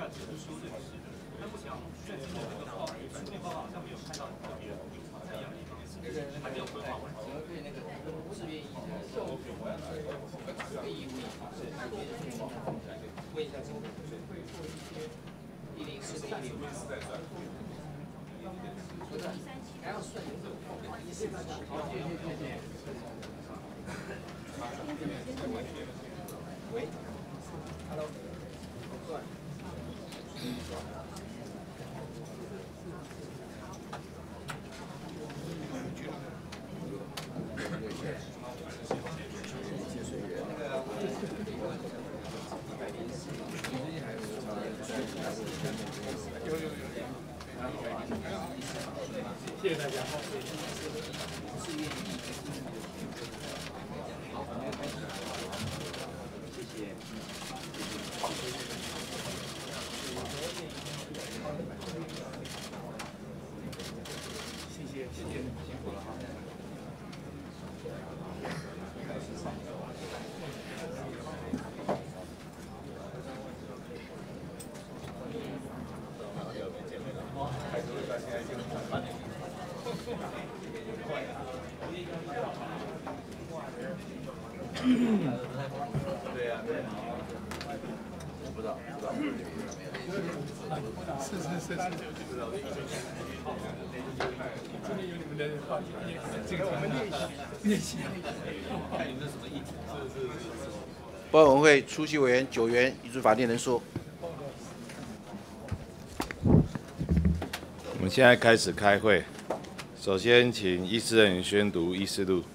问一下这个104跟105。还要顺喂 ，Hello， 谢谢大家。谢谢，辛苦了哈。对呀，对。不知道。是。今天有你们的话题，这个我们练习。看你们什么议题？是。 报委员会出席委员9员，依据法定人数。 我们现在开始开会。首先，请议事人员宣读议事录。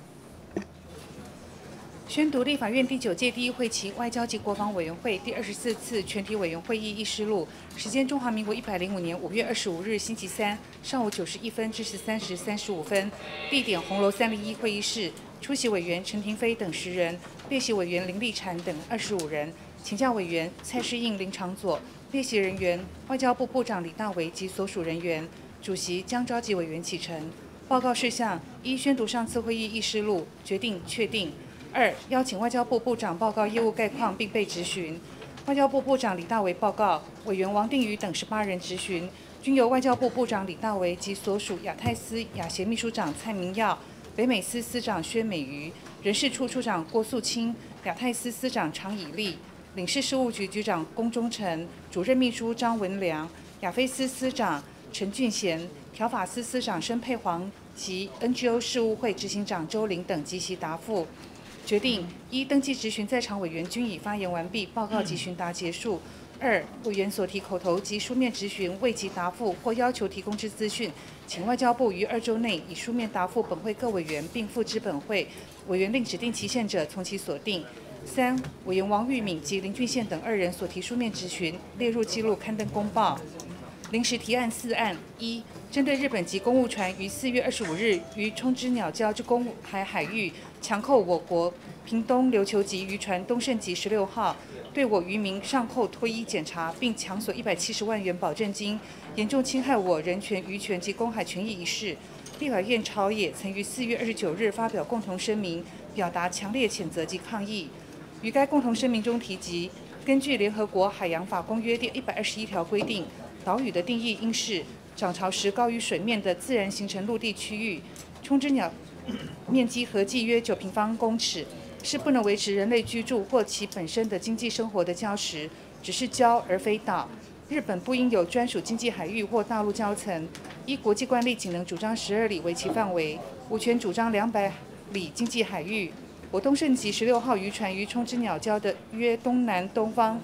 宣读立法院第9届第1会期外交及国防委员会第24次全体委员会议议事录，时间中华民国105年5月25日星期三上午9时1分至13时35分，地点红楼301会议室，出席委员陈廷飞等10人，列席委员林立婵等25人，请假委员蔡适应、林长佐，列席人员外交部部长李大为及所属人员，主席将召集委员启程。报告事项：一、宣读上次会议议事录，决定确定。2、邀请外交部部长报告业务概况并被质询。外交部部长李大为报告，委员王定宇等18人质询，均由外交部部长李大为及所属亚太司亚协秘书长蔡明耀、北美司司长薛美瑜、人事处处长郭素清、亚太司司长常以利、领事事务局局长龚忠诚、主任秘书张文良、亚非司司长陈俊贤、条法司司长申佩煌及 NGO 事务会执行长周玲等及其答复。决定：一、登记质询在场委员均已发言完毕，报告及询答结束。2、委员所提口头及书面质询未及答复或要求提供之资讯，请外交部于2周内以书面答复本会各委员，并附之本会。委员另指定期限者，从其所定。3、委员王玉敏及林俊宪等2人所提书面质询列入记录刊登公报。临时提案4案：一、针对日本籍公务船于4月25日于冲之鸟礁之公海海域强扣我国屏东琉球籍渔船东胜级16号，对我渔民上扣脱衣检查，并强索170万元保证金，严重侵害我人权、渔权及公海权益一事，立法院朝野曾于4月29日发表共同声明，表达强烈谴责及抗议。于该共同声明中提及，根据联合国海洋法公约第121条规定，岛屿的定义应是涨潮时高于水面的自然形成陆地区域。冲之鸟面积合计约9平方公尺，是不能维持人类居住或其本身的经济生活的礁石，只是礁而非岛。日本不应有专属经济海域或大陆礁层。依国际惯例，仅能主张12里为其范围，无权主张200里经济海域。我东胜级16号渔船于冲之鸟礁的约东南东方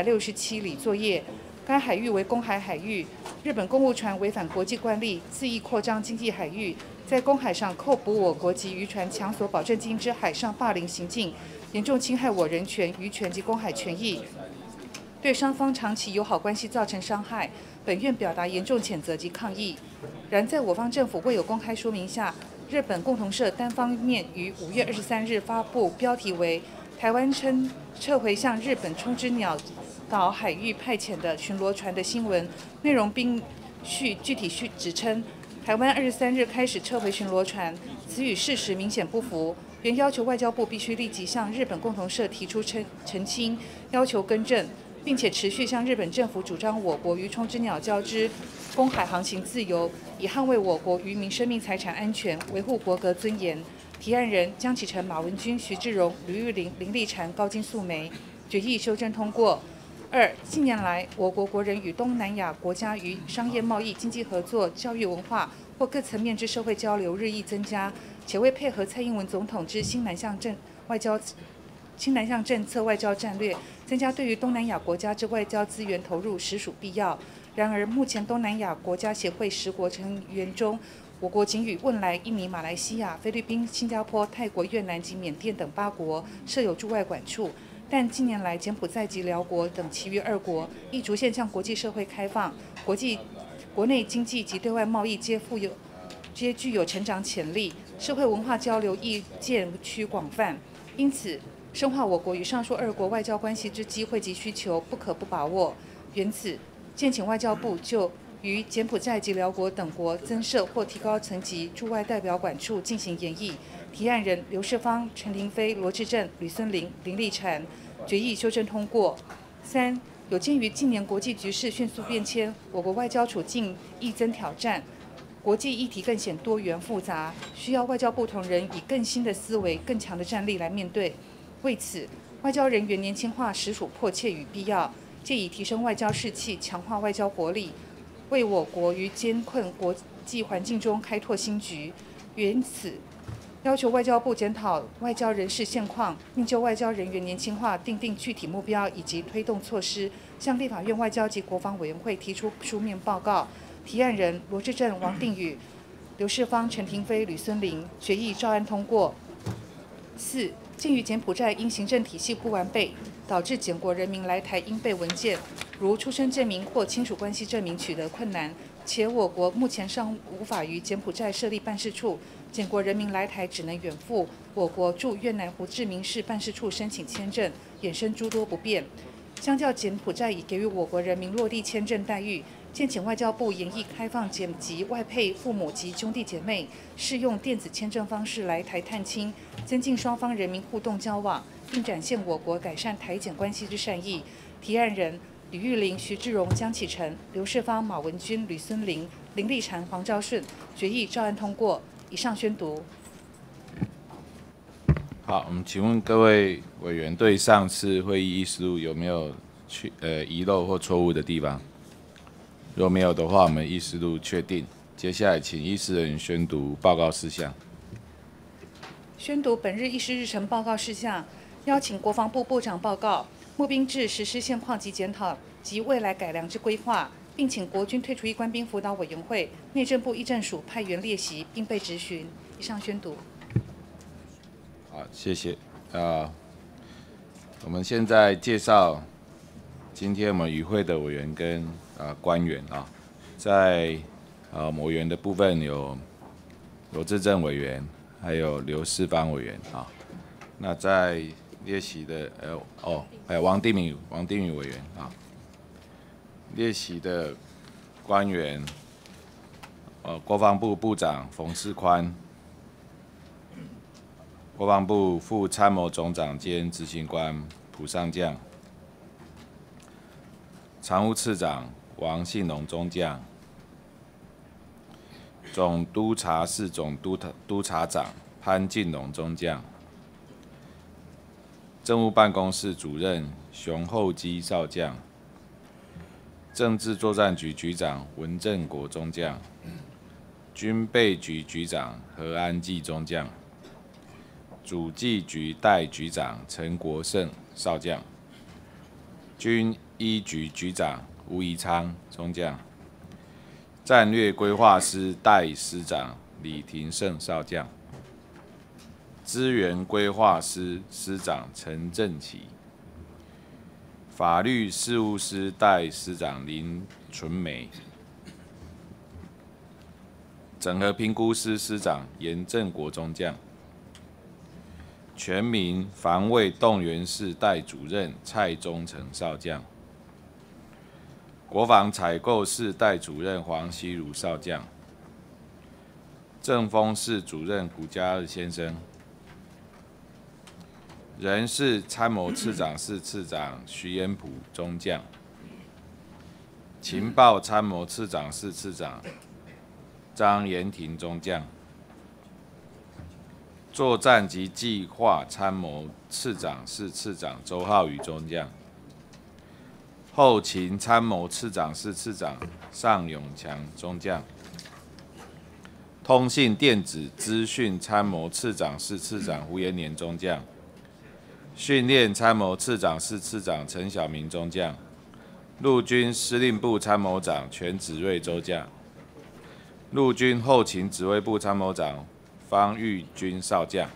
167里作业，该海域为公海海域。日本公务船违反国际惯例，恣意扩张经济海域，在公海上扣捕我国籍渔船强索保证金之海上霸凌行径，严重侵害我人权、渔权及公海权益，对双方长期友好关系造成伤害。本院表达严重谴责及抗议。然在我方政府未有公开说明下，日本共同社单方面于5月23日发布标题为“台湾称撤回向日本冲之鸟岛海域派遣的巡逻船”的新闻，内容并具体指称，台湾23日开始撤回巡逻船，此与事实明显不符。原要求外交部必须立即向日本共同社提出澄清，要求更正。 并且持续向日本政府主张我国鱼虫之鸟交之公海航行自由，以捍卫我国渔民生命财产安全，维护国格尊严。提案人江启臣、马文君、徐志荣、吕玉玲、林立婵、高金素梅。决议修正通过。2. 近年来，我国国人与东南亚国家于商业贸易、经济合作、教育文化或各层面之社会交流日益增加，且为配合蔡英文总统之新南向政策外交战略，增加对于东南亚国家之外交资源投入，实属必要。然而，目前东南亚国家协会10国成员中，我国仅与汶莱、印尼、马来西亚、菲律宾、新加坡、泰国、越南及缅甸等8国设有驻外管处。但近年来，柬埔寨及辽国等其余2国亦逐渐向国际社会开放，国内经济及对外贸易皆具有成长潜力，社会文化交流亦渐趋广泛。因此，深化我国与上述2国外交关系之机会及需求，不可不把握。缘此，建请外交部就于柬埔寨及辽国等国增设或提高层级驻外代表管处进行研议。提案人刘世芳、陈亭妃、罗致政、吕孙林、林立婵。决议修正通过。3. 有鉴于近年国际局势迅速变迁，我国外交处境亦增挑战，国际议题更显多元复杂，需要外交部同仁以更新的思维、更强的战力来面对。为此，外交人员年轻化实属迫切与必要，借以提升外交士气，强化外交活力，为我国于艰困国际环境中开拓新局。缘此，要求外交部检讨外交人事现况，并就外交人员年轻化订定具体目标以及推动措施，向立法院外交及国防委员会提出书面报告。提案人罗致政、王定宇、刘世芳、陈亭妃、吕孙林。决议照案通过。4. 鉴于柬埔寨因行政体系不完备，导致柬国人民来台应备文件，如出生证明或亲属关系证明取得困难，且我国目前尚无法于柬埔寨设立办事处，柬国人民来台只能远赴我国驻越南胡志明市办事处申请签证，衍生诸多不便。相较柬埔寨已给予我国人民落地签证待遇，建请外交部研议开放柬籍外配父母及兄弟姐妹适用电子签证方式来台探亲，增进双方人民互动交往，并展现我国改善台柬关系之善意。提案人吕玉玲、徐志荣、江启臣、刘世芳、马文君、吕孙林、林立婵、黄昭顺。决议照案通过。以上宣读。 好，我们请问各位委员对上次会议议事录有没有遗漏或错误的地方？如果没有的话，我们议事录确定。接下来请议事人员宣读报告事项。 宣读本日议事日程报告事项，邀请国防部部长报告募兵制实施现况及检讨及未来改良之规划，并请国军退出役官兵辅导委员会、内政部议政署派员列席，并被质询。以上宣读。 好，谢谢。我们现在介绍今天我们与会的委员跟官员啊，在委员的部分有罗致政委员，还有刘世芳委员啊。那在列席的还有王定宇委员啊。列席的官员，国防部部长冯世宽，国防部副参谋总长兼执行官蒲上将，常务次长王信龙中将，总督察室总督察长潘进龙中将，政务办公室主任熊厚基少将。政治作战局局长文正国中将，军备局局长何安济中将，主计局代局长陈国胜少将，军医局局长吴宜昌中将，战略规划师代师长李廷胜少将，资源规划师师长陈正奇。法律事务师代师长林纯梅，整合评估师师长严正国中将，全民防卫动员室代主任蔡忠诚少将，国防采购室代主任黄希如少将，政风室主任古家二先生， 人事参谋次长室次长徐延甫中将，情报参谋次长室次长张延廷中将，作战及计划参谋次长室次长周浩宇中将，后勤参谋次长室次长尚永强中将，通信电子资讯参谋次长室次长胡延年中将，训练参谋次长室次长陈晓明中将，陆军司令部参谋长全子睿中将，陆军后勤指挥部参谋长方玉军少将，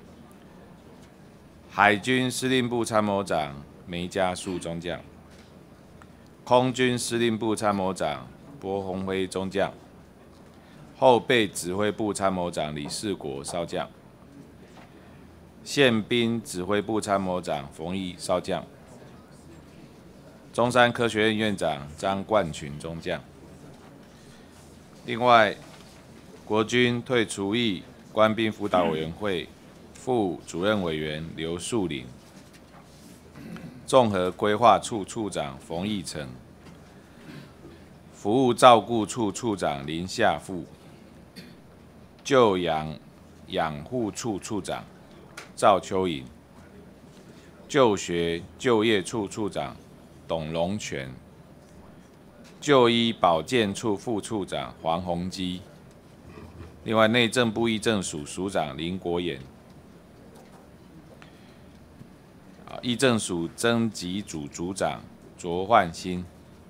海军司令部参谋长梅家树中将，空军司令部参谋长柏鸿辉中将，后备指挥部参谋长李世国少将，宪兵指挥部参谋长冯毅少将，中山科学院院长张冠群中将。另外，国军退除役官兵辅导委员会副主任委员刘树林，综合规划处处长冯义成，服务照顾处处长林夏富，就养护处处长赵秋颖，就学就业处处长董龙全，就医保健处副处长黄宏基，另外内政部议政署署长林国衍，议政署征集组组长卓焕新，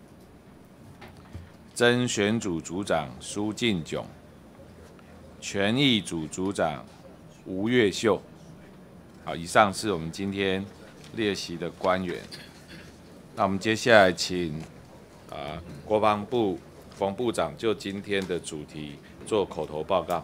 甄选组组长苏进炯，权益组组长吴月秀。好，以上是我们今天列席的官员。那我们接下来请国防部冯部长就今天的主题做口头报告。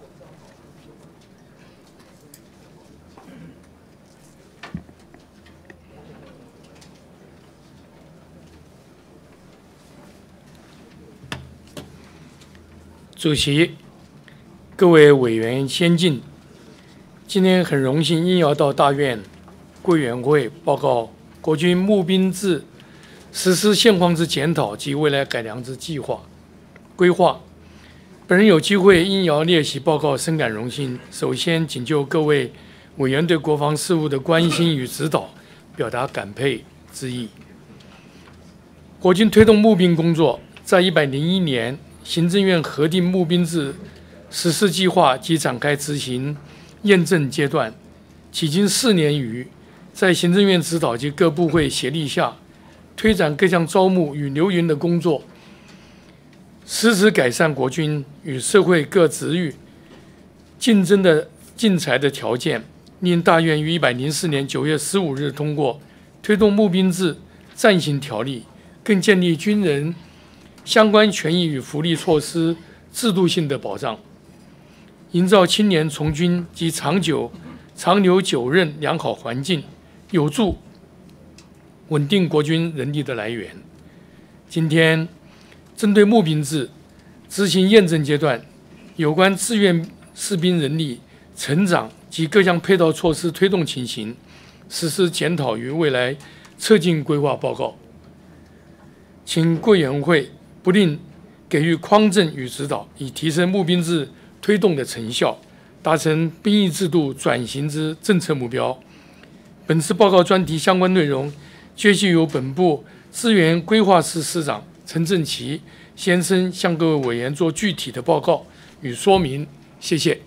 主席、各位委员先进，今天很荣幸应邀到大院贵委员会报告国军募兵制实施现况之检讨及未来改良之计划规划。本人有机会应邀列席报告，深感荣幸。首先，谨就各位委员对国防事务的关心与指导，表达感佩之意。国军推动募兵工作，在101年。行政院核定募兵制实施计划及展开执行验证阶段，迄今4年余，在行政院指导及各部会协力下，推展各项招募与留营的工作，实质改善国军与社会各职域竞争的竞才的条件，令大院于104年9月15日通过推动募兵制暂行条例，更建立军人相关权益与福利措施制度性的保障，营造青年从军及长留久任良好环境，有助稳定国军人力的来源。今天针对募兵制执行验证阶段有关志愿士兵人力成长及各项配套措施推动情形，实施检讨与未来策进规划报告，请贵委员会不吝给予匡正与指导，以提升募兵制推动的成效，达成兵役制度转型之政策目标。本次报告专题相关内容，皆系由本部资源规划室室长陈正奇先生向各位委员做具体的报告与说明。谢谢。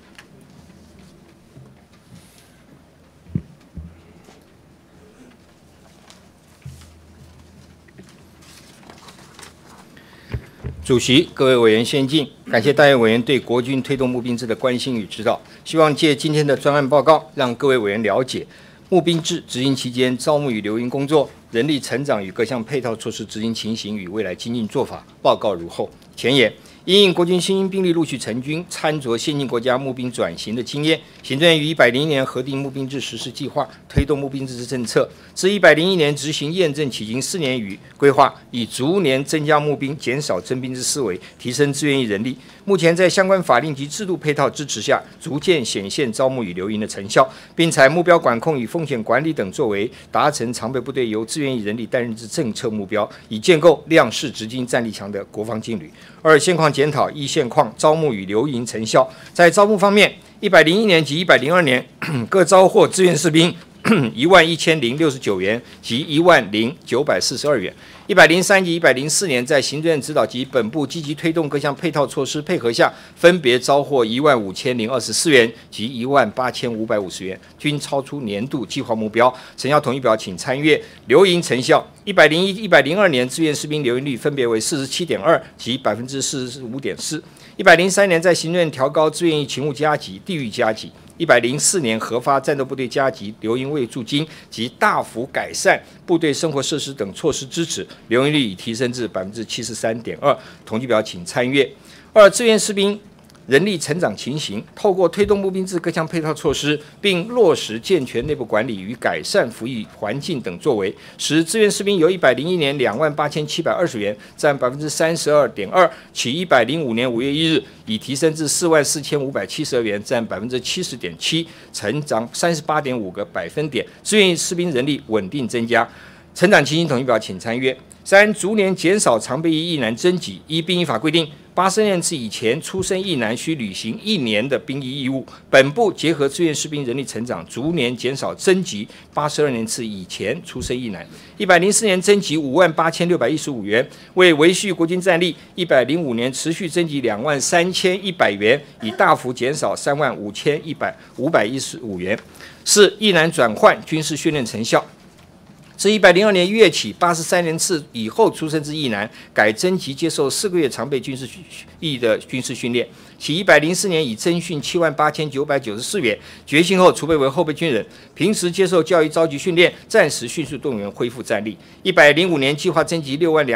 主席、各位委员先进，感谢大院委员对国军推动募兵制的关心与指导。希望借今天的专案报告，让各位委员了解募兵制执行期间招募与留营工作、人力成长与各项配套措施执行情形与未来精进做法。报告如后：前言因应国军新兵力陆续成军，参酌先进国家募兵转型的经验，行政院于101年核定募兵制实施计划，推动募兵制政策。自101年执行验证迄今4年余，规划以逐年增加募兵、减少征兵之思维，提升志愿役人力。目前在相关法令及制度配套支持下，逐渐显现招募与留营的成效，并采目标管控与风险管理等作为，达成常备部队由志愿役人力担任之政策目标，以建构量势直进、战力强的国防劲旅。2、现况检讨依现况招募与留营成效。在招募方面，101年及102年各招获志愿士兵11069元及10942元。103及104年，在行政院指导及本部积极推动各项配套措施配合下，分别招获15024元及18550元，均超出年度计划目标。成效统计表请参阅。留营成效，101、102年志愿士兵留营率分别为47.2%及45.4%。103年，在行政院调高志愿役勤务加级、地域加级。104年核发战斗部队加级、留营慰助金及大幅改善部队生活设施等措施支持，留营率已提升至73.2%。统计表请参阅。2、志愿士兵人力成长情形，透过推动募兵制各项配套措施，并落实健全内部管理与改善服役环境等作为，使志愿士兵由101年28720元，占32.2%，起105年5月1日已提升至44572元，占70.7%，成长38.5个百分点。志愿士兵人力稳定增加。成长情形统计表请参阅。3、逐年减少常备役役男征集。依兵役法规定，80年次以前出生役男需履行1年的兵役义务。本部结合志愿士兵人力成长，逐年减少征集82年次以前出生役男。104年征集58615元，为维续国军战力；105年持续征集23100元，已大幅减少35515元。4、役男转换军事训练成效。自102年1月起，83年次以后出生之役男，改征集接受4个月常备军事役的军事训练。其104年以征训78994元，觉醒后储备为后备军人，平时接受教育召集训练，暂时迅速动员恢复战力。105年计划征集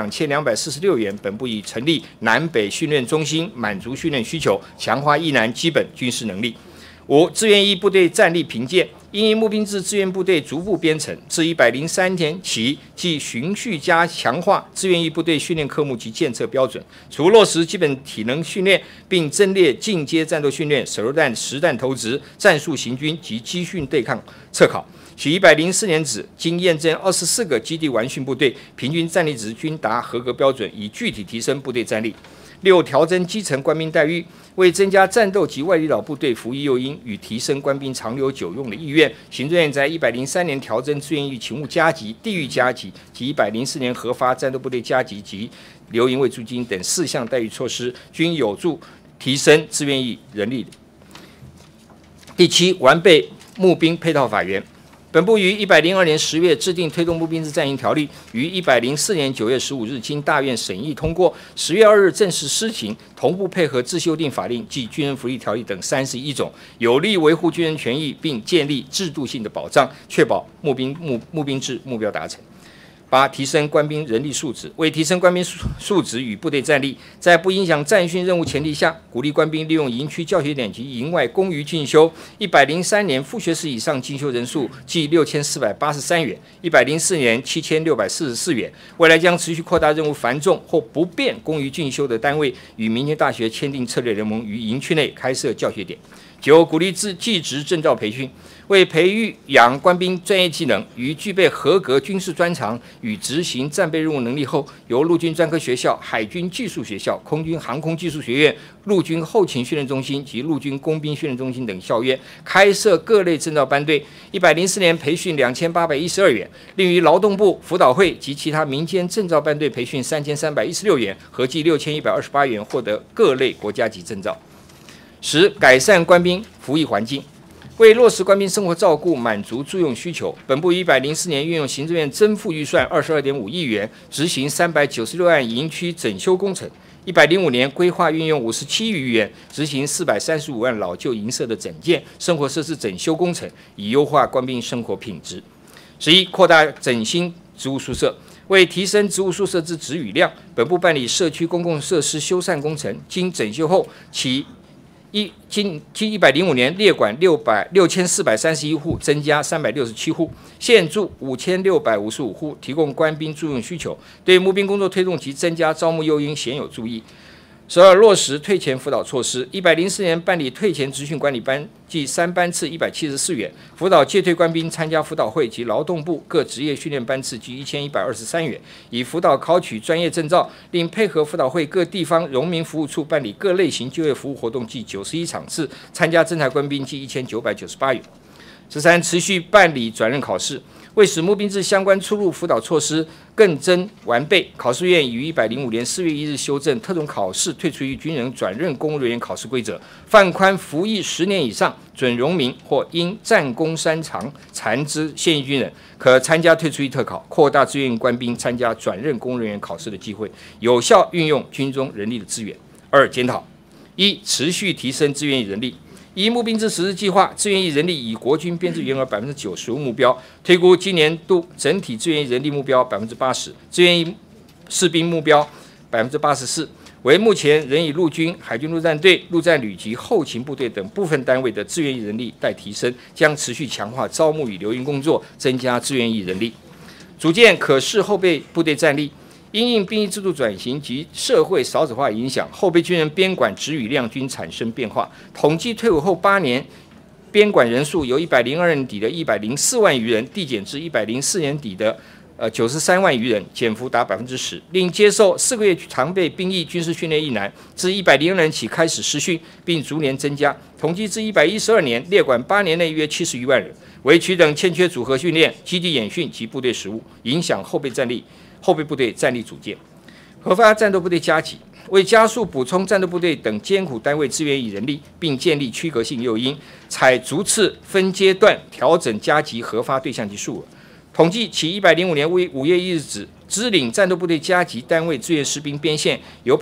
62246元，本部已成立南北训练中心，满足训练需求，强化役男基本军事能力。5、志愿役部队战力评鉴。因应募兵制志愿部队逐步编成，自103年起，即循序强化志愿役部队训练科目及建测标准。除落实基本体能训练，并增列进阶战斗训练、手榴弹实弹投掷、战术行军及机训对抗测考。其104年止，经验证24个基地完训部队，平均战力值均达合格标准，以具体提升部队战力。6、调整基层官兵待遇，为增加战斗及外力老部队服役诱因与提升官兵长留久用的意愿，行政院在103年调整志愿役勤务加级、地域加级及104年核发战斗部队加级及留营慰助金等4项待遇措施，均有助提升志愿役人力。第7、完备募兵配套法源。本部于102年10月制定推动募兵制暂行条例，于104年9月15日经大院审议通过，10月2日正式施行，同步配合自修订法令及军人福利条例等31种，有力维护军人权益，并建立制度性的保障，确保募兵制目标达成。8、提升官兵人力素质。为提升官兵素质与部队战力，在不影响战训任务前提下，鼓励官兵利用营区教学点及营外公余进修。103年副学士以上进修人数计6483元，104年7644元。未来将持续扩大任务繁重或不便公余进修的单位，与民间大学签订策略联盟，于营区内开设教学点。9、鼓励技职证照培训。为培养官兵专业技能，于具备合格军事专长与执行战备任务能力后，由陆军专科学校、海军技术学校、空军航空技术学院、陆军后勤训练中心及陆军工兵训练中心等校院开设各类证照班队。104年培训2812元，另于劳动部、辅导会及其他民间证照班队培训3316元，合计6128元，获得各类国家级证照。10、改善官兵服役环境。为落实官兵生活照顾，满足住用需求，本部于104年运用行政院增付预算22.5亿元，执行396案营区整修工程。105年规划运用57亿元，执行435万老旧营舍的整建、生活设施整修工程，以优化官兵生活品质。11、扩大整新职务宿舍。 为提升职务宿舍之职与量，本部办理社区公共设施修缮工程，经整修后，其经105年列管6431户，增加367户，现住5655户，提供官兵住用需求。对募兵工作推动及增加招募诱因鲜有注意。12落实退前辅导措施，104年办理退前职训管理班，计3班次174元，辅导届退官兵参加辅导会及劳动部各职业训练班次计1123元，以辅导考取专业证照，另配合辅导会各地方荣民服务处办理各类型就业服务活动计91场次，参加征才官兵计1998元。13持续办理转任考试。为使募兵制相关出入辅导措施更臻完备，考试院已于105年4月1日修正特种考试退出于军人转任公务人员考试规则，放宽服役10年以上准荣民或因战功删长残之现役军人可参加退出役特考，扩大志愿役官兵参加转任公务人员考试的机会，有效运用军中人力的资源。2、检讨1、持续提升志愿役人力。依募兵制实施计划，志愿役人力以国军编制员额95%目标，推估今年度整体志愿役人力目标80%，志愿役士兵目标84%，为目前仍以陆军、海军陆战队、陆战旅及后勤部队等部分单位的志愿役人力待提升，将持续强化招募与留营工作，增加志愿役人力，组建可视后备部队战力。因应兵役制度转型及社会少子化影响，后备军人编管职与量均产生变化。统计退伍后8年，编管人数由102年底的104万余人递减至104年底的93万余人，减幅达10%。另接受4个月常备兵役军事训练役男，自102年起开始实训，并逐年增加。统计至112年，列管8年内约71万人。为取等欠缺组合训练、基地演训及部队实务，影响后备部队战力组建，核发战斗部队加级，为加速补充战斗部队等艰苦单位志愿役人力，并建立区隔性诱因，采逐次分阶段调整加级核发对象及数额。统计其105年5月1日止，支领战斗部队加级单位志愿士兵编线由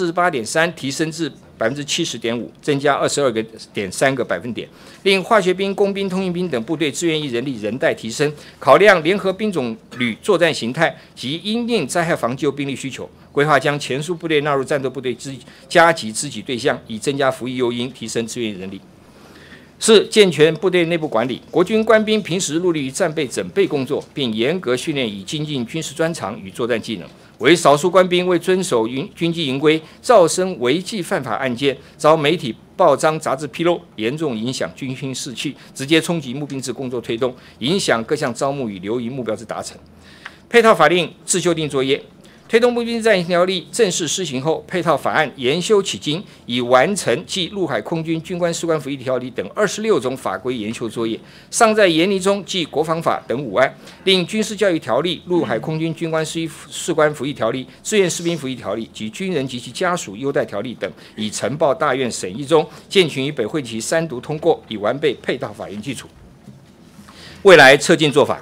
48.3%提升至70.5%，增加22.3个百分点。另化学兵、工兵、通信兵等部队志愿役人力仍待提升，考量联合兵种旅作战形态及因应灾害防救兵力需求，规划将前述部队纳入战斗部队加级支给对象，以增加服役诱因，提升志愿役人力。4、健全部队内部管理。国军官兵平时努力于战备整备工作，并严格训练以精进军事专长与作战技能。为少数官兵未遵守军纪营规，造生违纪犯法案件，遭媒体报章杂志披露，严重影响军心士气，直接冲击募兵制工作推动，影响各项招募与留营目标之达成。配套法令自修订作业。推动募兵暂行条例正式施行后，配套法案研修迄今已完成继陆海空军军官士官服役条例等26种法规研修作业，尚在研拟中继国防法等5案，另军事教育条例、陆海空军军官士官服役条例、志愿士兵服役条例及军人及其家属优待条例等，已呈报大院审议中，建群于本会期3读通过，以完备配套法源基础。未来策进做法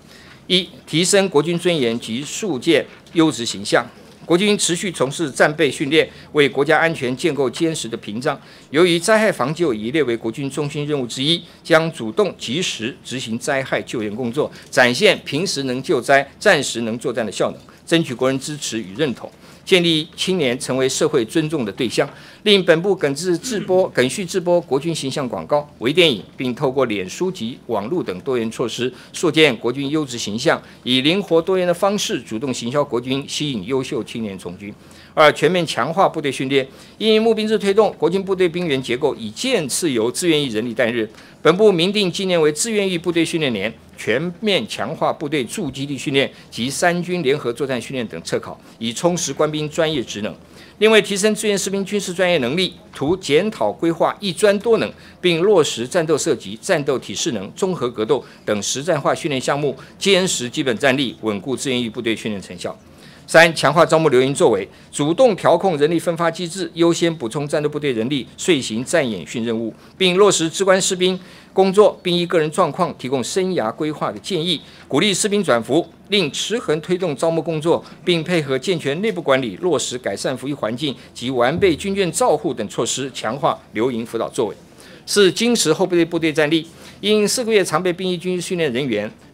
：1、提升国军尊严及树建优质形象。国军持续从事战备训练，为国家安全建构坚实的屏障。由于灾害防救已列为国军中心任务之一，将主动及时执行灾害救援工作，展现平时能救灾、战时能作战的效能，争取国人支持与认同，建立青年成为社会尊重的对象。令本部耿续制播国军形象广告、微电影，并透过脸书及网络等多元措施，塑建国军优质形象，以灵活多元的方式主动行销国军，吸引优秀青年从军。2、全面强化部队训练。因募兵制推动，国军部队兵员结构已渐次由志愿役人力担任。本部明定今年为志愿役部队训练年，全面强化部队驻基地训练及3军联合作战训练等测考，以充实官兵专业职能。另外，提升志愿士兵军事专业能力，图检讨规划一专多能，并落实战斗射击、战斗体适能、综合格斗等实战化训练项目，坚实基本战力，稳固志愿役部队训练成效。3、强化招募留营作为，主动调控人力分发机制，优先补充战斗部队人力，遂行战演训任务，并落实士官士兵工作，并依个人状况提供生涯规划的建议，鼓励士兵转服，令持衡推动招募工作，并配合健全内部管理，落实改善服役环境及完备军眷照护等措施，强化留营辅导作为。4、精实后备部队战力。因4个月常备兵役军事训练人员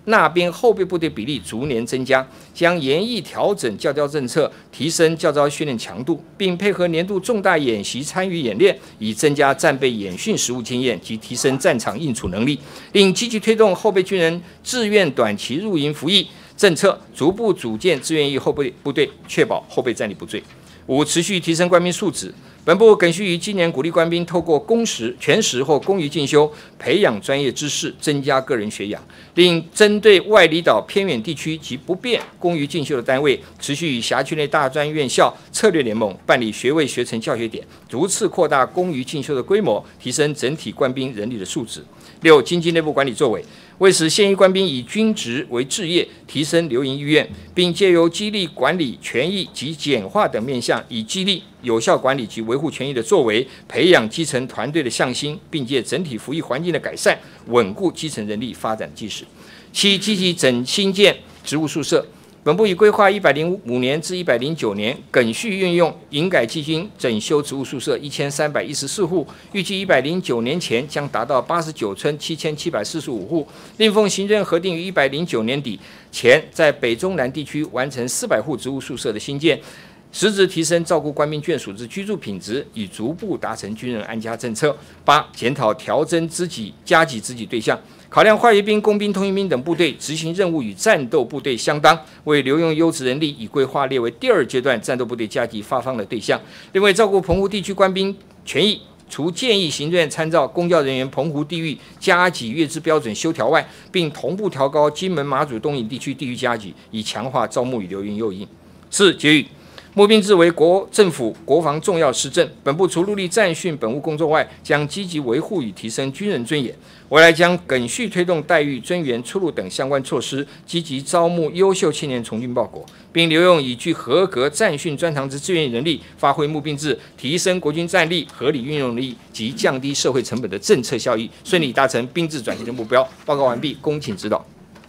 纳编后备部队比例逐年增加，将严厉调整教招政策，提升教招训练强度，并配合年度重大演习参与演练，以增加战备演训实务经验及提升战场应处能力，并积极推动后备军人志愿短期入营服役政策，逐步组建志愿役后备部队，确保后备战力不坠。5、持续提升官兵素质。本部更需于今年鼓励官兵透过公实、全实或公余进修，培养专业知识，增加个人学养。另针对外离岛偏远地区及不便公余进修的单位，持续与辖区内大专院校策略联盟办理学位学程教学点，逐次扩大公余进修的规模，提升整体官兵人力的素质。6、经济内部管理作为。为使现役官兵以军职为志业，提升留营意愿，并借由激励管理权益及简化等面向，以激励有效管理及维护权益的作为，培养基层团队的向心，并借整体服役环境的改善，稳固基层人力发展基石。7、积极新建职务宿舍。本部已规划105年至109年，更续运用营改基金整修职务宿舍1314户，预计109年前将达到89村7745户。另奉行政核定于109年底前，在北中南地区完成400户职务宿舍的新建，实质提升照顾官兵眷属之居住品质，以逐步达成军人安家政策。8、检讨调增加给资给对象。考量化役兵、工兵、通讯兵等部队执行任务与战斗部队相当，为留用优质人力，已规划列为第2阶段战斗部队加给发放的对象。另外，照顾澎湖地区官兵权益，除建议行政院参照公教人员澎湖地域加给月资标准修条外，并同步调高金门、马祖、东引地区地域加给，以强化招募与留营诱因。4、结语。募兵制为国政府国防重要施政，本部除陆力战训本务工作外，将积极维护与提升军人尊严。未来将更续推动待遇、尊严、出路等相关措施，积极招募优秀青年从军报国，并留用已具合格战训专长之志愿人力，发挥募兵制提升国军战力、合理运用力及降低社会成本的政策效益，顺利达成兵制转型的目标。报告完毕，恭请指导。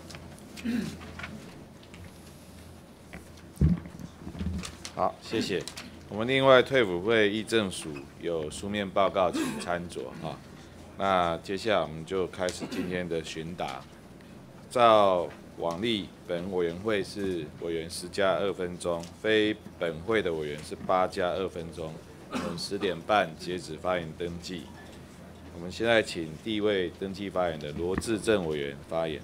好，谢谢。我们另外退辅会议政署有书面报告，请参酌哈。那接下来我们就开始今天的询答。照往例，本委员会是委员10+2分钟，非本会的委员是8+2分钟。我们10点半截止发言登记。我们现在请第一位登记发言的罗致政委员发言。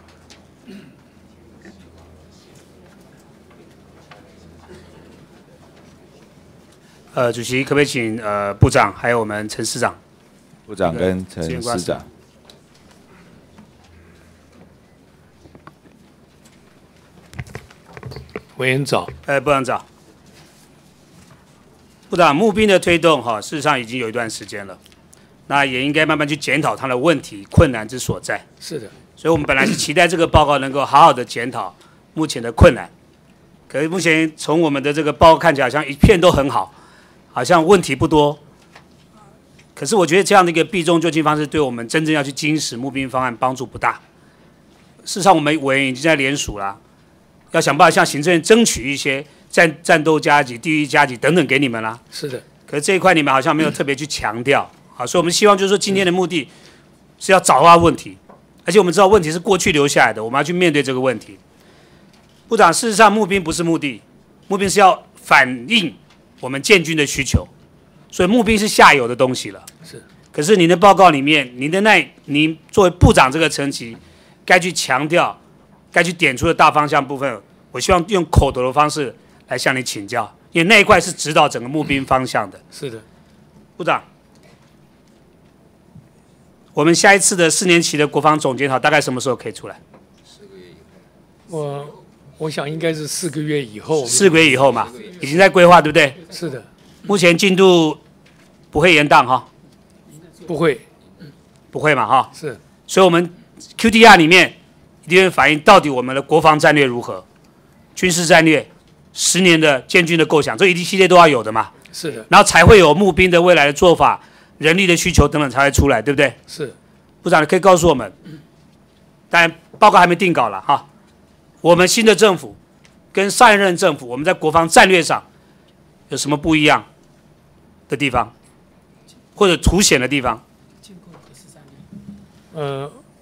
主席，可不可以请部长还有我们陈司长？ 部长跟陈司长。 委员早。 部长早。部长，募兵的推动事实上已经有一段时间了，那也应该慢慢去检讨它的问题、困难之所在。 是的。 所以我们本来是期待这个报告能够好好的检讨目前的困难，可是目前从我们的这个报告看起来，好像一片都很好。好像问题不多，可是我觉得这样的一个避重就轻方式，对我们真正要去精实募兵方案帮助不大。事实上，我们委员已经在联署了，要想办法向行政院争取一些战斗加给、地域加给等等给你们啦。 是的。 可是这一块你们好像没有特别去强调，所以我们希望就是说，今天的目的是要找到问题，而且我们知道问题是过去留下来的，我们要去面对这个问题。部长，事实上募兵不是目的，募兵是要反映我们建军的需求，所以募兵是下游的东西了。 是。 可是您的报告里面，您作为部长这个层级，该去强调、该去点出的大方向部分，我希望用口头的方式来向你请教，因为那一块是指导整个募兵方向的。 是的。 部长，我们下一次的4年期的国防总检讨大概什么时候可以出来？4个月以后。我想应该是4个月以后。 4个月以后嘛，已经在规划，对不对？ 是的。 目前进度不会延宕哈？ 不会。 不会嘛哈？ 是。 所以我们 QDR 里面一定会反映到底我们的国防战略如何，军事战略，10年的建军的构想，这一系列都要有的嘛。 是的。 然后才会有募兵的未来的做法、人力的需求等等才会出来，对不对？ 是。 部长，你可以告诉我们，当然报告还没定稿了哈。我们新的政府跟上一任政府，我们在国防战略上有什么不一样的地方，或者凸显的地方？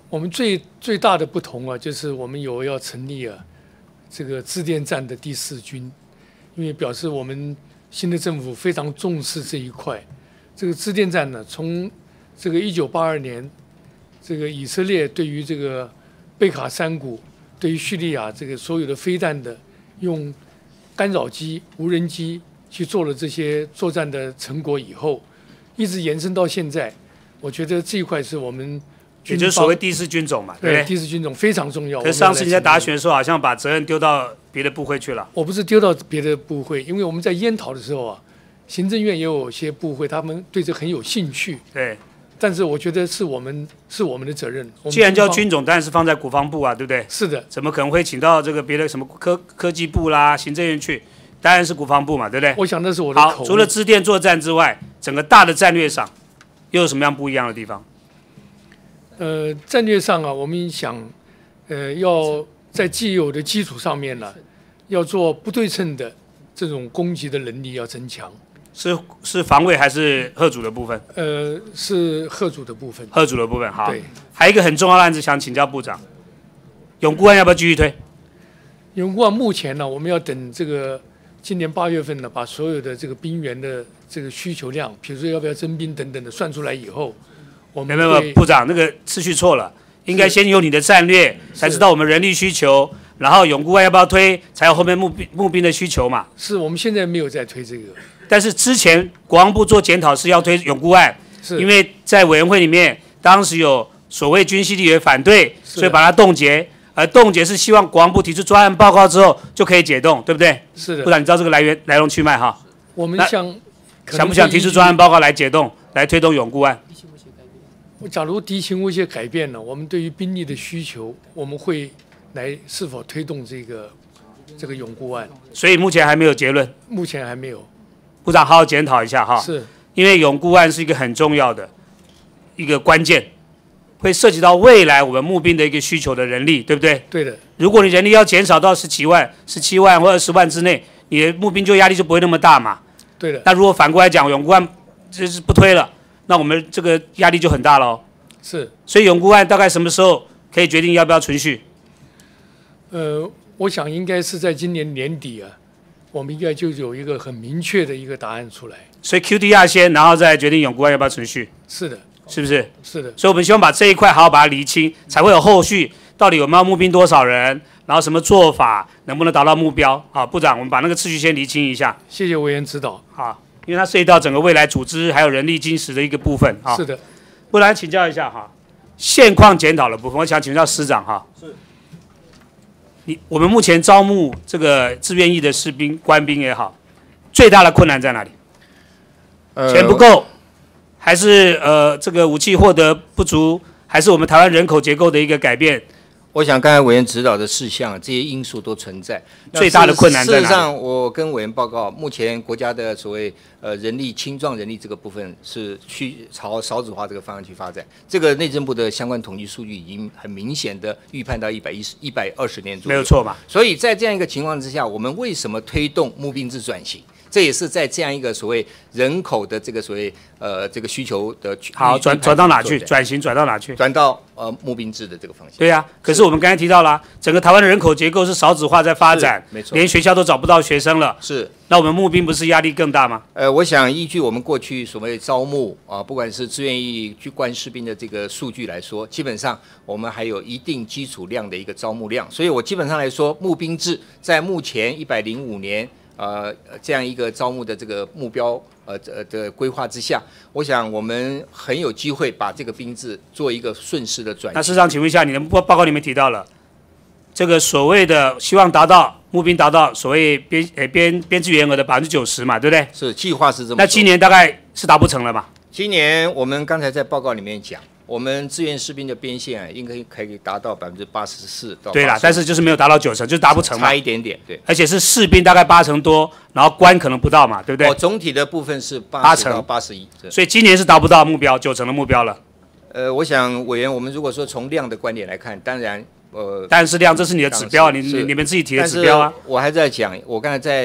我们最大的不同啊，就是我们要成立这个支电站的第4军，因为表示我们新的政府非常重视这一块。这个支电站呢，从这个1982年，这个以色列对于这个贝卡山谷，对于叙利亚这个所有的飞弹的用干扰机、无人机去做了这些作战的成果以后，一直延伸到现在，我觉得这一块是我们。 也就是所谓第4军种嘛，对不对？ 第4军种非常重要。 可是上次你在答询的时候，好像把责任丢到别的部会去了。 我不是丢到别的部会，因为我们在研讨的时候啊，行政院也有些部会，他们对这很有兴趣。 对。 但是我觉得是我们的责任。 既然叫军种，当然是放在国防部啊，对不对？ 是的。 怎么可能会请到这个别的什么科技部啦、行政院去？当然是国防部嘛，对不对？ 我想那是我的口误。 好，除了支电作战之外，整个大的战略上又有什么样不一样的地方？ 战略上啊，我们想，要在既有的基础上面呢，要做不对称的这种攻击的能力要增强。 是防卫还是嚇阻的部分？ 是嚇阻的部分。 嚇阻的部分，好。 对。 还有一个很重要的案子，想请教部长，永固案要不要继续推？ 永固案目前呢，我们要等这个今年8月份呢，把所有的这个兵员的这个需求量，比如说要不要征兵等等的算出来以后。 没有，部长那个次序错了，应该先有你的战略，才知道我们人力需求，然后永固案要不要推，才有后面募兵的需求嘛。 是我们现在没有在推这个， 但是之前国防部做检讨是要推永固案，因为在委员会里面当时有所谓军系立委反对，所以把它冻结，而冻结是希望国防部提出专案报告之后就可以解冻，对不对？ 是的。 部长，你知道这个来龙去脉哈？ 我们想不想提出专案报告来解冻，来推动永固案？ 假如敌情有一些改变呢，我们对于兵力的需求，我们会来是否推动这个永固案。 所以目前还没有结论。 目前还没有。 部长好好检讨一下哈。 是。 因为永固案是一个很重要的一个关键，会涉及到未来我们募兵的一个需求的人力，对不对？ 对的。 如果你人力要减少到17万或20万之内，你的募兵压力就不会那么大嘛。 对的。 那如果反过来讲，永固案就是不推了。那我们这个压力就很大了。 是。 所以永固案大概什么时候可以决定要不要存续？ 我想应该是在今年年底啊，我们应该就有一个很明确的一个答案出来。 所以 QDR 先，然后再决定永固案要不要存续。 是的。 是不是？ 是的。 所以我们希望把这一块好好把它厘清，才会有后续，到底有没有募兵多少人，然后什么做法，能不能达到目标？好，部长，我们把那个次序先厘清一下。 谢谢委员指导。 好。因为它涉及到整个未来组织还有人力金石的一个部分哈。 是的。 不然请教一下哈，现况检讨的部分，我想请教司长哈。是。我们目前招募这个志愿役的士兵、官兵也好，最大的困难在哪里？钱不够，还是这个武器获得不足，还是我们台湾人口结构的一个改变？ 我想刚才委员指导的事项，这些因素都存在。 最大的困难在哪里？ 事实上，我跟委员报告，目前国家的所谓人力青壮人力这个部分是去朝少子化这个方向去发展。这个内政部的相关统计数据已经很明显的预判到120年左右， 没有错嘛？ 所以在这样一个情况之下，我们为什么推动募兵制转型？这也是在这样一个所谓人口的这个所谓这个需求的好转到哪去？转型转到哪去？ 转到募兵制的这个方向。 对呀，可是我们刚才提到了，整个台湾的人口结构是少子化在发展， 没错， 连学校都找不到学生了。 是， 那我们募兵不是压力更大吗？ 我想依据我们过去所谓招募啊，不管是志愿役去官士兵的这个数据来说，基本上我们还有一定基础量的一个招募量，所以我基本上来说，募兵制在目前105年。这样一个招募的这个目标的规划之下，我想我们很有机会把这个兵制做一个顺势的转型。 那事实上，请问一下，你的报告里面提到了这个所谓的希望达到募兵达到所谓编制员额的90%嘛，对不对？ 是计划是这么说。 那今年大概是达不成了嘛？ 今年我们刚才在报告里面讲。我们志愿士兵的编线应该可以达到84%到85%。对啦，但是就是没有达到90%，就是达不成嘛， 差一点点。对， 而且是士兵大概80%多，然后官可能不到嘛，对不对？ 总体的部分是80%到81%。 所以今年是达不到目标90%的目标了。 我想委员，我们如果说从量的观点来看，当然但是量这是你的指标，你们自己提的指标啊。 我还在讲，我刚才在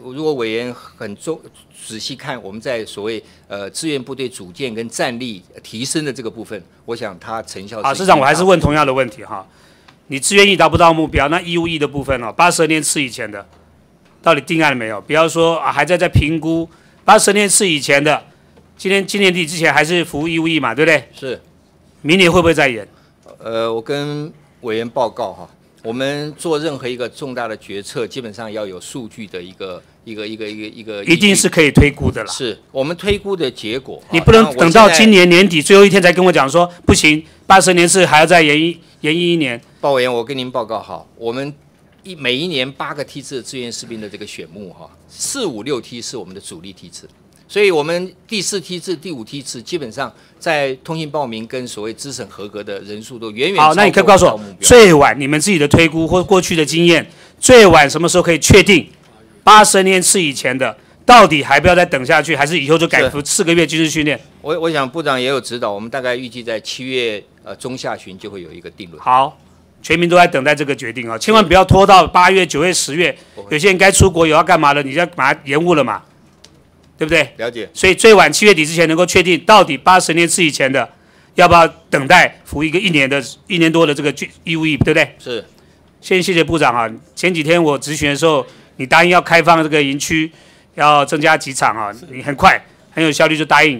如果委员很仔细看我们在所谓志愿部队组建跟战力提升的这个部分，我想它成效。 好，市长，我还是问同样的问题哈，你志愿役达不到目标，那义务役的部分哦，82年次以前的，到底定案了没有？不要说还在评估，82年次以前的，今年底之前还是服务义务役嘛，对不对？ 是。 明年会不会再延？ 我跟委员报告哈，我们做任何一个重大的决策，基本上要有数据的一个， 一定是可以推估的啦。 是我们推估的结果。 你不能等到今年年底最后一天才跟我讲说不行，80年次还要再延役1年。 鲍委员，我跟您报告哈，我们每一年8个梯次的志愿士兵的这个选目哈，4、5、6梯是我们的主力梯次。所以，我们第4梯次、第5梯次，基本上在通信报名跟所谓资审合格的人数都远远超过目标。 好，那你可以告诉我，最晚你们自己的推估或过去的经验，最晚什么时候可以确定80年次以前的，到底还不要再等下去，还是以后就改服4个月军事训练？ 我想部长也有指导，我们大概预计在7月中下旬就会有一个定论。 好，全民都在等待这个决定啊，千万不要拖到8月、9月、10月，有些人该出国有要干嘛的，你要把它延误了嘛。对不对？ 了解。 所以最晚7月底之前能够确定到底80年次以前的，要不要等待服一个1年多的这个义务役，对不对？ 是。 先谢谢部长啊！前几天我质询的时候，你答应要开放这个营区，要增加几场啊，你很快很有效率就答应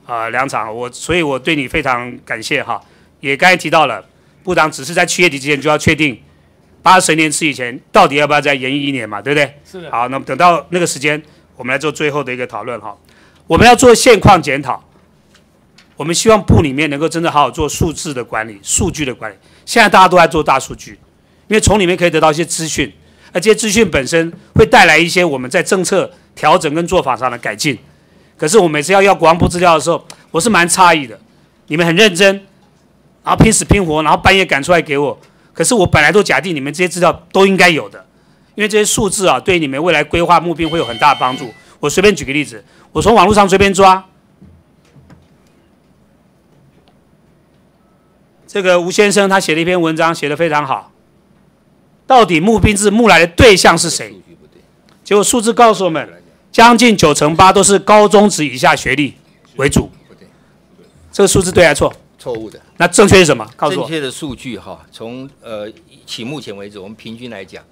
2场，所以我对你非常感谢哈。也刚才提到了，部长只是在7月底之前就要确定80年次以前到底要不要再延役1年嘛，对不对？ 是的。 好，那么等到那个时间。我们来做最后的一个讨论哈，我们要做现况检讨，我们希望部里面能够真的好好做数字的管理、数据的管理。现在大家都在做大数据，因为从里面可以得到一些资讯，而这些资讯本身会带来一些我们在政策调整跟做法上的改进。可是我每次要国防部资料的时候，我是蛮诧异的，你们很认真，然后拼死拼活，然后半夜赶出来给我，可是我本来都假定你们这些资料都应该有的。因为这些数字啊，对你们未来规划募兵会有很大的帮助。我随便举个例子，我从网络上随便抓，这个吴先生他写了一篇文章，写得非常好。到底募兵制募来的对象是谁？结果数字告诉我们，将近98%都是高中职以下学历为主。这个数字对还是错？ 错误的。 那正确是什么？告诉我。 正确的数据哈，从起目前为止，我们平均来讲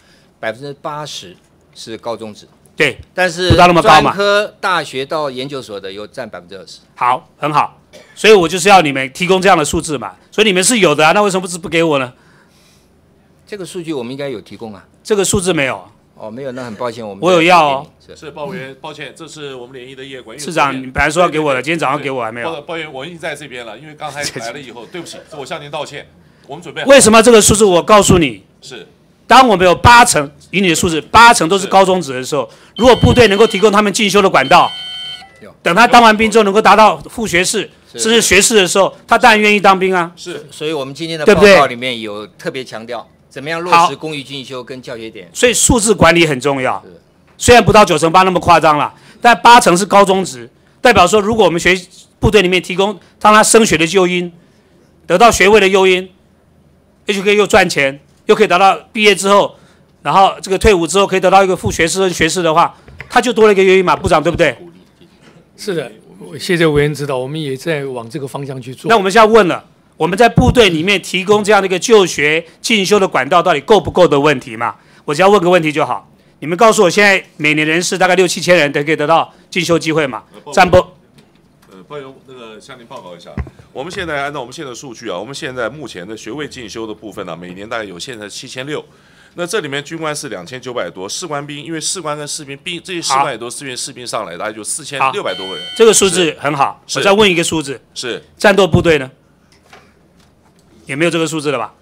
，80%是高中职。 对， 但是不到那么高嘛。 专科、大学到研究所的有占20%。 好，很好。所以我就是要你们提供这样的数字嘛。所以你们是有的啊，那为什么不给我呢？ 这个数据我们应该有提供啊。 这个数字没有。 哦，没有，那很抱歉， 我有要哦。 是鲍委员，抱歉，这是我们联谊的业管。 市长，你本来说要给我的，今天早上给我还没有。 鲍委员，我已经在这边了，因为刚才来了以后，对不起，我向您道歉。我们准备。 为什么这个数字？我告诉你。 是。 当我们有80%，以你的数字，80%都是高中职的时候，如果部队能够提供他们进修的管道，等他当完兵之后能够达到副学士甚至学士的时候，他当然愿意当兵啊。 是，所以我们今天的报告里面有特别强调，怎么样落实公益进修跟教学点。 所以数字管理很重要。虽然不到98%那么夸张了，但80%是高中职，代表说如果我们部队里面提供让他升学的诱因，得到学位的诱因，就可以又赚钱。又可以达到毕业之后，然后这个退伍之后可以得到一个副学士和学士的话，他就多了一个原因嘛，部长对不对？ 是的，谢谢委员指导，我们也在往这个方向去做。 那我们现在问了，我们在部队里面提供这样的一个就学进修的管道，到底够不够的问题嘛？我只要问个问题就好，你们告诉我，现在每年人士大概6、7千人都可以得到进修机会嘛？战部。 鲍委员，那个向您报告一下，我们现在按照我们现在的数据啊，我们现在目前的学位进修的部分呢，每年大概有现在7600，那这里面军官是2900多，士官兵因为士官跟士兵这些士官也都是因为士兵上来，大概就4600多个人。 这个数字很好，我再问一个数字， 是战斗部队呢，也没有这个数字了吧？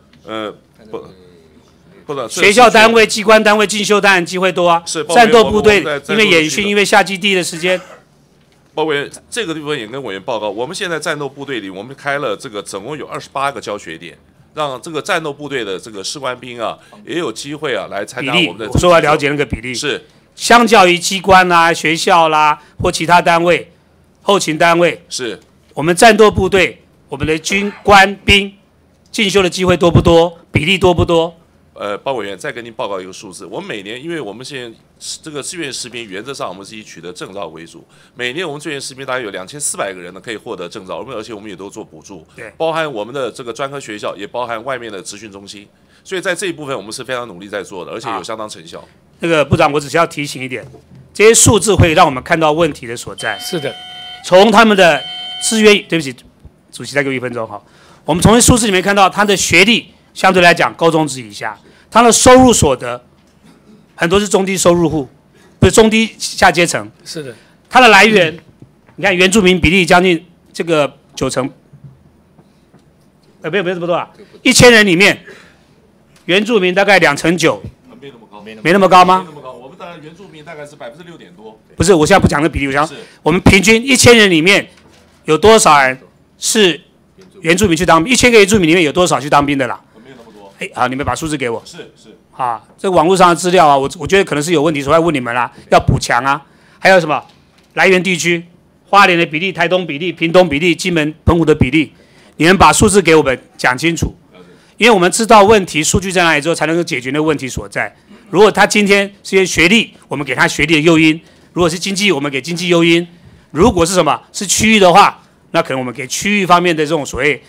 不， 学校单位、机关单位进修当然机会多啊。 是战斗部队因为演训，因为下基地的时间。 鲍委员，这个地方也跟委员报告，我们现在战斗部队里，我们开了这个总共有28个教学点，让这个战斗部队的这个士官兵啊，也有机会啊来参加我们的。 我说要了解那个比例是， 相较于机关啦、学校啦或其他单位、后勤单位， 是我们战斗部队，我们的军官兵进修的机会多不多？比例多不多？ 包委员再跟您报告一个数字。我们每年，因为我们现在这个志愿士兵原则上我们是以取得证照为主，每年我们志愿士兵大概有2400个人呢可以获得证照，而且我们也都做补助，包含我们的这个专科学校，也包含外面的职训中心。所以在这一部分我们是非常努力在做的，而且有相当成效。 那个部长，我只是要提醒一点，这些数字会让我们看到问题的所在。 是的， 从他们的志愿，对不起，主席再给我1分钟哈。我们从这数字里面看到，他的学历相对来讲高中职以下，他的收入所得很多是中低收入户，不是中低下阶层。 是的， 它的来源，你看原住民比例将近这个90%，没有这么多啊，1000人里面，原住民大概2成9。 没那么高， 没那么高吗？ 没那么高，我们当然原住民大概是6%多。 不是，我现在不讲这比例，我讲我们平均1000人里面有多少人是原住民去当兵？1000个原住民里面有多少去当兵的啦？ 没有那么多。 哎，好，你们把数字给我。 是。 啊，这个网络上的资料啊，我觉得可能是有问题，所以要问你们啦，要补强啊。还有什么来源地区，花莲的比例、台东比例、屏东比例、金门、澎湖的比例，你们把数字给我们讲清楚。因为我们知道问题数据在哪里之后，才能够解决那个问题所在。如果他今天是因为学历，我们给他学历的诱因；如果是经济，我们给经济诱因；如果是什么是区域的话，那可能我们给区域方面的这种所谓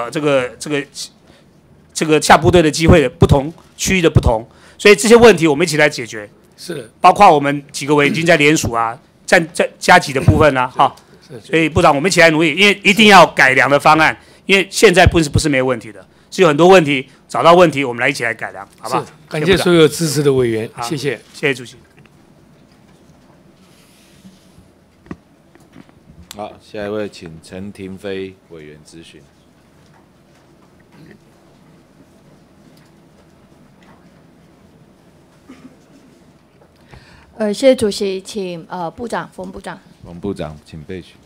这个下部队的机会的不同区域的不同，所以这些问题我们一起来解决。 是的， 包括我们几个委员已经在联署啊，在加急的部分啊，哈。所以部长，我们一起来努力，因为一定要改良的方案，因为现在不是没有问题的。是有很多问题，找到问题，我们来一起来改良，好不好？ 感谢所有支持的委员，谢谢， 谢谢主席。 好，下一位请陈廷飞委员咨询。 谢谢主席，请部长冯部长。 冯部长，请备询。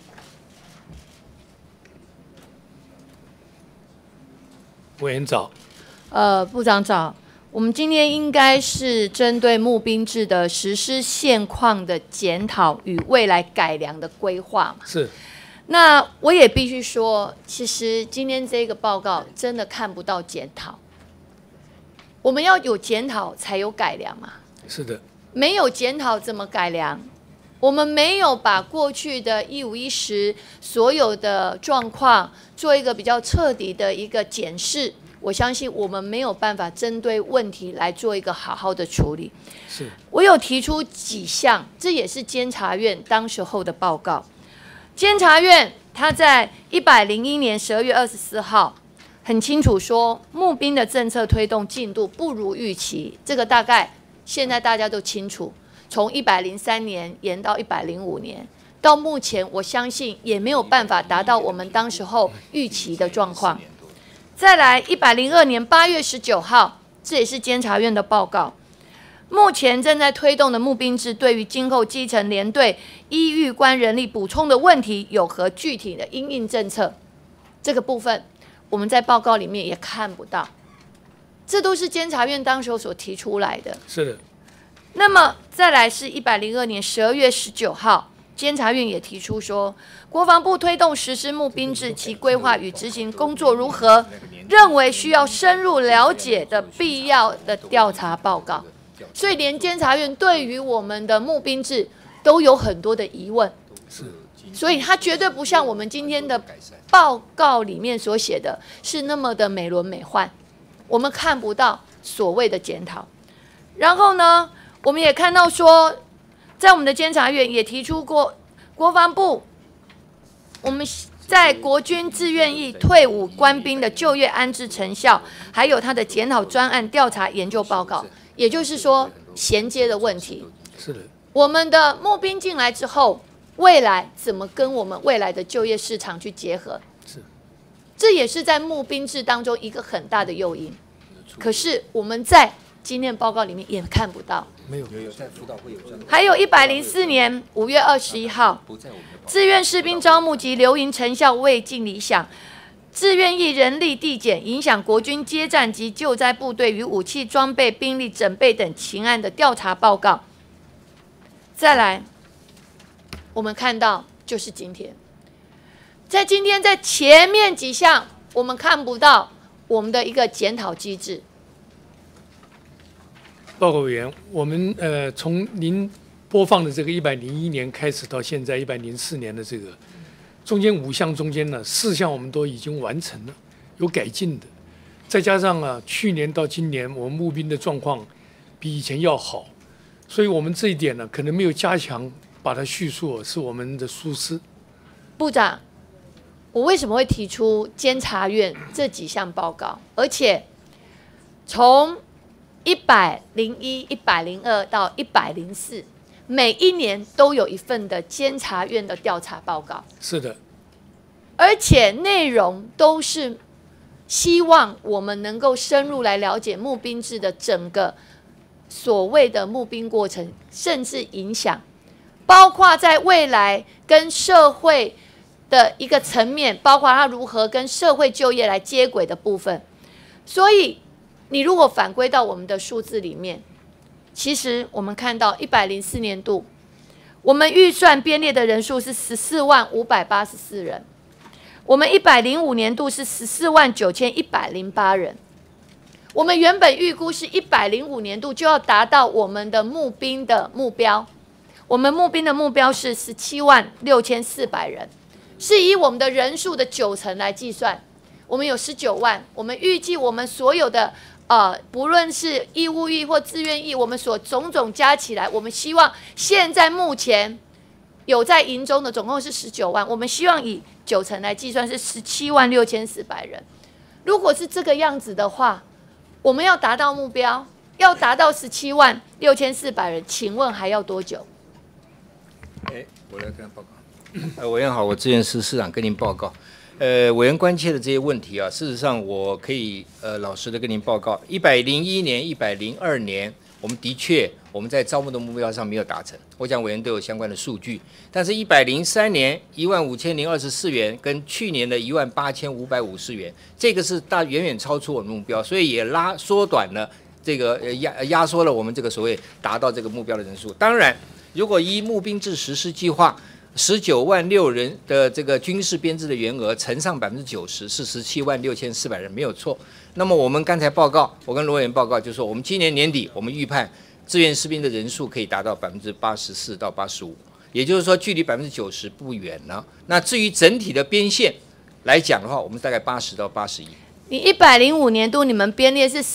委员早。 部长早。我们今天应该是针对募兵制的实施现况的检讨与未来改良的规划嘛。 是。 那我也必须说，其实今天这个报告真的看不到检讨。我们要有检讨才有改良嘛。 是的。 没有检讨怎么改良？我们没有把过去的15、10所有的状况做一个比较彻底的一个检视，我相信我们没有办法针对问题来做一个好好的处理。 是， 我有提出几项，这也是监察院当时候的报告。监察院他在101年12月24号很清楚说，募兵的政策推动进度不如预期，这个大概现在大家都清楚。从103年延到105年，到目前我相信也没有办法达到我们当时候预期的状况。再来102年8月19号，这也是监察院的报告。目前正在推动的募兵制对于今后基层连队依预官人力补充的问题有何具体的因应政策？这个部分我们在报告里面也看不到，这都是监察院当时候所提出来的。 是的。 那么再来是102年12月19号，监察院也提出说，国防部推动实施募兵制，其规划与执行工作如何，认为需要深入了解的必要的调查报告。所以连监察院对于我们的募兵制都有很多的疑问，所以它绝对不像我们今天的报告里面所写的是那么的美轮美奂，我们看不到所谓的检讨。然后呢，我们也看到说，在我们的监察院也提出过，国防部我们在国军自愿役退伍官兵的就业安置成效，还有他的检讨专案调查研究报告，也就是说衔接的问题。 是的。 我们的募兵进来之后，未来怎么跟我们未来的就业市场去结合？ 是。这也是在募兵制当中一个很大的诱因。可是我们在今天报告里面也看不到。 没有在辅导会有。 还有104年5月21号，志愿士兵招募及留营成效未尽理想，志愿役人力递减，影响国军接战及救灾部队与武器装备、兵力整备等情案的调查报告。再来，我们看到就是今天，在今天在前面几项，我们看不到我们的一个检讨机制。 报告委员，我们从您播放的这个101年开始到现在104年的这个中间5项中间呢，4项我们都已经完成了，有改进的。再加上啊，去年到今年我们募兵的状况比以前要好，所以我们这一点呢可能没有加强把它叙述，是我们的疏失。 部长，我为什么会提出监察院这几项报告，而且从101、102到104，每一年都有一份的监察院的调查报告。 是的， 而且内容都是希望我们能够深入来了解募兵制的整个所谓的募兵过程，甚至影响，包括在未来跟社会的一个层面，包括它如何跟社会就业来接轨的部分。所以你如果反归到我们的数字里面，其实我们看到104年度，我们预算编列的人数是14.584人，我们105年度是14.9108人。我们原本预估是105年度就要达到我们的募兵的目标，我们募兵的目标是17.6400人，是以我们的人数的90%来计算。我们有19万，我们预计我们所有的不论是义务役或自愿役，我们所种加起来，我们希望现在目前有在营中的总共是19万，我们希望以90%来计算是17.6400人。如果是这个样子的话，我们要达到目标，要达到17.6400人，请问还要多久？ 我来跟他报告。委员好，我支援司司长跟您报告。委员关切的这些问题啊，事实上我可以老实的跟您报告，101年、102年，我们的确我们在招募的目标上没有达成，我想委员都有相关的数据。但是103年15024元跟去年的18550元，这个是远远超出我们目标，所以也缩短了这个压缩了我们这个所谓达到这个目标的人数。当然，如果依募兵制实施计划，19.6万人的这个军事编制的员额乘上90%是17.6400人，没有错。那么我们刚才报告，我跟罗委员报告就是说，我们今年年底我们预判志愿士兵的人数可以达到84%到85%，也就是说距离90%不远了。那至于整体的编线来讲的话，我们大概80到81。 你105年度你们编列是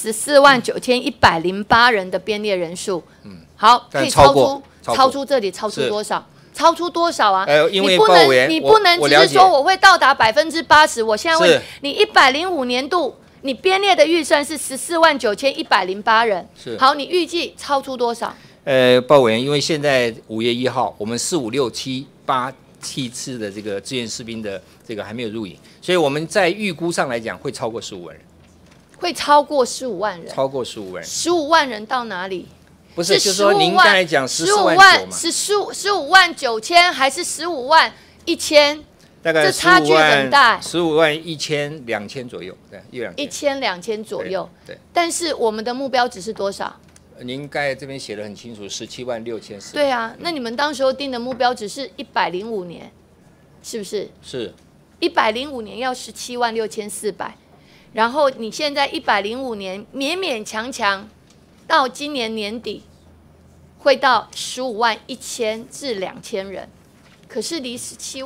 14.9108人的编列人数，好，可以超出这里超出多少？超出多少啊？ 因为你不能只是说我会到达80%。我现在问你，105年度你编列的预算是14.9108人，好，你预计超出多少？ 报委员，因为现在5月1号，我们4、5、6、7、8梯次的这个志愿士兵的这个还没有入营，所以我们在预估上来讲会超过15万人， 会超过15万人， 超过15万人 ，15万人到哪里？ 不是，就是说您刚才讲14.9万嘛， 是15.9千还是15.1千？ 大概这差距很大 ，15.12000左右，对 ，1200左右。 对。 但是我们的目标值是多少？ 您刚才这边写得很清楚，17.6400。 对啊，那你们当时候定的目标值是105年，是不是？ 是。 105年要17.6400，然后你现在105年勉勉强强到今年年底会到15.1千至2000人，可是离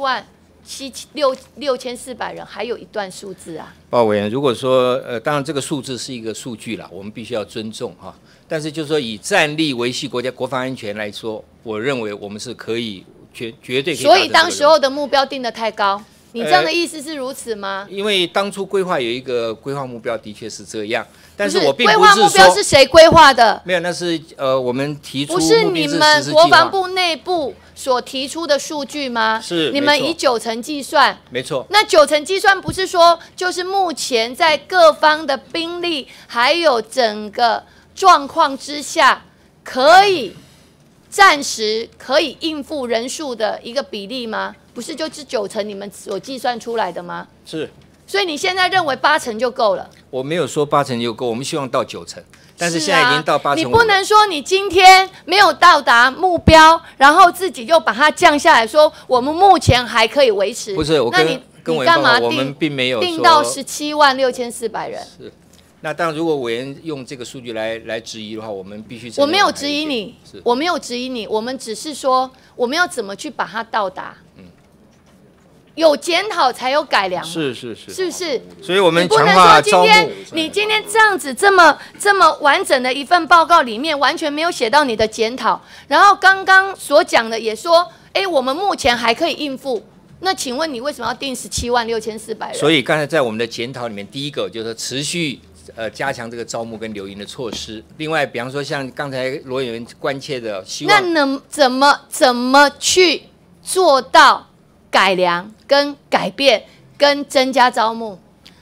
17.6400人还有一段数字啊。 报委员，如果说当然这个数字是一个数据啦，我们必须要尊重哈。但是就是说以战力维系国家国防安全来说，我认为我们是可以绝对可以。 所以当时候的目标定得太高，你这样的意思是如此吗？ 因为当初规划有一个规划目标，的确是这样。但是我并不是规划目标是谁规划的？ 没有，那是我们提出不是你们国防部内部所提出的数据吗？ 是， 你们以90%计算， 没错。 那90%计算不是说就是目前在各方的兵力还有整个状况之下，可以暂时可以应付人数的一个比例吗？不是就是90%你们所计算出来的吗？ 是。 所以你现在认为80%就够了？ 我没有说80%就够，我们希望到90%，但是现在已经到85%。 你不能说你今天没有到达目标，然后自己就把它降下来，说我们目前还可以维持。 不是，我跟你干嘛我们并没有定到17.6400人？ 是， 那当然，如果委员用这个数据来质疑的话，我们必须。 我没有质疑你，我没有质疑你，我们只是说我们要怎么去把它到达。有检讨才有改良， 是不是？ 所以我们不能说你今天这样子这么完整的一份报告里面完全没有写到你的检讨，然后刚刚所讲的也说，我们目前还可以应付。那请问你为什么要定176400人？ 所以刚才在我们的检讨里面，第一个就是持续加强这个招募跟留营的措施。另外，比方说像刚才罗委员关切的，希望那能怎么去做到改良、跟改变、跟增加招募？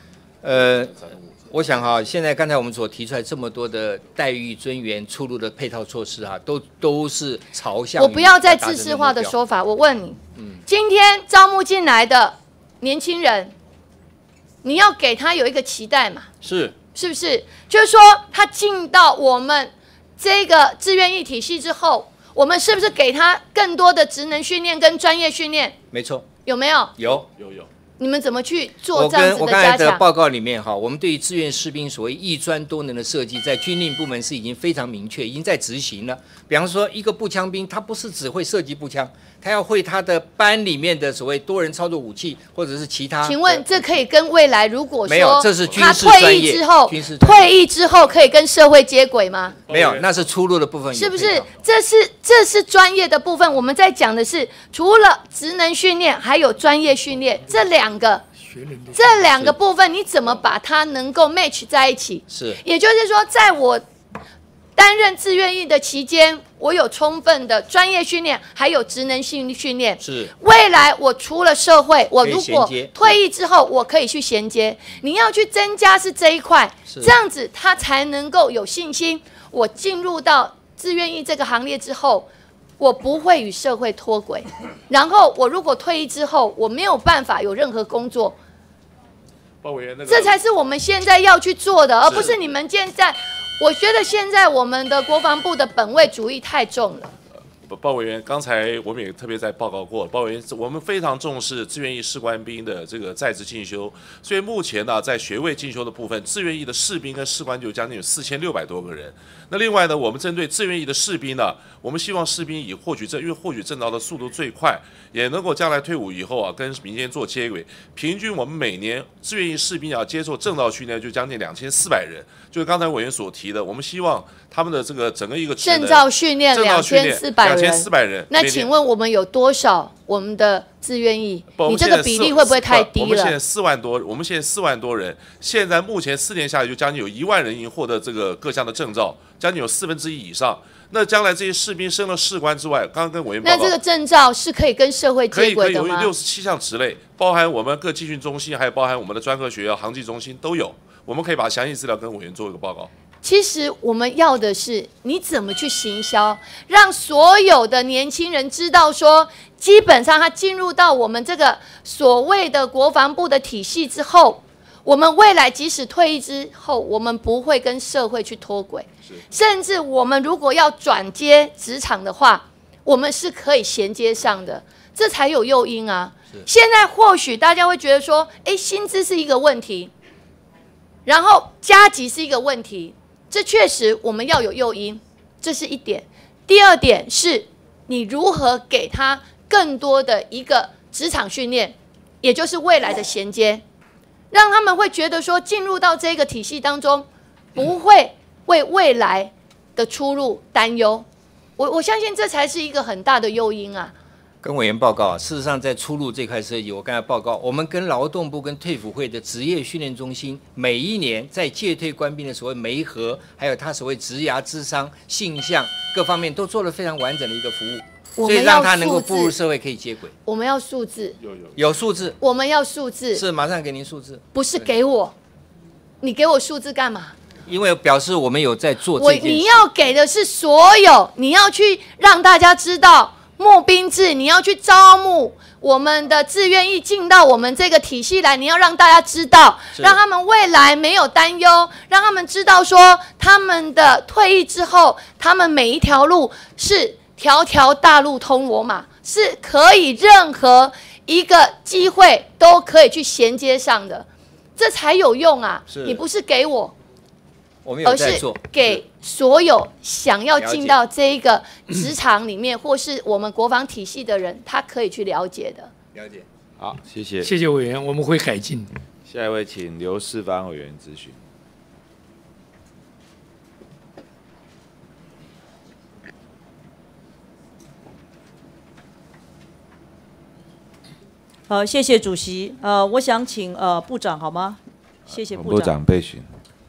我想哈，现在刚才我们所提出来这么多的待遇、尊严、出路的配套措施哈，都是朝向。 我不要再制式化的说法，我问你，今天招募进来的年轻人，你要给他有一个期待嘛？是不是？就是说，他进到我们这个志愿役体系之后，我们是不是给他更多的职能训练跟专业训练？ 没错， 有没有？ 有。 你们怎么去做这样子的加强？ 我刚才的报告里面哈，我们对于志愿士兵所谓役专多能的设计，在军令部门是已经非常明确，已经在执行了。比方说，一个步枪兵，他不是只会射击步枪，他要会他的班里面的所谓多人操作武器，或者是其他。 请问这可以跟未来如果说这是军他事专业， 退役之后可以跟社会接轨吗？ 没有，那是出路的部分。 是不是？这是专业的部分。我们在讲的是除了职能训练，还有专业训练，这两个部分，你怎么把它能够 match 在一起？ 是， 也就是说，在我担任志愿役的期间，我有充分的专业训练，还有职能训练。 是， 未来我出了社会，我如果退役之后，我可以去衔接。你要去增加是这一块，这样子他才能够有信心。我进入到志愿役这个行列之后，我不会与社会脱轨，然后我如果退役之后，我没有办法有任何工作，这才是我们现在要去做的，而不是你们现在。我觉得现在我们的国防部的本位主义太重了。 鲍委员，刚才我们也特别在报告过，鲍委员，我们非常重视志愿役士官兵的这个在职进修，所以目前呢，在学位进修的部分，志愿役的士兵跟士官就将近有4600多个人。那另外呢，我们针对志愿役的士兵呢，我们希望士兵以获取证，因为获取证照的速度最快，也能够将来退伍以后啊，跟民间做接轨。平均我们每年志愿役士兵要接受证照训练就将近2400人，就是刚才委员所提的，我们希望他们的这个整个一个证照训练2400人。那请问我们有多少我们的志愿役？你这个比例会不会太低了？ 我们现在4万多，人，现在目前4年下来就将近有1万人已经获得这个各项的证照，将近有1/4以上。那将来这些士兵升了士官之外，刚刚跟委员报告， 那这个证照是可以跟社会接轨的吗？ 可以有67项职类，包含我们各技训中心，还有包含我们的专科学校、航技中心都有。我们可以把详细资料跟委员做一个报告。 其实我们要的是你怎么去行销，让所有的年轻人知道说，基本上他进入到我们这个所谓的国防部的体系之后，我们未来即使退役之后，我们不会跟社会去脱轨，甚至我们如果要转接职场的话，我们是可以衔接上的，这才有诱因啊。现在或许大家会觉得说，薪资是一个问题，然后加级是一个问题，这确实我们要有诱因，这是一点。第二点是你如何给他更多的一个职场训练，也就是未来的衔接，让他们会觉得说进入到这个体系当中，不会为未来的出路担忧。我相信这才是一个很大的诱因啊。 跟委员报告，事实上在出路这块设计，我刚才报告，我们跟劳动部跟退辅会的职业训练中心，每一年在届退官兵的所谓媒合，还有他所谓职涯咨商、性向各方面，都做了非常完整的一个服务，所以让他能够步入社会可以接轨。 我们要数字， 有数字， 我们要数字， 是马上给您数字， 不是给我，你给我数字干嘛？ 因为表示我们有在做这件事。 你要给的是所有，你要去让大家知道。募兵制，你要去招募我们的志愿役进到我们这个体系来，你要让大家知道，让他们未来没有担忧，让他们知道说他们的退役之后，他们每一条路是条条大路通罗马，是可以任何一个机会都可以去衔接上的，这才有用啊！你不是给我， 我们有而是在做， 给所有想要进到这一个职场里面，或是我们国防体系的人，他可以去了解的。 了解。 好，谢谢。 谢谢委员，我们会改进。 下一位请刘世芳委员咨询。 谢谢主席。我想请部长好吗？谢谢部长。 部长备询。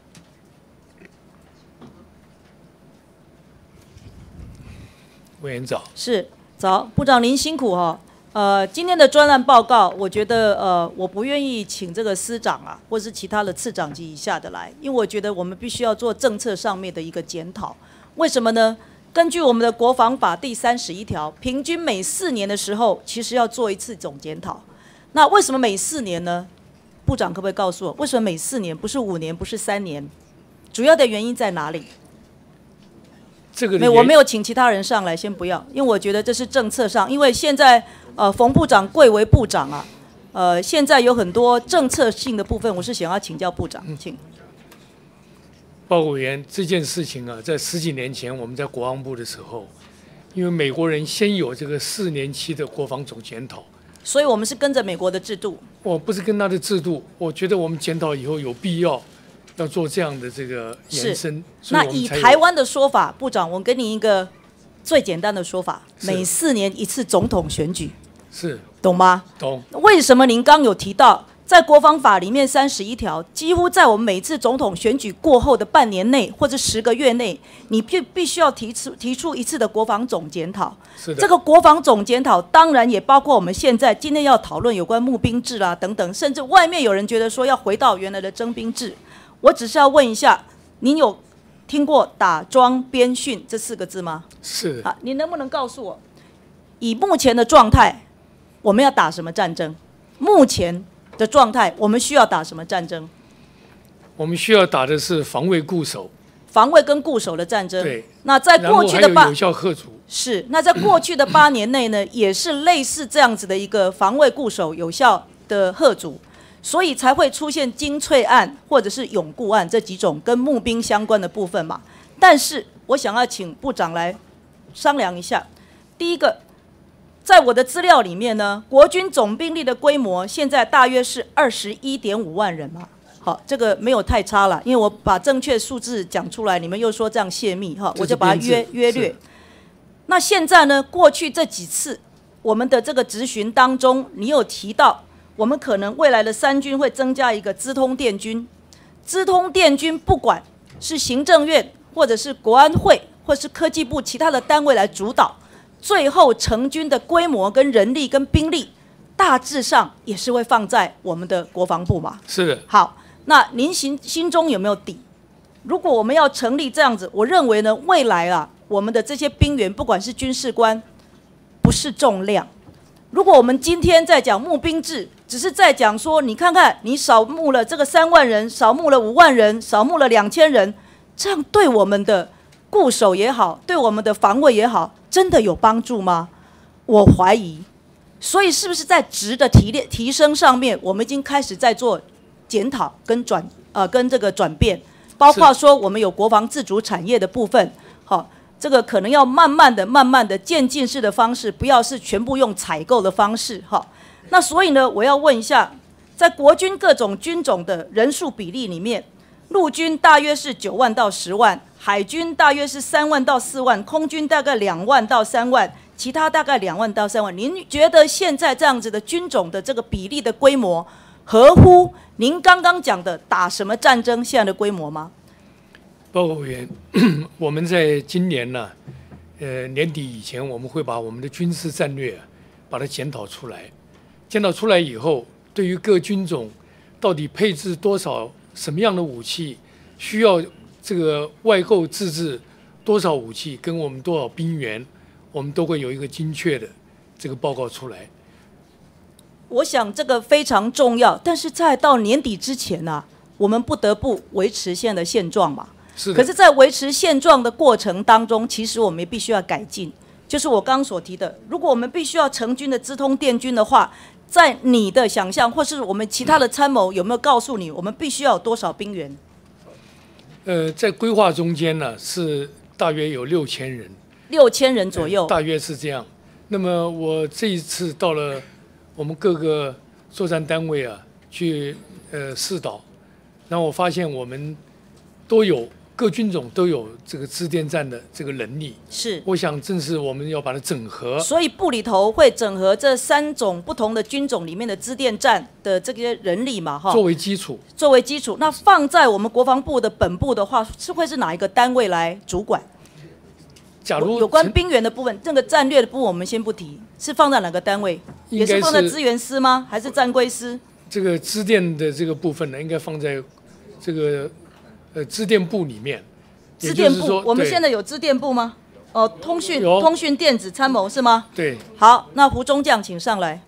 委员早。 是早，部长您辛苦哈。今天的专案报告，我觉得我不愿意请这个司长啊，或是其他的次长级以下的来，因为我觉得我们必须要做政策上面的一个检讨。为什么呢？根据我们的国防法第31条，平均每4年的时候，其实要做一次总检讨。那为什么每4年呢？部长可不可以告诉我，为什么每4年，不是5年，不是3年？主要的原因在哪里？ 这个我没有请其他人上来，先不要，因为我觉得这是政策上，因为现在冯部长贵为部长啊，现在有很多政策性的部分，我是想要请教部长，请。 报告委员，这件事情啊，在10几年前我们在国防部的时候，因为美国人先有这个4年期的国防总检讨， 所以我们是跟着美国的制度。 我不是跟他的制度，我觉得我们检讨以后有必要做这样的这个延伸。 那以台湾的说法，部长，我给你一个最简单的说法：每4年一次总统选举， 是懂吗？ 懂。 为什么您刚有提到？在国防法里面31条，几乎在我们每次总统选举过后的半年内或者10个月内，你必须要提出一次的国防总检讨。 是的。 这个国防总检讨当然也包括我们现在今天要讨论有关募兵制啦等等，甚至外面有人觉得说要回到原来的征兵制。我只是要问一下，您有听过打桩编训这4个字吗？ 是。 啊，你能不能告诉我，以目前的状态，我们要打什么战争？目前的状态，我们需要打什么战争？ 我们需要打的是防卫固守， 防卫跟固守的战争。 对。 那在过去的有效吓阻。 是。那在过去的8年内呢，也是类似这样子的一个防卫固守有效的吓阻，所以才会出现精粹案或者是永固案这几种跟募兵相关的部分嘛。但是我想要请部长来商量一下。第一个，在我的资料里面呢，国军总兵力的规模现在大约是21.5万人嘛。好，这个没有太差了，因为我把正确数字讲出来，你们又说这样泄密哈，我就把它约略。那现在呢，过去这几次我们的这个质询当中，你有提到我们可能未来的3军会增加一个资通电军。资通电军不管是行政院或者是国安会或是科技部其他的单位来主导，最后成军的规模跟人力跟兵力大致上也是会放在我们的国防部嘛。 是的。 好，那您心中有没有底？如果我们要成立这样子，我认为呢，未来啊，我们的这些兵员不管是军事官，不是重量。如果我们今天在讲募兵制，只是在讲说，你看看你少募了这个3万人，少募了5万人，少募了2000人，这样对我们的固守也好，对我们的防卫也好，真的有帮助吗？我怀疑。所以是不是在质的提升上面，我们已经开始在做检讨跟这个转变，包括说我们有国防自主产业的部分，好。这个可能要慢慢的渐进式的方式，不要是全部用采购的方式哈。那所以呢，我要问一下，在国军各种军种的人数比例里面，陆军大约是9万到10万，海军大约是3万到4万，空军大概2万到3万，其他大概2万到3万。您觉得现在这样子的军种的这个比例的规模，合乎您刚刚讲的打什么战争现在的规模吗？ 报告委员，我们在今年呢，年底以前，我们会把我们的军事战略把它检讨出来。检讨出来以后，对于各军种到底配置多少什么样的武器，需要这个外购自制多少武器，跟我们多少兵员，我们都会有一个精确的这个报告出来。 我想这个非常重要，但是在到年底之前呢，我们不得不维持现在的现状嘛。可是，在维持现状的过程当中，其实我们也必须要改进。就是我刚刚所提的，如果我们必须要成军的资通电军的话，在你的想象，或是我们其他的参谋有没有告诉你，我们必须要有多少兵员？ 在规划中间呢是大约有6000人 ，6000人左右， 大约是这样。那么我这一次到了我们各个作战单位啊，去试导，然后我发现我们各军种都有这个支电站的这个能力。 是， 我想正是我们要把它整合。 所以部里头会整合这3种不同的军种里面的支电站的这些人力嘛，哈， 作为基础。 作为基础，那放在我们国防部的本部的话，会是哪一个单位来主管？ 假如有关兵员的部分，这个战略的部分我们先不提，是放在哪个单位？也是放在资源司吗？还是战规司？ 这个支电的这个部分呢，应该放在这个支电部里面。 支电部，我们现在有支电部吗？通讯电子参谋是吗？ 对。 好，那胡中将请上来。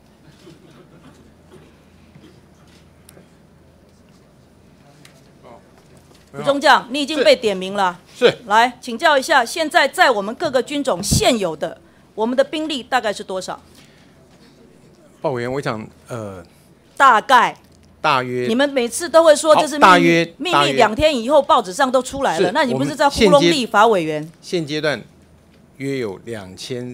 胡中将，你已经被点名了。 是。 来请教一下，现在在我们各个军种现有的，我们的兵力大概是多少？ 鲍委员，我想大约，你们每次都会说这是秘密，2天以后报纸上都出来了，那你不是在糊弄立法委员？ 现阶段约有2000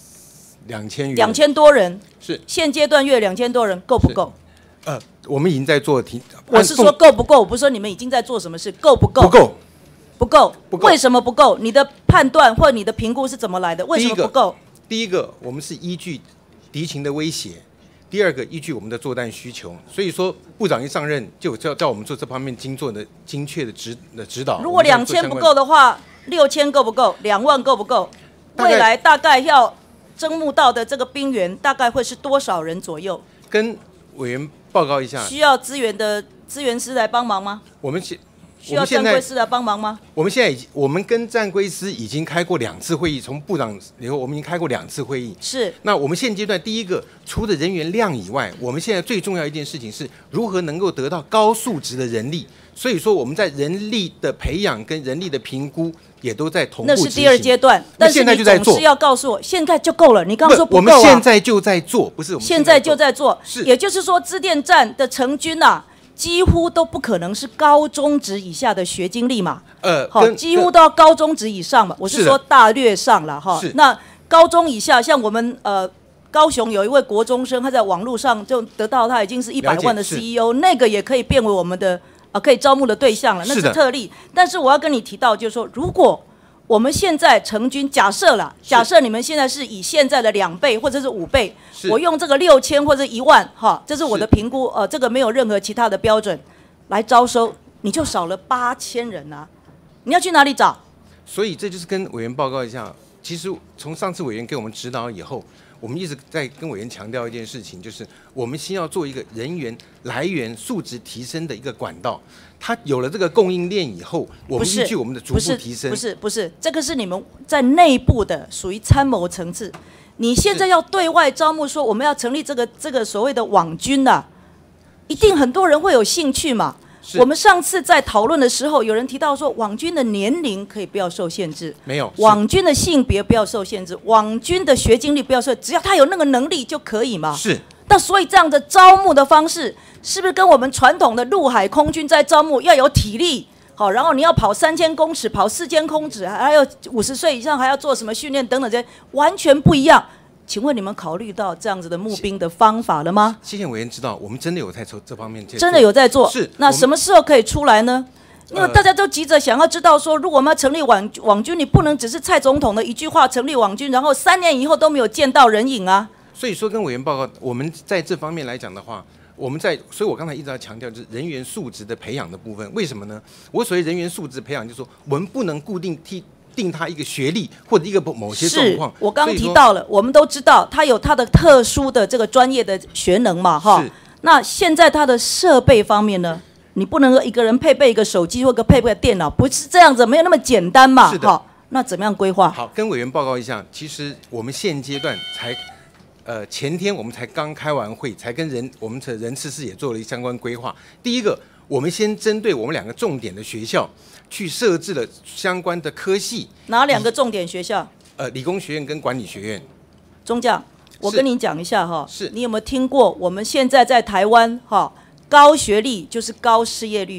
多人， 是现阶段约2000多人，够不够？ 我们已经在做我是说够不够，我不是说你们已经在做什么事，够不够？不够，为什么不够？你的判断或你的评估是怎么来的？为什么不够？ 第一个，我们是依据敌情的威胁。第二个，依据我们的作战需求，所以说部长一上任就叫我们做这方面精确的指导。 如果2000不够的话，6000够不够？2万够不够？未来大概要征募到的这个兵员大概会是多少人左右？ 跟委员报告一下。 需要资源司来帮忙吗？需要战规司来帮忙吗？ 我们跟战规司已经开过2次会议，从部长以后我们已经开过2次会议。 是。 那我们现阶段第一个，除了人员量以外，我们现在最重要一件事情是如何能够得到高素质的人力。所以说我们在人力的培养跟人力的评估也都在同步执行。 那是第2阶段，但是你总是要告诉我，现在就够了。你刚刚说不够啊？ 我们现在就在做，不是我们现在就在做。 是。 也就是说，支电站的成军啊，几乎都不可能是高中职以下的学经历嘛，几乎都要高中职以上嘛。我是说大略上了哈。那高中以下，像我们高雄有一位国中生，他在网络上就得到他已经是100万的 CEO， 那个也可以变为我们的可以招募的对象了，那是特例。但是我要跟你提到，就是说，如果我们现在成军，假设你们现在是以现在的2倍或者是5倍，我用这个6000或者1万哈，这是我的评估，这个没有任何其他的标准来招收，你就少了8000人啊！你要去哪里找？ 所以这就是跟委员报告一下，其实从上次委员给我们指导以后，我们一直在跟委员强调一件事情，就是我们先要做一个人员来源素质提升的一个管道。它有了这个供应链以后，我们依据我们的逐步提升。 不是，这个是你们在内部的属于参谋层次。你现在要对外招募，说我们要成立这个所谓的网军啊，一定很多人会有兴趣嘛。我们上次在讨论的时候，有人提到说，网军的年龄可以不要受限制， 没有； 网军的性别不要受限制，网军的学经历不要受，只要他有那个能力就可以嘛。 是。 那所以这样的招募的方式，是不是跟我们传统的陆海空军在招募要有体力？好，然后你要跑3000公尺，跑4000公尺，还有50岁以上还要做什么训练等等，这些完全不一样。请问你们考虑到这样子的募兵的方法了吗？ 谢谢委员知道，我们真的有在做这方面， 真的有在做。 是。 那什么时候可以出来呢？因为大家都急着想要知道说，如果我们要成立网军，你不能只是蔡总统的一句话成立网军，然后3年以后都没有见到人影啊。 所以说跟委员报告，我们在这方面来讲的话，所以我刚才一直要强调，就是人员素质的培养的部分。为什么呢？我所谓人员素质培养，就是说我们不能固定定他一个学历或者一个某些状况。 我刚提到了，我们都知道他有他的特殊的这个专业的学能嘛，哈。那现在他的设备方面呢，你不能一个人配备一个手机或者配备电脑，不是这样子，没有那么简单嘛。 是的。 那怎么样规划？ 好，跟委员报告一下，其实我们现阶段才。前天我们才刚开完会，才跟我们的人事室也做了相关规划。第一个，我们先针对我们2个重点的学校，去设置了相关的科系。 哪2个重点学校？ 理工学院跟管理学院。 中将，我跟你讲一下哈， 是你有没有听过？我们现在在台湾哈，高学历就是高失业率，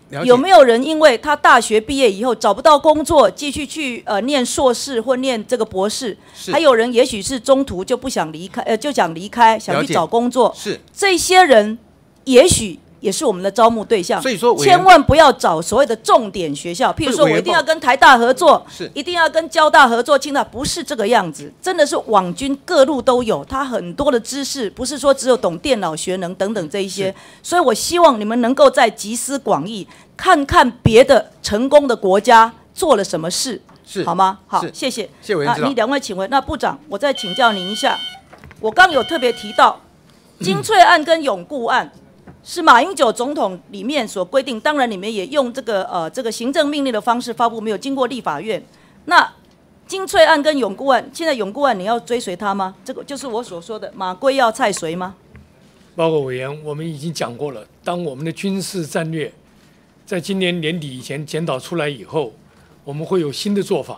有没有人因为他大学毕业以后找不到工作，继续去念硕士或念这个博士？还有人也许是中途就不想离开，就想离开，想去找工作。 是这些人，也许也是我们的招募对象。 所以说， 千万不要找所谓的重点学校，譬如说我一定要跟台大合作，一定要跟交大合作，清大不是这个样子，真的是网军各路都有，他很多的知识，不是说只有懂电脑学能等等这一些。所以我希望你们能够在集思广益，看看别的成功的国家做了什么事，好吗？好，谢谢。 谢委员指导。 你两位请问，那部长，我再请教您一下，我刚有特别提到精粹案跟永固案。是马英九总统里面所规定，当然里面也用这个行政命令的方式发布，没有经过立法院。那精粹案跟永固案，现在永固案你要追随他吗？这个就是我所说的马归要菜随吗？ 报告委员，我们已经讲过了，当我们的军事战略在今年年底以前检讨出来以后，我们会有新的做法。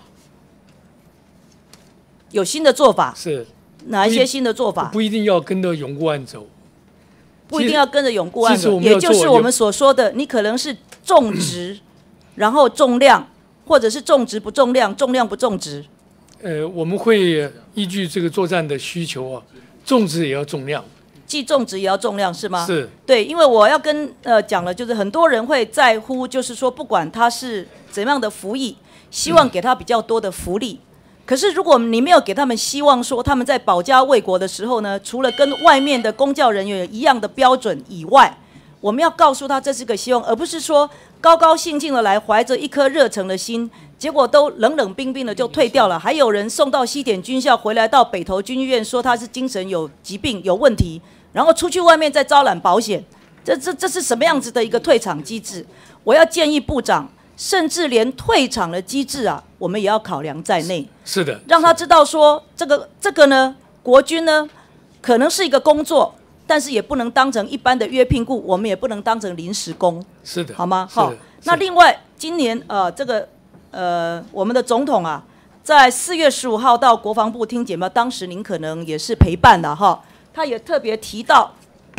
有新的做法是哪一些新的做法？ 不一定要跟着永固案走。 不一定要跟着永固案走，也就是我们所说的，你可能是重质，然后重量，或者是重质不重量，重量不重质。 我们会依据这个作战的需求啊，重质也要重量， 既重质也要重量，是吗？ 是。 对，因为我要跟讲了，就是很多人会在乎，就是说不管他是怎样的服役，希望给他比较多的福利。可是，如果你没有给他们希望说他们在保家卫国的时候呢，除了跟外面的公教人员有一样的标准以外，我们要告诉他这是个希望，而不是说高高兴兴的来，怀着一颗热诚的心，结果都冷冷冰冰的就退掉了。还有人送到西点军校回来到北投军医院，说他是精神有疾病有问题，然后出去外面再招揽保险，这是什么样子的一个退场机制？我要建议部长。甚至连退场的机制啊，我们也要考量在内。 是的， 让他知道说，这个呢，国军呢，可能是一个工作，但是也不能当成一般的约聘雇，我们也不能当成临时工。 是的， 好吗？好。那另外，今年我们的总统啊，在4月15号到国防部听简报，当时您可能也是陪伴的哈，他也特别提到。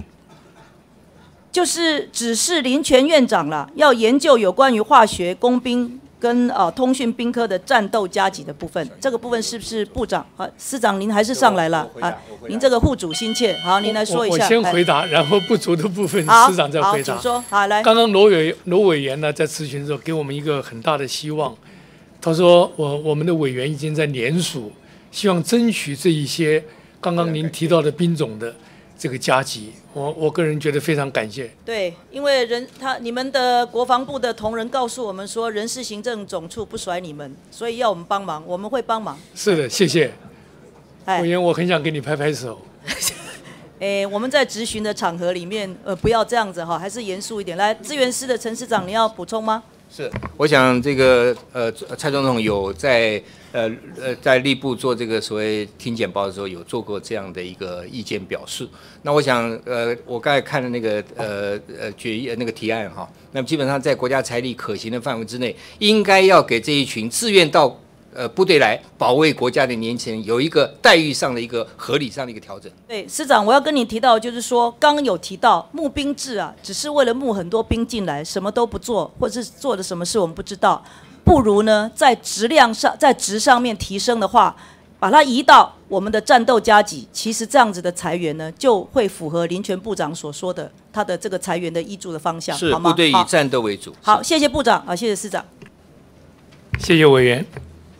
就是指示林全院长了，要研究有关于化学、工兵跟通讯兵科的战斗加给的部分。这个部分是不是部长司长您还是上来了啊？您这个护主心切，好，您来说一下。 我先回答，然后不足的部分司长再回答。 好，请说。好，来。 刚刚罗委员呢在咨询的时候给我们一个很大的希望，他说我们的委员已经在联署，希望争取这一些刚刚您提到的兵种的。这个加急，我个人觉得非常感谢。 对，因为你们的国防部的同仁告诉我们说，人事行政总处不甩你们，所以要我们帮忙，我们会帮忙。 是的，谢谢。委员，我很想给你拍拍手。 我们在质询的场合里面，不要这样子哈，还是严肃一点。来，资源司的陈司长，你要补充吗？ 是，我想这个蔡总统有在立部做这个所谓听简报的时候，有做过这样的一个意见表示。那我想我刚才看的那个决议那个提案哈，那么基本上在国家财力可行的范围之内，应该要给这一群自愿到部队来保卫国家的年轻人有一个待遇上的一个合理上的一个调整。 对，司长，我要跟你提到，就是说，刚刚有提到募兵制啊，只是为了募很多兵进来，什么都不做，或者是做的什么事我们不知道，不如呢在质量上，在质上面提升的话，把它移到我们的战斗加给，其实这样子的裁员呢，就会符合林全部长所说的他的这个裁员的挹注的方向，好吗？ 部队以战斗为主。 好，谢谢部长，谢谢司长， 谢谢委员。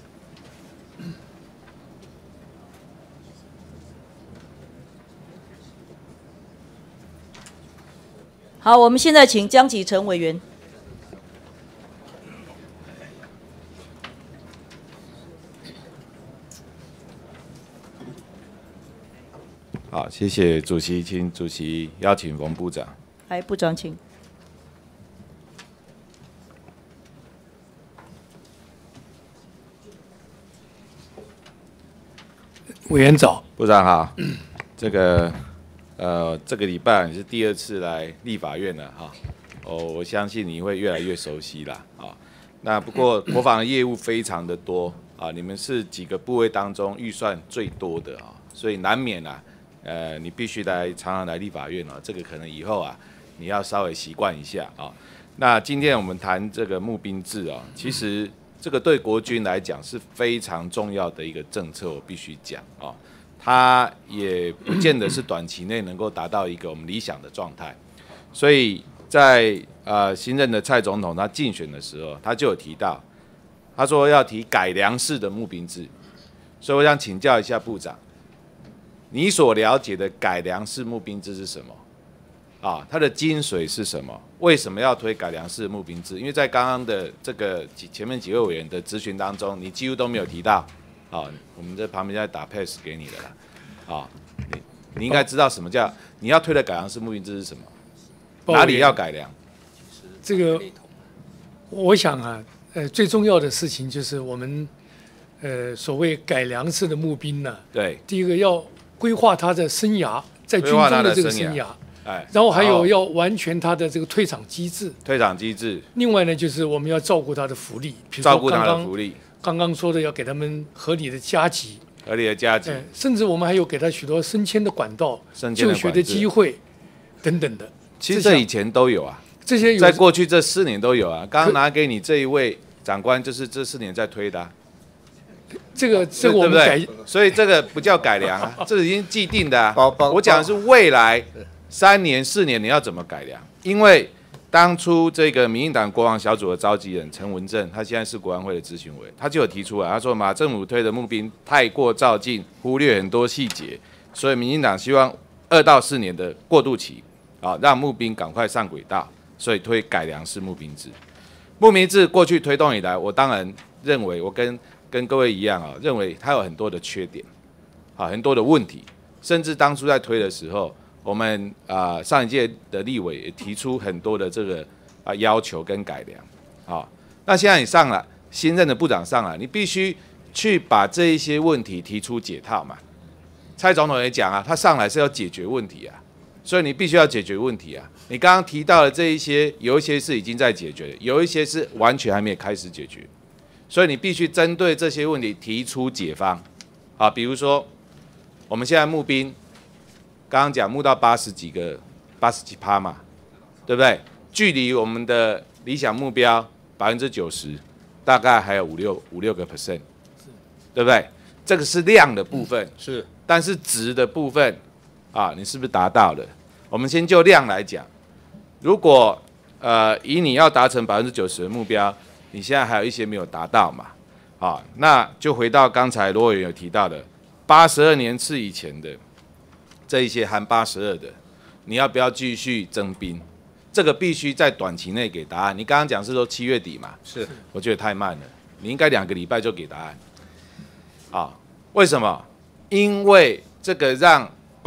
好，我们现在请江启臣委员。 好，谢谢主席，请主席邀请冯部长。 来，部长请。 委员早， 部长好。这个礼拜你是第2次来立法院了哈，我相信你会越来越熟悉啦啊。那不过国防的业务非常的多啊，你们是几个部位当中预算最多的啊，所以难免啊，你必须常常来立法院啊，这个可能以后啊你要稍微习惯一下啊。 那今天我们谈这个募兵制啊，其实这个对国军来讲是非常重要的一个政策，我必须讲啊，它也不见得是短期内能够达到一个我们理想的状态，所以在新任的蔡总统他竞选的时候，他就有提到，他说要提改良式的募兵制，所以我想请教一下部长，你所了解的改良式募兵制是什么？啊，它的精髓是什么？为什么要推改良式募兵制？因为在刚刚的这个前面几位委员的质询当中，你几乎都没有提到。啊，我们在旁边在打 pass 给你的啦。啊，你应该知道什么叫你要推的改良式募兵制是什么？哪里要改良？ 这个，我想啊，最重要的事情就是我们，所谓改良式的募兵呢， 对， 第一个要规划他的生涯，在军中的这个生涯。 哎， 然后还有要完全他的这个退场机制。 退场机制。 另外呢，就是我们要照顾他的福利，比如照顾他的福利。 刚刚说的要给他们合理的加级。 合理的加级。 甚至我们还有给他许多升迁的管道、就学的机会等等的。 其实这以前都有啊， 这些在过去这4年都有啊。刚刚拿给你这一位长官，就是这4年在推的。 这个我们改， 所以这个不叫改良啊，这已经既定的啊。我讲的是未来。3年4年你要怎么改良？因为当初这个民进党国防小组的召集人陈文正，他现在是国安会的咨询委，他就有提出来，他说马政府推的募兵太过照进，忽略很多细节，所以民进党希望2到4年的过渡期，啊，让募兵赶快上轨道，所以推改良式募兵制。募兵制过去推动以来，我当然认为我跟各位一样啊，认为它有很多的缺点，啊，很多的问题，甚至当初在推的时候。我们上一届的立委也提出很多的这个要求跟改良，啊，那现在你上了新任的部长上来，你必须去把这一些问题提出解套嘛。蔡总统也讲啊，他上来是要解决问题啊，所以你必须要解决问题啊。你刚刚提到的这一些，有一些是已经在解决，有一些是完全还没有开始解决，所以你必须针对这些问题提出解方，啊，比如说我们现在募兵。刚刚讲募到80几个，80几%嘛，对不对？距离我们的理想目标90%，大概还有5、6个%，对不对？这个是量的部分， 是， 但是值的部分啊，你是不是达到了？我们先就量来讲，如果以你要达成90%的目标，你现在还有一些没有达到嘛，啊，那就回到刚才罗委员有提到的82年次以前的。这一些含82的，你要不要继续征兵？这个必须在短期内给答案。你刚刚讲是说7月底嘛？ 是， 我觉得太慢了，你应该2个礼拜就给答案。啊，为什么？因为这个让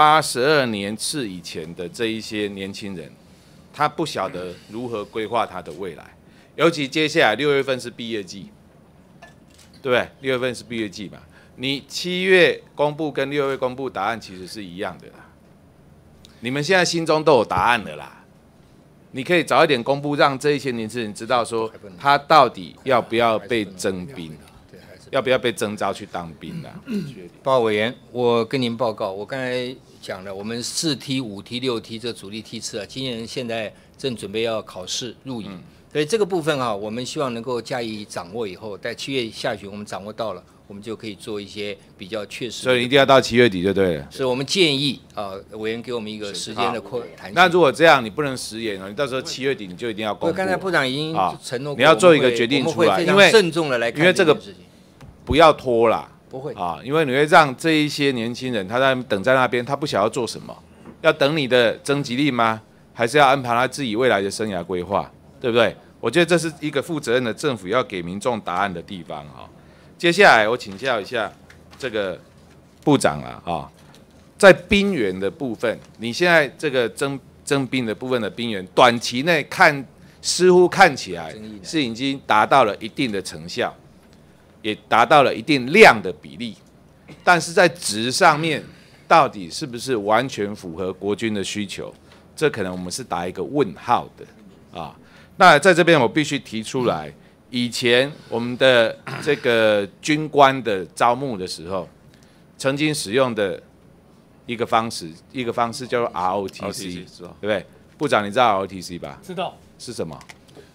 82年次以前的这一些年轻人，他不晓得如何规划他的未来，尤其接下来6月份是毕业季，对不对？6月份是毕业季嘛。你7月公布跟6月公布答案其实是一样的啦，你们现在心中都有答案了啦，你可以早一点公布，让这一些年轻人知道说他到底要不要被征兵，要不要被征召去当兵啦。 报告委员，我跟您报告，我刚才讲了，我们4梯、5梯、6梯这主力梯次啊，今年现在正准备要考试入营，所以这个部分啊，我们希望能够加以掌握，以后在7月下旬我们掌握到了。我们就可以做一些比较确实， 所以一定要到7月底就对了。 是我们建议委员给我们一个时间的弹性。 那如果这样，你不能食言哦，你到时候7月底你就一定要公布。 刚才部长已经承诺过， 你要做一个决定出来，因为慎重的来看， 因为这个不要拖啦， 不会啊，因为你会让这一些年轻人他在等在那边，他不晓得要做什么，要等你的征集令吗？还是要安排他自己未来的生涯规划，对不对？我觉得这是一个负责任的政府要给民众答案的地方啊。接下来我请教一下这个部长啊，在兵员的部分，你现在这个征兵的部分的兵员，短期内似乎看起来是已经达到了一定的成效，也达到了一定量的比例，但是在值上面到底是不是完全符合国军的需求，这可能我们是打一个问号的啊。那在这边我必须提出来。以前我们的这个军官的招募的时候，曾经使用的一个方式叫做 ROTC， 对不对？部长，你知道 ROTC 吧？ 知道。 是什么？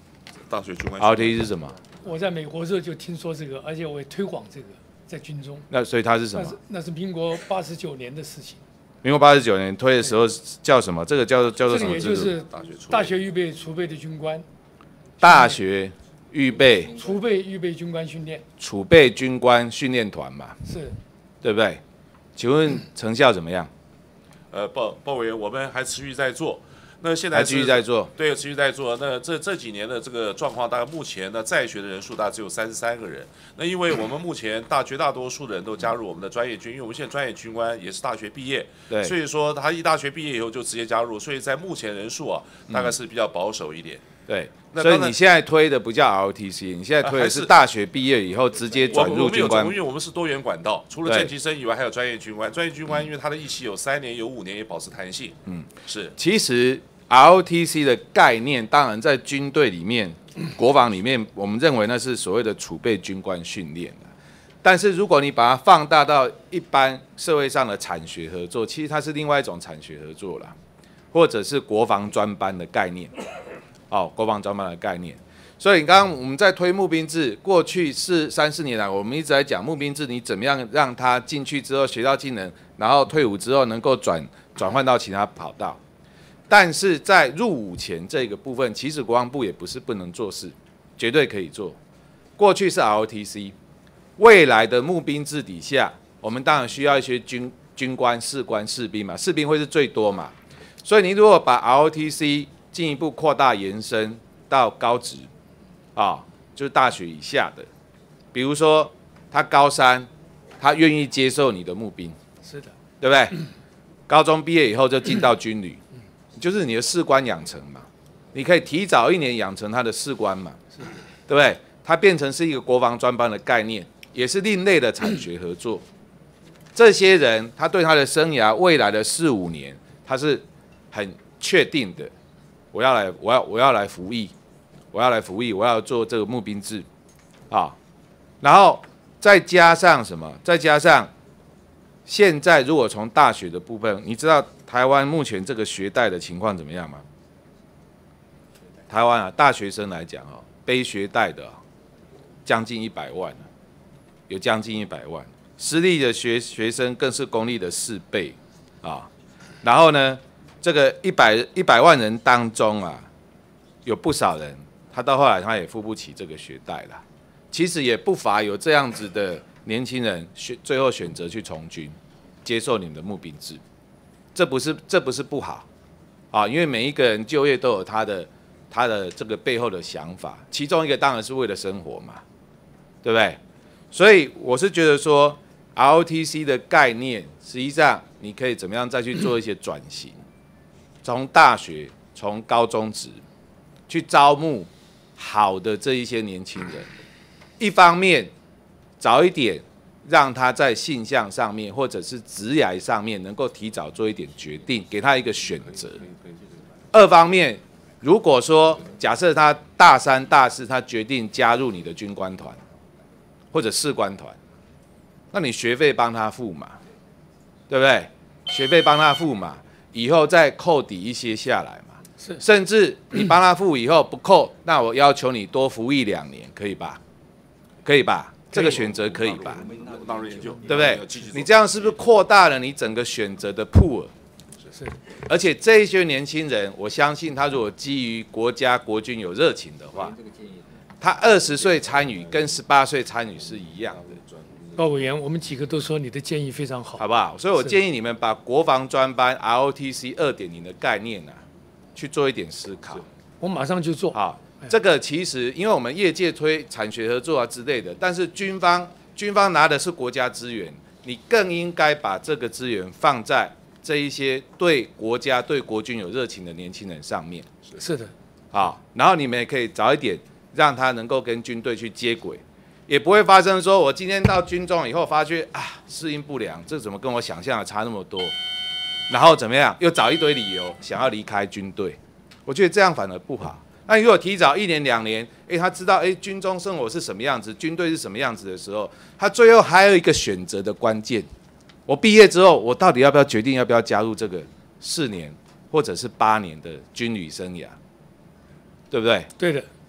大学军官 ROTC 是什么？ 我在美国的时候就听说这个，而且我也推广这个在军中。 那所以它是什么？ 那是民国89年的事情。 民国89年推的时候叫什么？这个叫做什么制度？ 这个也就是大学预备储备的军官。 大学预备储备军官训练。 储备军官训练团嘛。 是。 对不对？请问成效怎么样？ 鲍委员，我们还持续在做。那现在还继续在做， 对，持续在做。那这几年的这个状况，大概目前呢在学的人数大概只有33个人。那因为我们目前绝大多数的人都加入我们的专业军，因为我们现在专业军官也是大学毕业， 对， 所以说他大学毕业以后就直接加入，所以在目前人数大概是比较保守一点。 对，所以你现在推的不叫 ROTC， 你现在推的是大学毕业以后直接转入军官。 因为我们是多元管道，除了见习生以外，还有专业军官。专业军官因为他的役期有3年、有5年，也保持弹性。是。 其实 ROTC 的概念，当然在军队里面、国防里面，我们认为那是所谓的储备军官训练。但是如果你把它放大到一般社会上的产学合作，其实它是另外一种产学合作啦，或者是国防专班的概念。国防专班的概念。所以刚刚我们在推募兵制，过去3-4年来，我们一直在讲募兵制，你怎么样让他进去之后学到技能，然后退伍之后能够转换到其他跑道。但是在入伍前这个部分，其实国防部也不是不能做事，绝对可以做。过去是 ROTC， 未来的募兵制底下，我们当然需要一些军官、士官、士兵嘛，士兵会是最多嘛。所以你如果把 ROTC 进一步扩大延伸到高职，就是大学以下的，比如说他高3，他愿意接受你的募兵， 是的， 对不对？高中毕业以后就进到军旅，就是你的士官养成嘛，你可以提早1年养成他的士官嘛，对不对？它变成是一个国防专班的概念，也是另类的产学合作。这些人他对他的生涯未来的4-5年，他是很确定的。我要来服役，我要做这个募兵制，然后再加上什么？再加上现在如果从大学的部分，你知道台湾目前这个学贷的情况怎么样吗？台湾大学生来讲背学贷的将近100万，有将近100万，私立的学生更是公立的4倍然后呢？这个100万人当中有不少人，他到后来他也付不起这个学贷了。其实也不乏有这样子的年轻人最后选择去从军，接受你们的募兵制，这不是不好因为每一个人就业都有他的这个背后的想法，其中一个当然是为了生活嘛，对不对？所以我是觉得说 ROTC 的概念，实际上你可以怎么样再去做一些转型。从大学、从高中职去招募好的这一些年轻人，一方面早一点让他在性向上面或者是职涯上面能够提早做一点决定，给他一个选择；二方面，如果说假设他大3、大4，他决定加入你的军官团或者士官团，那你学费帮他付嘛，对不对？学费帮他付嘛。以后再扣抵一些下来嘛，甚至你帮他付以后不扣，那我要求你多服役2年，可以吧？可以吧？这个选择可以吧？对不对？你这样是不是扩大了你整个选择的 pool？ 是。而且这一些年轻人，我相信他如果基于国家国军有热情的话，他20岁参与跟18岁参与是一样的。 鲍委员，我们几个都说你的建议非常好， 好不好？所以我建议你们把国防专班 ROTC 2.0的概念去做一点思考。 我马上就做。 好，这个其实因为我们业界推产学合作之类的，但是军方拿的是国家资源，你更应该把这个资源放在这一些对国家、对国军有热情的年轻人上面。 是的。 好，然后你们也可以早一点让他能够跟军队去接轨。也不会发生说，我今天到军中以后发觉适应不良，这怎么跟我想象的差那么多？然后怎么样，又找一堆理由想要离开军队？我觉得这样反而不好。那如果提早1年2年，他知道军中生活是什么样子，军队是什么样子的时候，他最后还有一个选择的关键：我毕业之后，我到底要不要决定要不要加入这个4年或者是8年的军旅生涯？对不对？ 对的。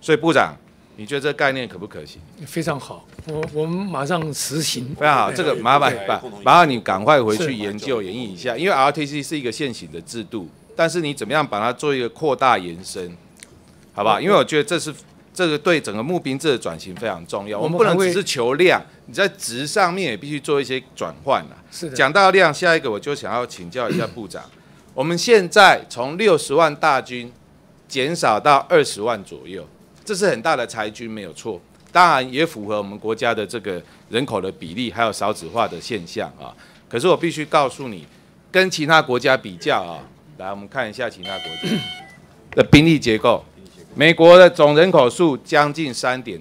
所以部长，你觉得这个概念可不可行？ 非常好，我们马上实行。 非常好，这个麻烦你赶快回去研究研议一下，因为 RTC 是一个现行的制度，但是你怎么样把它做一个扩大延伸，好不好？因为我觉得这个对整个募兵制的转型非常重要，我们不能只是求量，你在值上面也必须做一些转换啊。 是的。 讲到量，下一个我就想要请教一下部长，我们现在从60万大军减少到20万左右，这是很大的裁军，没有错。当然也符合我们国家的这个人口的比例，还有少子化的现象啊。可是我必须告诉你，跟其他国家比较啊，来我们看一下其他国家的兵力结构。美国的总人口数将近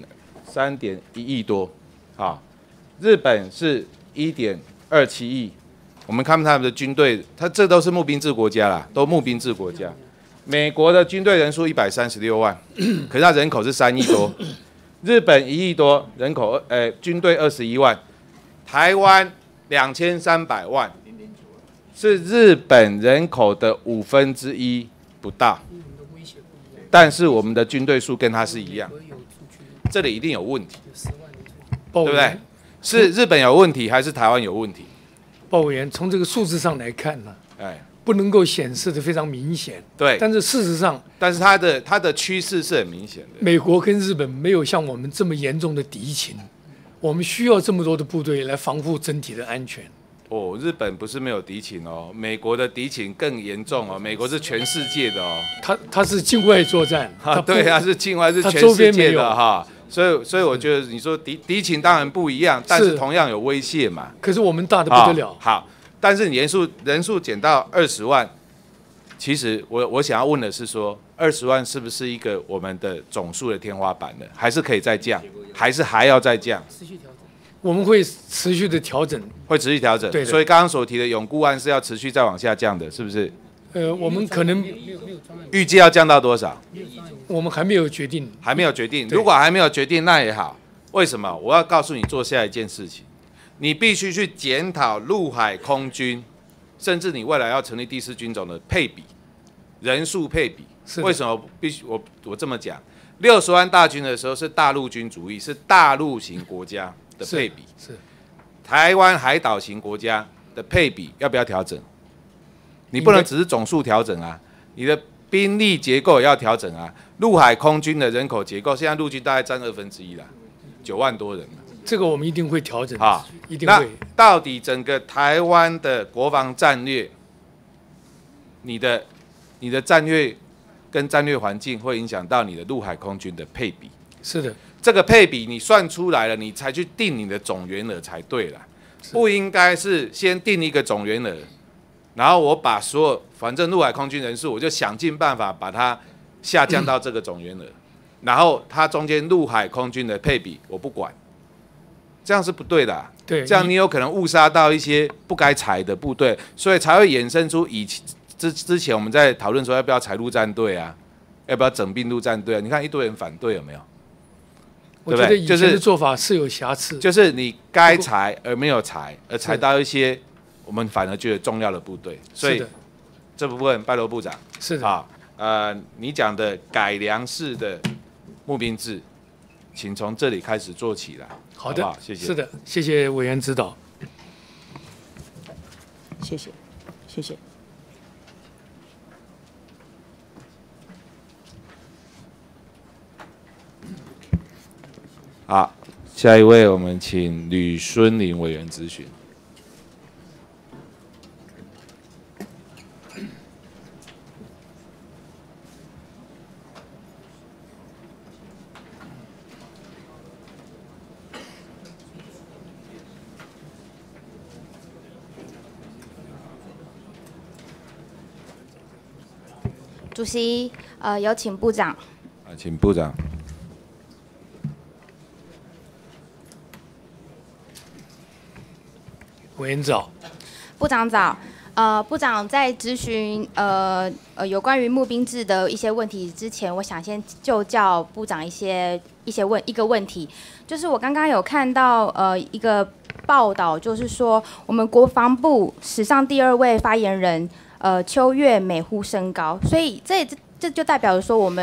3.1亿多，啊，日本是1.27亿。我们看他们的军队，这都是募兵制国家啦，都募兵制国家。美国的军队人数136万，可是它人口是3亿多。日本1亿多，人口军队21万。台湾2300万，是日本人口的1/5不到。但是我们的军队数跟它是一样，这里一定有问题，对不对？是日本有问题，还是台湾有问题？ 鲍委员，从这个数字上来看呢，不能够显示的非常明显。 对， 但是事实上， 它的趋势是很明显的。 美国跟日本没有像我们这么严重的敌情，我们需要这么多的部队来防护整体的安全。 哦，日本不是没有敌情哦，美国的敌情更严重哦，美国是全世界的哦。 它是境外作战， 对啊，是境外，是全世界的哈。所以我觉得你说敌情当然不一样，但是同样有威胁嘛。 可是我们大的不得了。 好，但是你人数减到20万，其实我想要问的是说，20万是不是一个我们的总数的天花板呢？还是可以再降，还是还要再降？ 我们会持续的调整， 会持续调整。 对， 所以刚刚所提的永固案是要持续再往下降的，是不是？ 我们可能预计要降到多少？ 我们还没有决定。 还没有决定。如果还没有决定，那也好。为什么？我要告诉你做下一件事情，你必须去检讨陆海空军，甚至你未来要成立第4军种的配比，人数配比。为什么必须我这么讲？60万大军的时候是大陆军主义，是大陆型国家的配比。 是台湾海岛型国家的配比要不要调整？你不能只是总数调整啊，你的兵力结构也要调整啊。陆海空军的人口结构，现在陆军大概占1/2啦，9万多人。 这个我们一定会调整啊， 一定会。 那到底整个台湾的国防战略，你的战略跟战略环境会影响到你的陆海空军的配比。 是的， 这个配比你算出来了，你才去定你的总员额才对啦，不应该是先定一个总员额，然后我把所有反正陆海空军人数，我就想尽办法把它下降到这个总员额，然后它中间陆海空军的配比我不管，这样是不对的啊。 对， 这样你有可能误杀到一些不该裁的部队，所以才会衍生出之前我们在讨论说要不要裁陆战队啊，要不要整并陆战队啊？你看一堆人反对，有没有？ 我觉得以前的做法是有瑕疵， 就是你该裁而没有裁，而裁到一些我们反而觉得重要的部队，所以这部分拜托部长。 是的。 你讲的改良式的募兵制，请从这里开始做起来。 好的， 好不好？谢谢。 是的，谢谢委员指导。 谢谢，谢谢。 好，下一位我们请吕孙林委员咨询。 主席，有请部长。 请部长。 委员早。 部长早。部长在咨询有关于募兵制的一些问题之前，我想先就教部长一个问题，就是我刚刚有看到一个报道，就是说我们国防部史上第2位发言人邱月美呼声高，所以这就代表说我们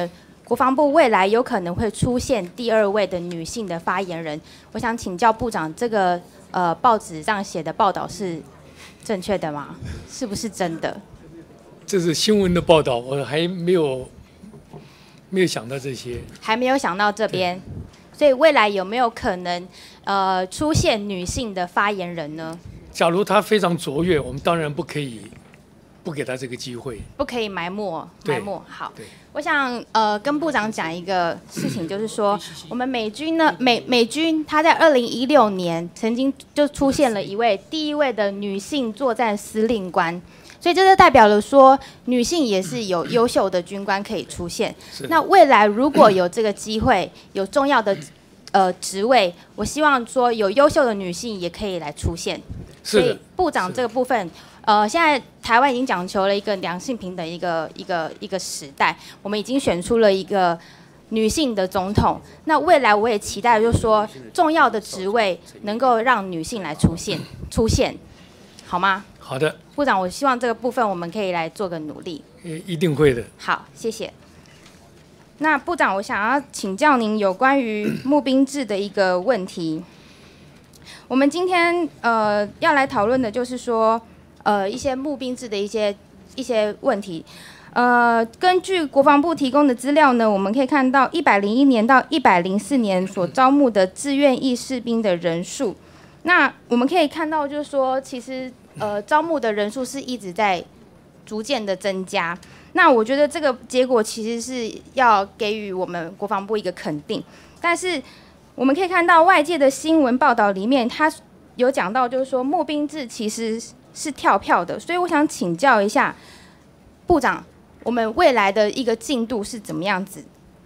国防部未来有可能会出现第2位的女性的发言人。我想请教部长，这个报纸上写的报道是正确的吗？是不是真的？ 这是新闻的报道，我还没有想到这些， 还没有想到这边，所以未来有没有可能出现女性的发言人呢？ 假如她非常卓越，我们当然不可以不给她这个机会， 不可以埋没。好， 对， 我想跟部长讲一个事情，就是说我们美军呢，美军他在2016年曾经就出现了第1位的女性作战司令官。所以这就代表了说，女性也是有优秀的军官可以出现。那未来如果有这个机会，有重要的职位，我希望说有优秀的女性也可以来出现。所以部长这个部分，现在台湾已经讲求了一个两性平等一个时代，我们已经选出了一个女性的总统。那未来我也期待，就是说重要的职位能够让女性来出现，好吗？ 好的， 部长，我希望这个部分我们可以来做个努力。 一定会的。 好，谢谢。那部长，我想要请教您有关于募兵制的一个问题。我们今天要来讨论的就是说一些募兵制的一些问题。根据国防部提供的资料呢，我们可以看到101年到104年所招募的志愿役士兵的人数。那我们可以看到，就是说，其实招募的人数是一直在逐渐的增加。那我觉得这个结果其实是要给予我们国防部一个肯定。但是我们可以看到外界的新闻报道里面，他有讲到，就是说募兵制其实是跳票的。所以我想请教一下部长，我们未来的一个进度是怎么样子？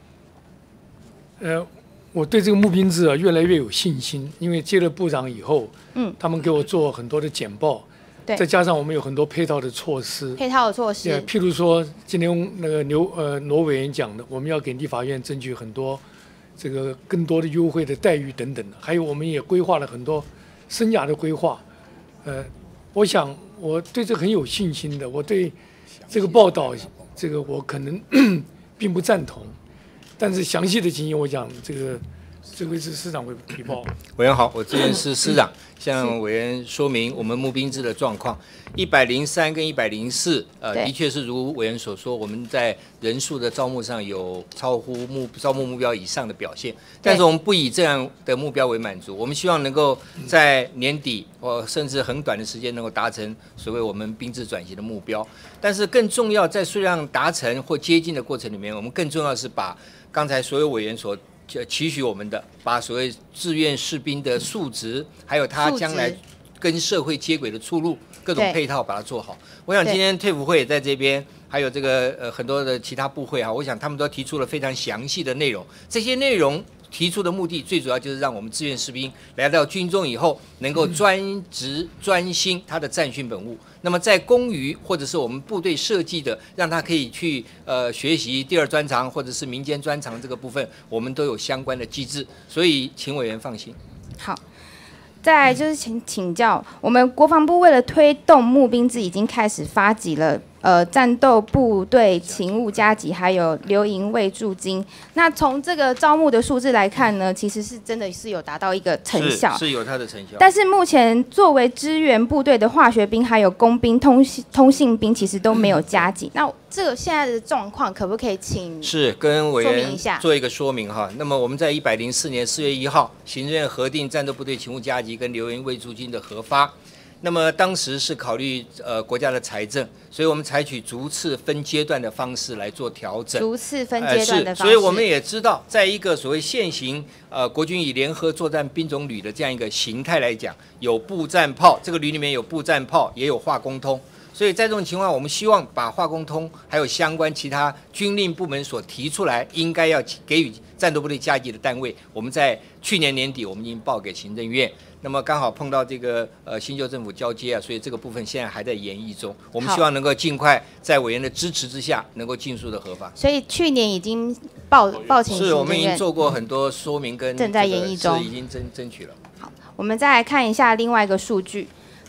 我对这个募兵制越来越有信心，因为接了部长以后，他们给我做很多的简报， 对， 再加上我们有很多配套的措施，譬如说今天那个罗委员讲的，我们要给立法院争取很多这个更多的优惠的待遇等等的，还有我们也规划了很多生涯的规划，我想我对这个很有信心的。我对这个报道，这个我可能并不赞同。但是详细的情形，我讲这个是市长会提报。 委员好，我这边是司长，向委员说明我们募兵制的状况。103跟104，的确是如委员所说，我们在人数的招募上有超乎招募目标以上的表现。但是我们不以这样的目标为满足，我们希望能够在年底甚至很短的时间能够达成所谓我们兵制转型的目标。但是更重要，在数量达成或接近的过程里面，我们更重要的是把刚才所有委员所期许我们的，把所谓志愿士兵的素质，还有他将来跟社会接轨的出路，各种配套把它做好。我想今天退辅会也在这边，还有这个很多的其他部会我想他们都提出了非常详细的内容。这些内容提出的目的，最主要就是让我们志愿士兵来到军中以后，能够专职专心他的战训本务。那么在公余或者是我们部队设计的，让他可以去学习第2专长或者是民间专长这个部分，我们都有相关的机制，所以请委员放心。 好，再来就是请教，我们国防部为了推动募兵制，已经开始发给了战斗部队勤务加给，还有留营慰助金。那从这个招募的数字来看呢，其实是真的是有达到一个成效， 是有它的成效。 但是目前作为支援部队的化学兵、还有工兵、通信兵，其实都没有加给。那这个现在的状况，可不可以请跟委员做一个说明哈？那么我们在104年4月1号，行政院核定战斗部队勤务加给跟留营慰助金的核发。那么当时是考虑国家的财政，所以我们采取逐次分阶段的方式来做调整。 逐次分阶段的方式。 所以我们也知道，在一个所谓现行国军以联合作战兵种旅的这样一个形态来讲，有步战炮，这个旅里面有步战炮，也有化工通。所以在这种情况，我们希望把化工通还有相关其他军令部门所提出来应该要给予战斗部队加给的单位，我们在去年年底我们已经报给行政院。那么刚好碰到这个新旧政府交接所以这个部分现在还在研议中。我们希望能够尽快在委员的支持之下，能够尽速的核发。 所以去年已经报请行政院， 是我们已经做过很多说明跟正在研议中， 已经争取了。 好，我们再来看一下另外一个数据。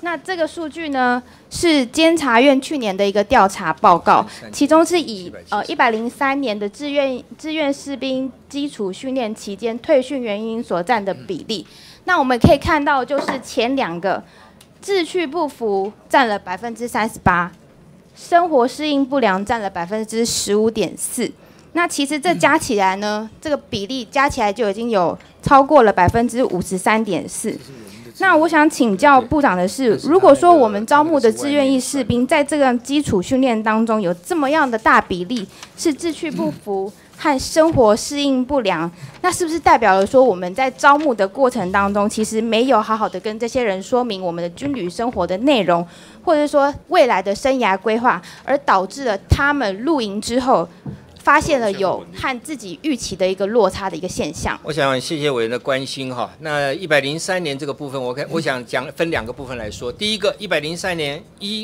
那这个数据呢，是监察院去年的一个调查报告，其中是以103年的志愿士兵基础训练期间退训原因所占的比例。那我们可以看到，就是前2个，志趣不符占了38%，生活适应不良占了15.4%。那其实这加起来呢，这个比例加起来就已经有超过了53.4%。那我想请教部长的是，如果说我们招募的志愿役士兵在这个基础训练当中有这么样的大比例是志趣不符和生活适应不良，那是不是代表了说我们在招募的过程当中，其实没有好好的跟这些人说明我们的军旅生活的内容，或者说未来的生涯规划，而导致了他们入营之后发现了有和自己预期的一个落差的一个现象。 我想谢谢委员的关心哈。那103年这个部分，我想讲分2个部分来说。第一个，103年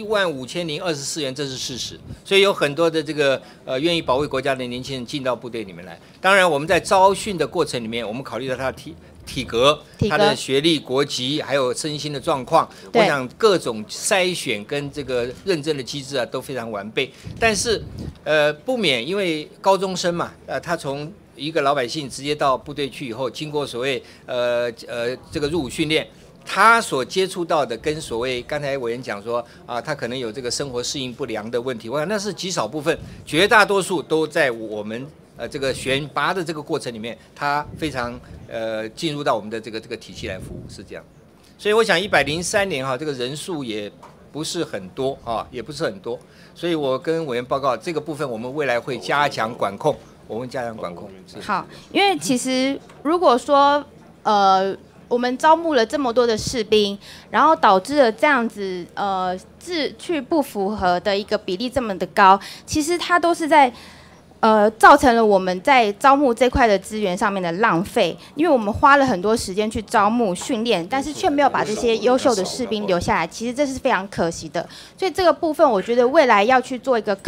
15024人，这是事实，所以有很多的这个愿意保卫国家的年轻人进到部队里面来。当然，我们在招训的过程里面，我们考虑到他的体格、他的学历、国籍，还有身心的状况，我想各种筛选跟这个认证的机制啊都非常完备。但是，不免因为高中生嘛，他从一个老百姓直接到部队去以后，经过所谓这个入伍训练，他所接触到的跟所谓刚才委员讲说啊，他可能有这个生活适应不良的问题，我想那是极少部分，绝大多数都在我们这个选拔的这个过程里面，他非常进入到我们的这个体系来服务，是这样。所以我想103年哈，这个人数也不是很多啊，也不是很多。所以我跟委员报告这个部分，我们未来会加强管控，我们加强管控。 好，因为其实如果说我们招募了这么多的士兵，然后导致了这样子志趣不符合的一个比例这么的高，其实它都是在造成了我们在招募这块的资源上面的浪费，因为我们花了很多时间去招募训练，但是却没有把这些优秀的士兵留下来，其实这是非常可惜的。所以这个部分，我觉得未来要去做一个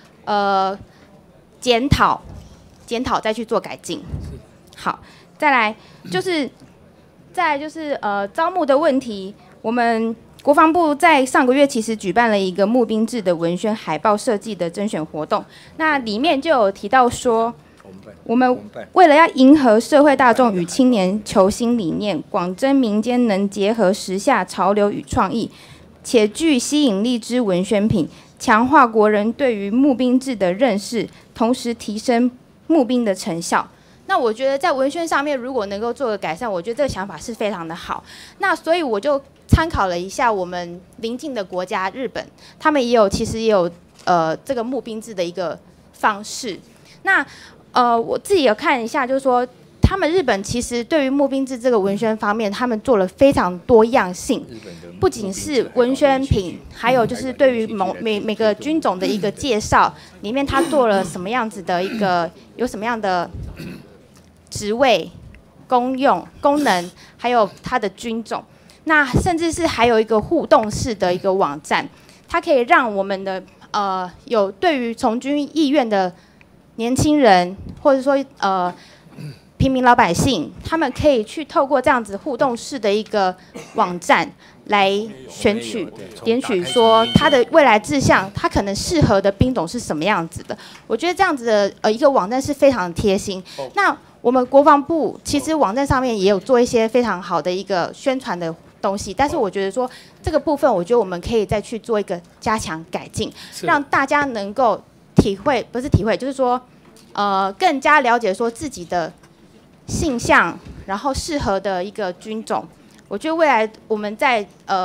检讨再去做改进。好，再来就是招募的问题，我们国防部在上个月其实举办了一个募兵制的文宣海报设计的甄选活动，那里面就有提到说，我们为了要迎合社会大众与青年求新理念，广征民间能结合时下潮流与创意，且具吸引力之文宣品，强化国人对于募兵制的认识，同时提升募兵的成效。那我觉得在文宣上面如果能够做个改善，我觉得这个想法是非常的好。那所以我就参考了一下我们邻近的国家日本，他们其实也有这个募兵制的一个方式。那我自己有看一下，就是说他们日本其实对于募兵制这个文宣方面，他们做了非常多样性，不仅是文宣品，还有就是对于每个军种的一个介绍，里面他做了什么样子的一个有什么样的职位、功能，还有它的军种。那甚至是还有一个互动式的一个网站，它可以让我们的有对于从军意愿的年轻人，或者说平民老百姓，他们可以去透过这样子互动式的一个网站来点取说他的未来志向，他可能适合的兵种是什么样子的。我觉得这样子的一个网站是非常贴心。那我们国防部其实网站上面也有做一些非常好的一个宣传的东西，但是我觉得说这个部分，我觉得我们可以再去做一个加强改进，让大家能够就是说更加了解说自己的性向，然后适合的一个军种。我觉得未来我们在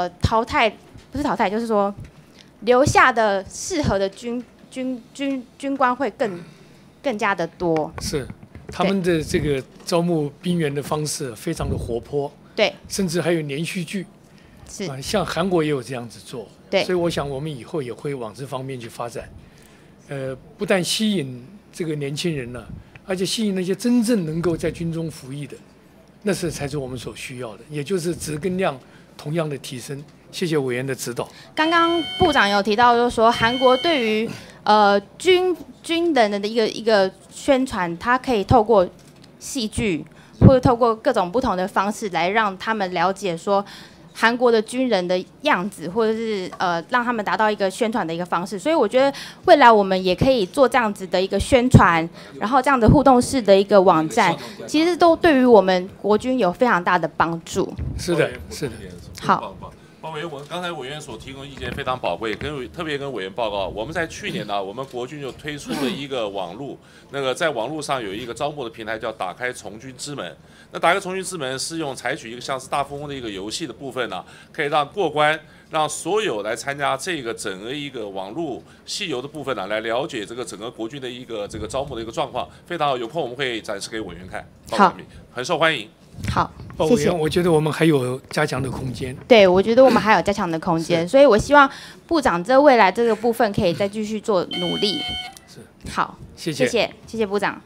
就是说留下的适合的军官会更加的多。 是。他们的这个招募兵员的方式非常的活泼， 对， 甚至还有连续剧， 是像韩国也有这样子做， 对， 所以我想我们以后也会往这方面去发展，不但吸引这个年轻人呢，而且吸引那些真正能够在军中服役的，那才是我们所需要的，也就是质跟量同样的提升。谢谢委员的指导。 刚刚部长有提到，就是说韩国对于军人的一个宣传，它可以透过戏剧或者透过各种不同的方式来让他们了解说， 韩国的军人的样子，或者是让他们达到一个宣传的一个方式。所以我觉得未来我们也可以做这样子的一个宣传，然后这样的互动式的一个网站，其实都对于我们国军有非常大的帮助。 是的，是的。 好。 包委员，刚才委员所提供意见非常宝贵，特别跟委员报告，我们在去年呢，我们国军就推出了一个网络，在网络上有一个招募的平台叫“打开从军之门”。那打开从军之门是采取一个像是大富翁的一个游戏的部分呢，可以让过关，让所有来参加这个整个一个网络系游的部分呢，来了解这个整个国军的一个这个招募的一个状况，非常好。有空我们会展示给委员看， 好， 很受欢迎。 好，谢谢。 我觉得我们还有加强的空间。 对，我觉得我们还有加强的空间，所以我希望部长在未来这个部分可以再继续做努力。 是。 好， 谢谢， 谢谢部长。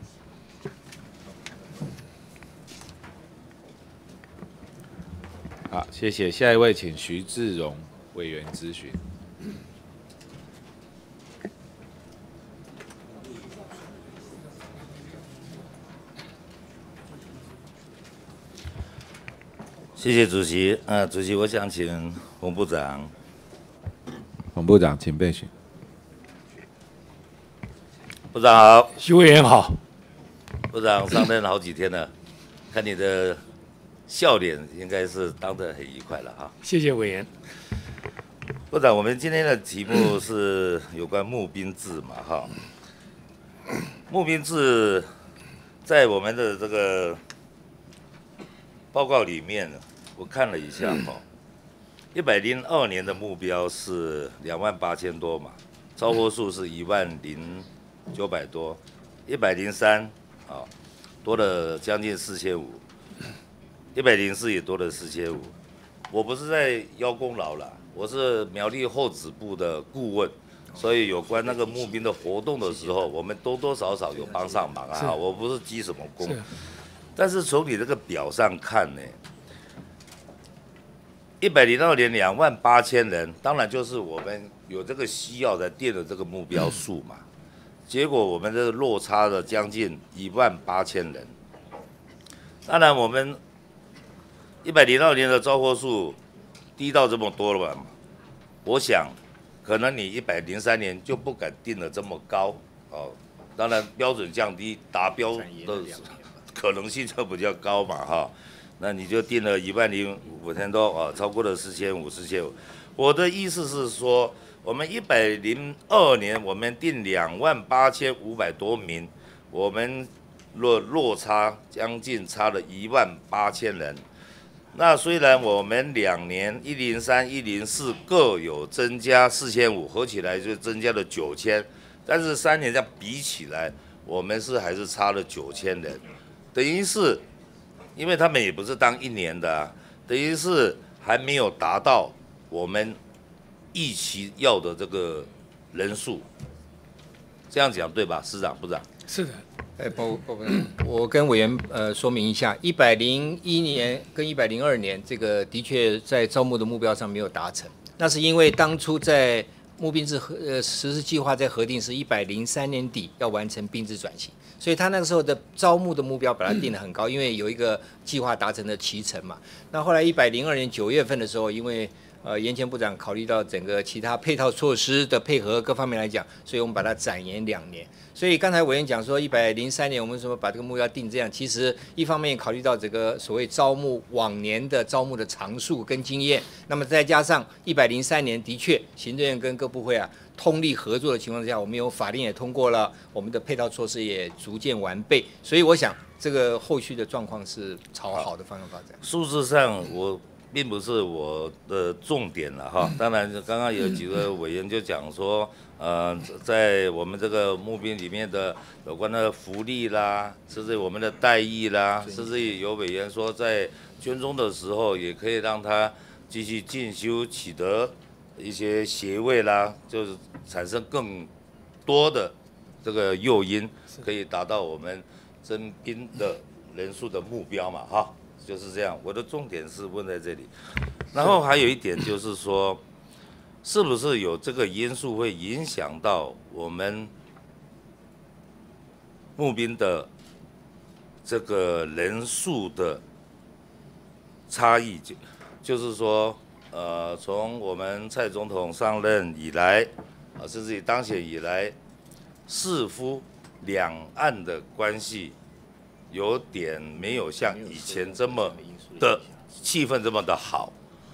好，谢谢。下一位，请徐志荣委员咨询。 谢谢主席。主席，我想请洪部长。 洪部长，请备询。 部长好。 徐委员好。 部长上任好几天了，看你的笑脸，应该是当得很愉快了哈。 谢谢委员。 部长，我们今天的题目是有关募兵制嘛哈。募兵制在我们的这个报告里面，我看了一下哈，102年的目标是28000多嘛，超获数是10900多，103多了将近4500，104也多了4500。我不是在邀功劳啦，我是苗栗后指部的顾问，所以有关那个募兵的活动的时候，我们多多少少有帮上忙啊，我不是积什么功。但是从你这个表上看呢，102年28000人，当然就是我们有这个需要才定的这个目标数嘛。结果我们这个落差了将近18000人。当然我们102年的招获数低到这么多了吧？我想可能你103年就不敢定的这么高哦。当然标准降低，达标的可能性就比较高嘛哈，那你就定了15000多啊，超过了4500。我的意思是说，我们102年我们定28500多名，我们落差将近差了18000人。那虽然我们2年103、104各有增加4500，合起来就增加了9000，但是3年这样比起来，我们还是差了9000人。等于是，因为他们也不是当1年的啊，等于是还没有达到我们预期要的这个人数。这样讲对吧，司长、部长？ 是的。我跟委员说明一下，101年跟102年这个的确在招募的目标上没有达成，那是因为当初在募兵制实施计划在核定是103年底要完成兵制转型。所以他那个时候的招募的目标把它定得很高，因为有一个计划达成的期程嘛。那后来102年9月份的时候，因为严前部长考虑到整个其他配套措施的配合各方面来讲，所以我们把它展延2年。所以刚才委员讲说103年我们为什么把这个目标定这样，其实一方面考虑到这个所谓招募往年的招募的常数跟经验，那么再加上103年的确行政院跟各部会通力合作的情况之下，我们有法令也通过了，我们的配套措施也逐渐完备，所以我想这个后续的状况是朝好的方向发展。 数字上我并不是我的重点了哈，当然刚刚有几个委员就讲说，在我们这个募兵里面的有关的福利啦，甚至我们的待遇啦，甚至有委员说在军中的时候也可以让他继续进修，取得一些学位啦，就是产生更多的这个诱因，可以达到我们征兵的人数的目标嘛哈。就是这样，我的重点是问在这里，然后还有一点就是说，是不是有这个因素会影响到我们募兵的这个人数的差异？ 就是说，从我们蔡总统上任以来，甚至于当选以来，似乎两岸的关系有点没有像以前这么的气氛这么的好。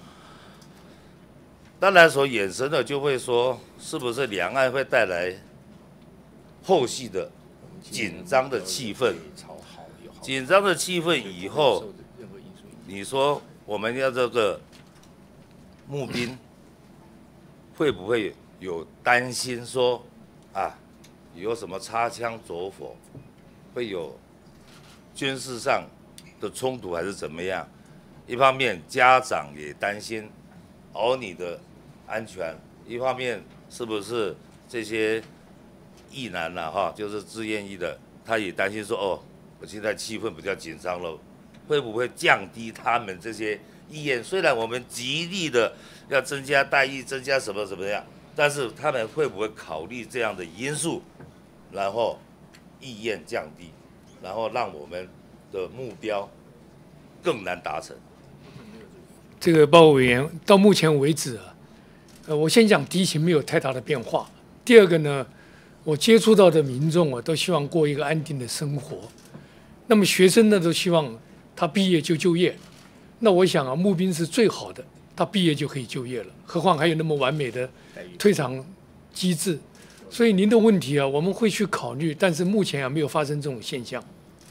当然所衍生的就会说，是不是两岸会带来后续的紧张的气氛？紧张的气氛以后，你说我们要这个募兵，会不会有担心说啊，有什么擦枪走火，会有军事上的冲突还是怎么样？一方面家长也担心儿女的安全，一方面是不是这些役男呐就是志愿役的，他也担心说哦，我现在气氛比较紧张了，会不会降低他们这些意愿？虽然我们极力的要增加待遇，增加什么什么样，但是他们会不会考虑这样的因素，然后意愿降低，然后让我们的目标更难达成？ 这个报告委员，到目前为止我先讲敌情没有太大的变化。第二个呢，我接触到的民众都希望过一个安定的生活。那么学生呢，都希望他毕业就就业。那我想募兵是最好的，他毕业就可以就业了，何况还有那么完美的退场机制。所以您的问题我们会去考虑，但是目前没有发生这种现象。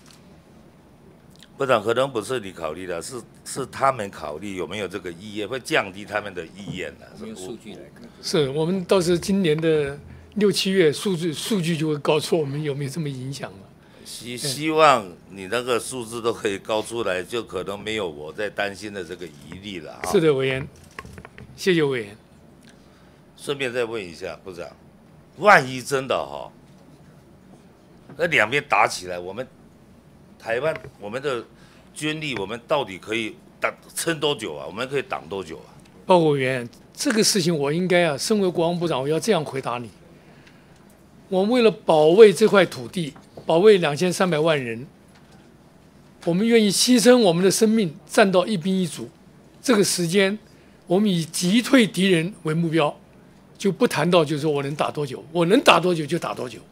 部长，可能不是你考虑的，是他们考虑有没有这个意愿，会降低他们的意愿的。 用数据来看，是我们到时候今年的6、7月数据就会告诉我们有没有这么影响了。 希望你那个数字都可以高出来，就可能没有我在担心的这个疑虑了。 是的，委员，谢谢委员。 顺便再问一下部长，万一真的那两边打起来，我们台湾我们的军力，我们到底可以撑多久啊？我们可以挡多久啊？ 报告委员，这个事情我应该身为国防部长，我要这样回答你。我们为了保卫这块土地，保卫2300万人，我们愿意牺牲我们的生命，站到一兵一卒。这个时间，我们以击退敌人为目标，就不谈到就是说我能打多久，我能打多久就打多久。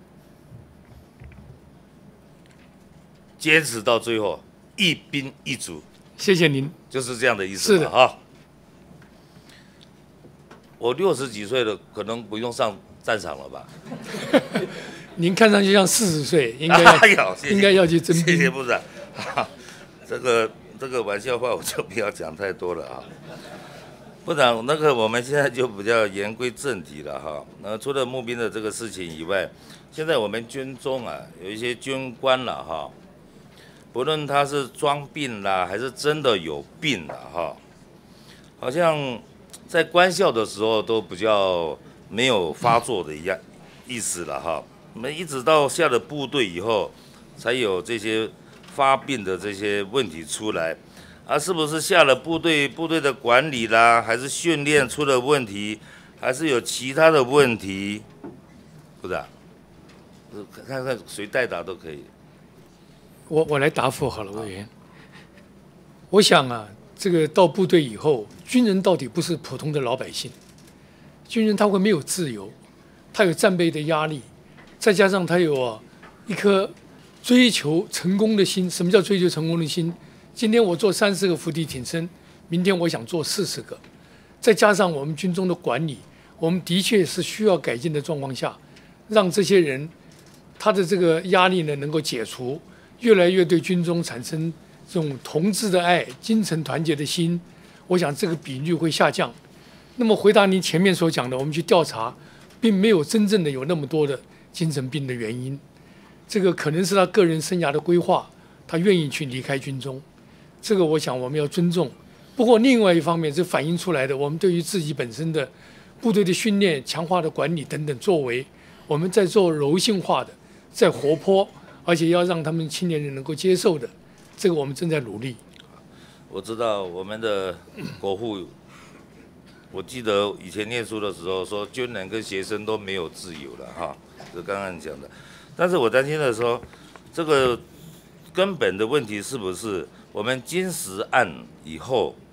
坚持到最后，一兵一卒。 谢谢您， 就是这样的意思。是的我60几岁了，可能不用上战场了吧？ 您看上去像40岁，应该要去征兵。 谢谢部长。这个玩笑话我就不要讲太多了部长，我们现在就比较言归正题了那除了募兵的这个事情以外，现在我们军中有一些军官不论他是装病啦，还是真的有病好像在官校的时候都比较没有发作的意思了我们一直到下了部队以后，才有这些发病的这些问题出来是不是下了部队的管理啦，还是训练出了问题，还是有其他的问题？部长，看看谁代答都可以。 我来答复好了，委员。我想这个到部队以后，军人到底不是普通的老百姓，军人他会没有自由，他有战备的压力，再加上他有一颗追求成功的心。什么叫追求成功的心？今天我做30个伏地挺身，明天我想做40个，再加上我们军中的管理，我们的确是需要改进的状况下，让这些人他的这个压力能够解除。越来越对军中产生这种同志的爱、精神团结的心，我想这个比率会下降。那么回答您前面所讲的，我们去调查，并没有真正的有那么多的精神病的原因，这个可能是他个人生涯的规划，他愿意去离开军中，这个我想我们要尊重。不过另外一方面，这反映出来的，我们对于自己本身的部队的训练、强化的管理等等作为，我们在做柔性化的，在活泼。而且要让他们青年人能够接受的，这个我们正在努力。 我知道我们的国父，我记得以前念书的时候说，军人跟学生都没有自由了就刚刚讲的。但是我担心的说，这个根本的问题是不是我们金石案以后，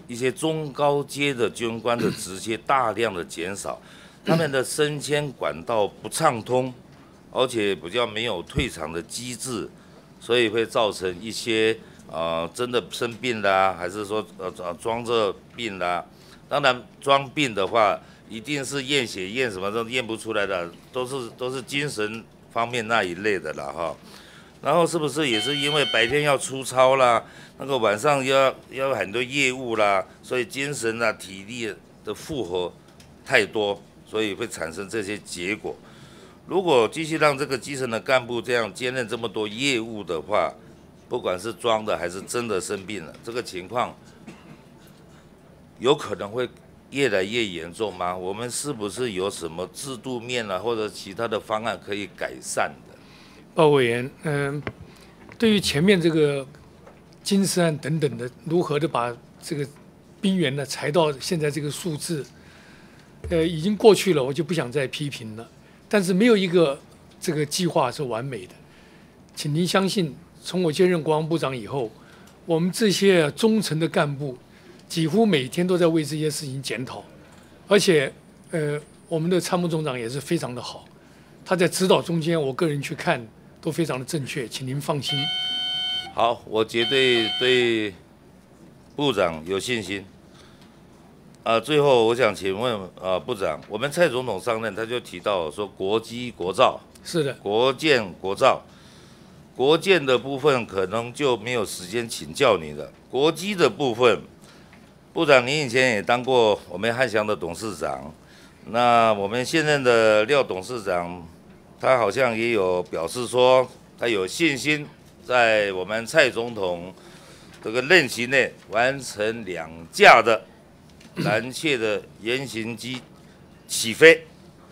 一些中高阶的军官的职缺大量的减少，他们的升迁管道不畅通，而且比较没有退场的机制，所以会造成一些真的生病啦，还是说装着病啦。当然装病的话，一定是验血验什么都验不出来的，都是精神方面那一类的啦哈。然后是不是也是因为白天要出操啦，那个晚上要很多业务啦，所以精神啊体力的负荷太多，所以会产生这些结果。如果继续让这个基层的干部这样兼任这么多业务的话，不管是装的还是真的生病了，这个情况有可能会越来越严重吗？我们是不是有什么制度面啊，或者其他的方案可以改善的？ 鲍委员，对于前面这个金丝案等等的，如何的把这个兵员呢裁到现在这个数字，已经过去了，我就不想再批评了。但是没有一个这个计划是完美的，请您相信，从我接任国防部长以后，我们这些中层的干部几乎每天都在为这些事情检讨，而且我们的参谋总长也是非常的好，他在指导中间，我个人去看都非常的正确，请您放心。 好，我绝对对部长有信心。最后我想请问部长，我们蔡总统上任他就提到说国机国造， 是的， 国建国造，国建的部分可能就没有时间请教你了。国机的部分，部长您以前也当过我们汉翔的董事长，那我们现任的廖董事长，他好像也有表示说他有信心在我们蔡总统这个任期内完成2架的蓝雀的原型机起飞。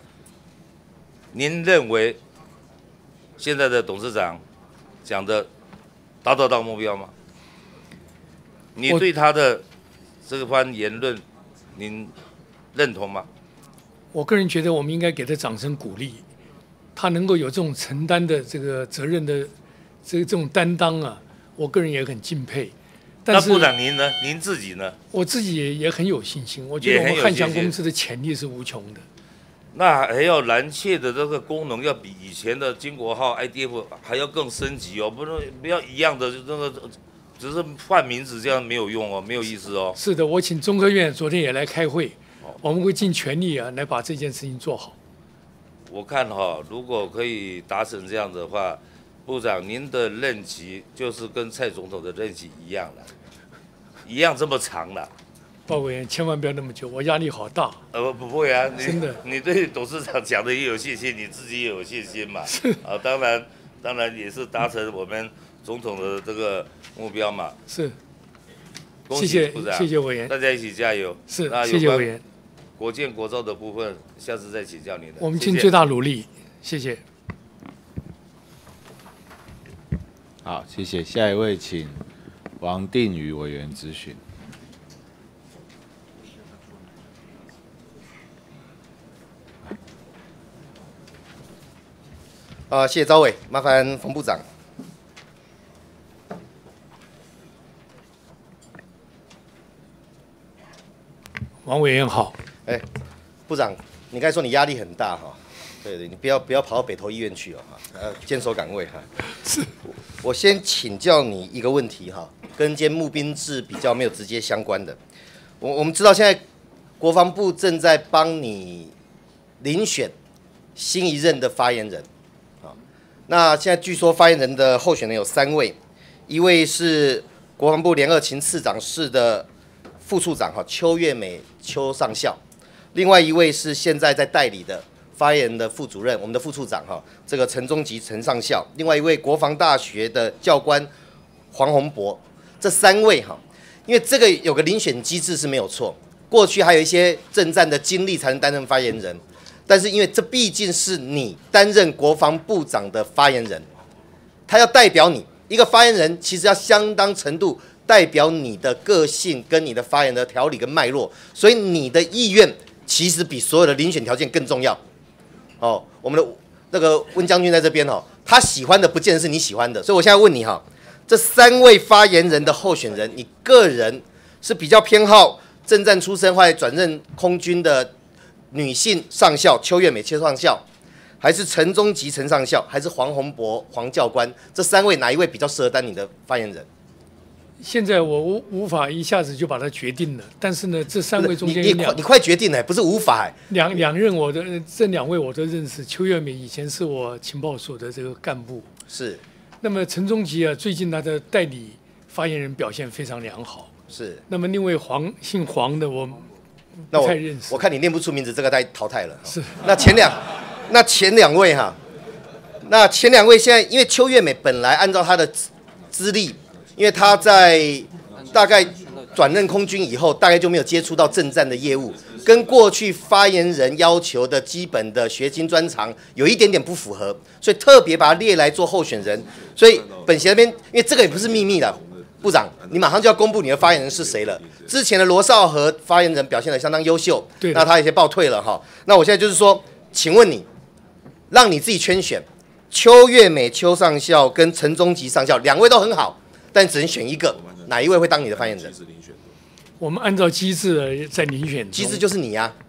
您认为现在的董事长讲的达得到目标吗？你对他的这番言论，您认同吗？ 我个人觉得我们应该给他掌声鼓励，他能够有这种承担的这个责任的这种担当啊，我个人也很敬佩。但是那部长您呢？您自己呢？ 我自己也很有信心，我觉得我们汉翔公司的潜力是无穷的。 那还要蓝雀的这个功能要比以前的金国号 IDF 还要更升级哦，不要一样的，这个只是换名字这样没有用哦，没有意思哦。 是的，我请中科院昨天也来开会，我们会尽全力啊来把这件事情做好。 我看如果可以达成这样的话，部长您的任期就是跟蔡总统的任期一样了，一样这么长了。 鲍委员千万不要那么久，我压力好大。 不会啊， 真的， 你对董事长讲的也有信心，你自己也有信心嘛。当然也是达成我们总统的这个目标嘛。 是。 恭喜部长， 谢谢委员， 大家一起加油。 是，谢谢委员。 国建国造的部分，下次再请教您的。 我们尽最大努力，谢谢。 好，谢谢。下一位，请王定宇委员质询。 谢谢召委，麻烦冯部长。 王委员好。 部长，你刚才说你压力很大哈，对，你不要跑到北投医院去哦哈，坚守岗位哈。 是。 我先请教你一个问题哈，跟今天募兵制比较没有直接相关的。我们知道现在国防部正在帮你遴选新一任的发言人。那现在据说发言人的候选人有3位，一位是国防部联2情次长室的副处长邱月美邱上校，另外一位是现在在代理的发言人的副主任，我们的副处长这个陈宗吉陈上校，另外一位国防大学的教官黄宏博，这3位因为这个有个遴选机制是没有错，过去还有一些政战的经历才能担任发言人。但是因为这毕竟是你担任国防部长的发言人，他要代表你，一个发言人其实要相当程度代表你的个性跟你的发言的条理跟脉络，所以你的意愿其实比所有的遴选条件更重要。我们的那个温将军在这边他喜欢的不见得是你喜欢的，所以我现在问你这3位发言人的候选人，你个人是比较偏好政战出身，后来转任空军的女性上校邱月美邱上校，还是陈忠吉陈上校，还是黄宏博黄教官？这3位哪一位比较适合当你的发言人？ 现在我无法一下子就把它决定了，但是呢，这3位中间你快决定了，不是无法两任这2位我都认识。邱月美以前是我情报所的这个干部， 是。 那么陈忠吉啊，最近他的代理发言人表现非常良好， 是。 那么另外姓黄的我那不太认识， 我看你念不出名字，这个该淘汰了。 是。 那前两位哈，那前2位现在因为邱月美本来按照她的资历。因为他在大概转任空军以后，大概就没有接触到政战的业务，跟过去发言人要求的基本的学经专长有一点点不符合，所以特别把他列来做候选人。所以本席那边，因为这个也不是秘密的，部长，你马上就要公布你的发言人是谁了。之前的罗少和发言人表现得相当优秀，那他有些报退了哈。那我现在就是说，请问你，让你自己圈选，邱月美邱上校跟陈忠吉上校2位都很好。但只能选一个，哪一位会当你的发言人？ 我们按照机制在遴选， 机制就是你呀、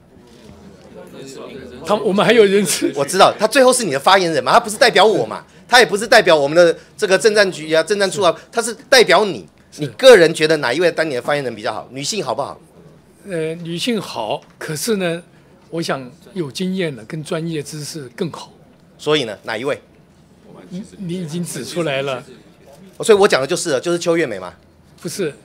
我们还有人事， 我知道，他最后是你的发言人嘛，他不是代表我嘛，他也不是代表我们的这个政战局啊、政战处啊，他是代表你。你个人觉得哪一位当你的发言人比较好？女性好不好？ 女性好，可是呢，我想有经验的跟专业知识更好。 所以呢，哪一位？ 你已经指出来了。 所以我讲的就是邱月美嘛， 不是。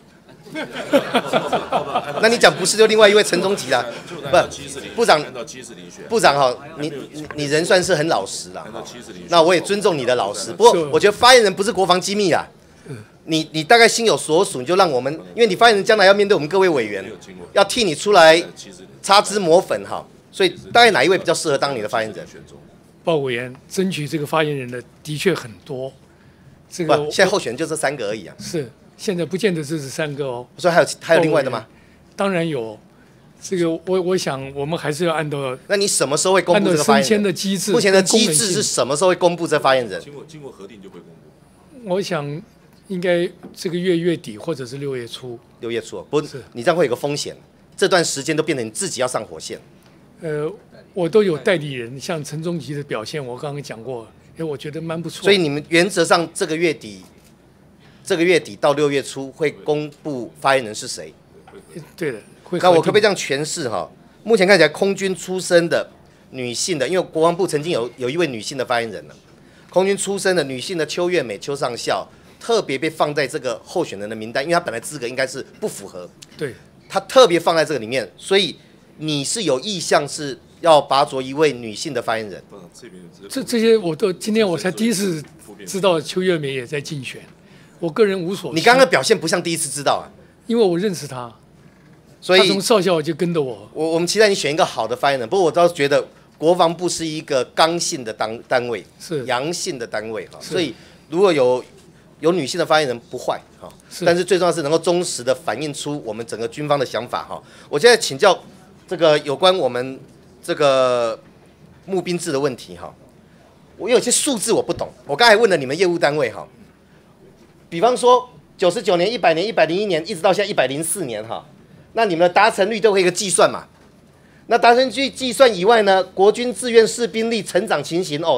那你讲不是就另外一位陈忠吉啦？不，部长哈，你人算是很老实啦，那我也尊重你的老实。不过我觉得发言人不是国防机密啦，你大概心有所属，你就让我们，因为你发言人将来要面对我们各位委员，要替你出来擦脂抹粉哈，所以大概哪一位比较适合当你的发言人？ 鲍委员争取这个发言人的确很多。这个现在候选人就这3个而已啊。 是，现在不见得这是3个哦。 所以还有另外的吗？ 当然有。这个我想我们还是要按照。 那你什么时候会公布这个发言人？ 按照升迁的机制。 目前的机制是什么时候会公布这发言人？ 经过核定就会公布。 我想应该这个月底或者是6月初。 6月初不是，你这样会有个风险，这段时间都变成你自己要上火线。 我都有代理人，像陈忠吉的表现，我刚刚讲过。我觉得蛮不错。 所以你们原则上这个月底到6月初会公布发言人是谁？ 对的。 那我可不可以这样诠释哈？目前看起来空军出身的女性的，因为国防部曾经有一位女性的发言人了，空军出身的女性的邱月美邱上校特别被放在这个候选人的名单，因为她本来资格应该是不符合。 对。她特别放在这个里面，所以你是有意向是要拔擢一位女性的发言人。 这些我都今天我才第一次知道邱月美也在竞选，我个人无所。 你刚刚的表现不像第一次知道啊， 因为我认识她， 所以她从少校就跟着我。 我们期待你选一个好的发言人，不过我倒觉得国防部是一个刚性的单位， 是阳性的单位哈，所以如果有女性的发言人不坏哈，但是最重要是能够忠实的反映出我们整个军方的想法哈。我现在请教这个有关我们这个募兵制的问题哈，我有些数字我不懂，我刚才问了你们业务单位哈，比方说99年、100年、101年，一直到现在104年哈，那你们的达成率都会有一个计算嘛？那达成率计算以外呢，国军志愿士兵力成长情形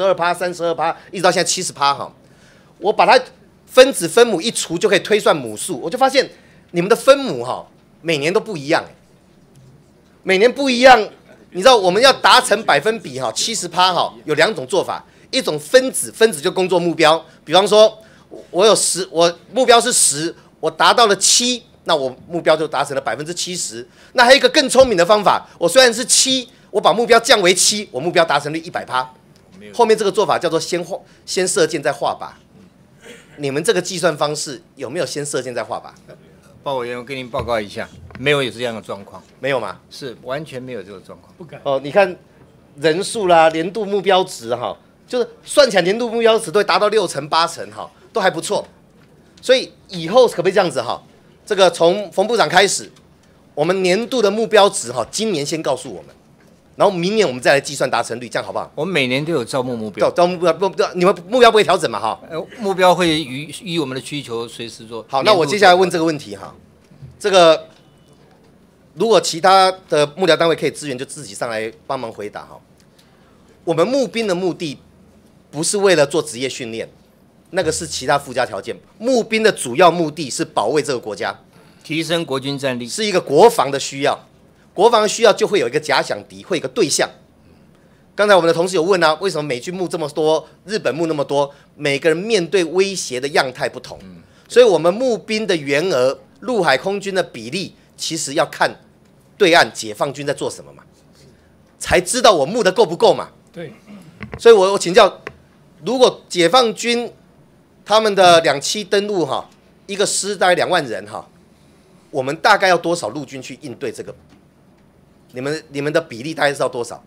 32%，一直到现在70%哈，我把它分子分母一除就可以推算母数，我就发现你们的分母哈每年都不一样，每年不一样。你知道我们要达成百分比哈70%哈，有2种做法，一种分子就工作目标，比方说我目标是10，我达到了7，那我目標就達成了70%。那還有一個更聰明的方法，我雖然是7，我把目標降為7，我目標達成率100%。後面這個做法叫做先射箭再畫靶。你們這個計算方式有沒有先射箭再畫靶？ 鲍委員，我跟您報告一下，沒有這樣的狀況。 沒有嗎？ 是完全沒有這個狀況。 不敢。 哦，你看人數啦，年度目標值哈，就是算起來年度目標值都會達到6成8成哈，都還不錯。所以以後可不可以這樣子哈？這個從馮部長開始，我們年度的目標值哈，今年先告訴我們，然後明年我們再來計算達成率，這樣好不好？ 我們每年都有招募目標， 招募目標，你們目標不會調整嘛？哈， 目標會依我們的需求隨時做。 好，那我接下來問這個問題哈， 这个如果其他的幕僚单位可以支援，就自己上来帮忙回答哈。我们募兵的目的不是为了做职业训练，那个是其他附加条件。募兵的主要目的是保卫这个国家， 提升国军战力， 是一个国防的需要。国防的需要就会有一个假想敌，会有一个对象。刚才我们的同事有问啊，为什么美军募这么多，日本募那么多？每个人面对威胁的样态不同，所以我们募兵的员额、陆海空军的比例，其实要看对岸解放军在做什么嘛，才知道我募的够不够嘛。 对， 所以我请教，如果解放军他们的2栖登陆哈，一个师大概2万人哈，我们大概要多少陆军去应对这个？你们的比例大概是要多少？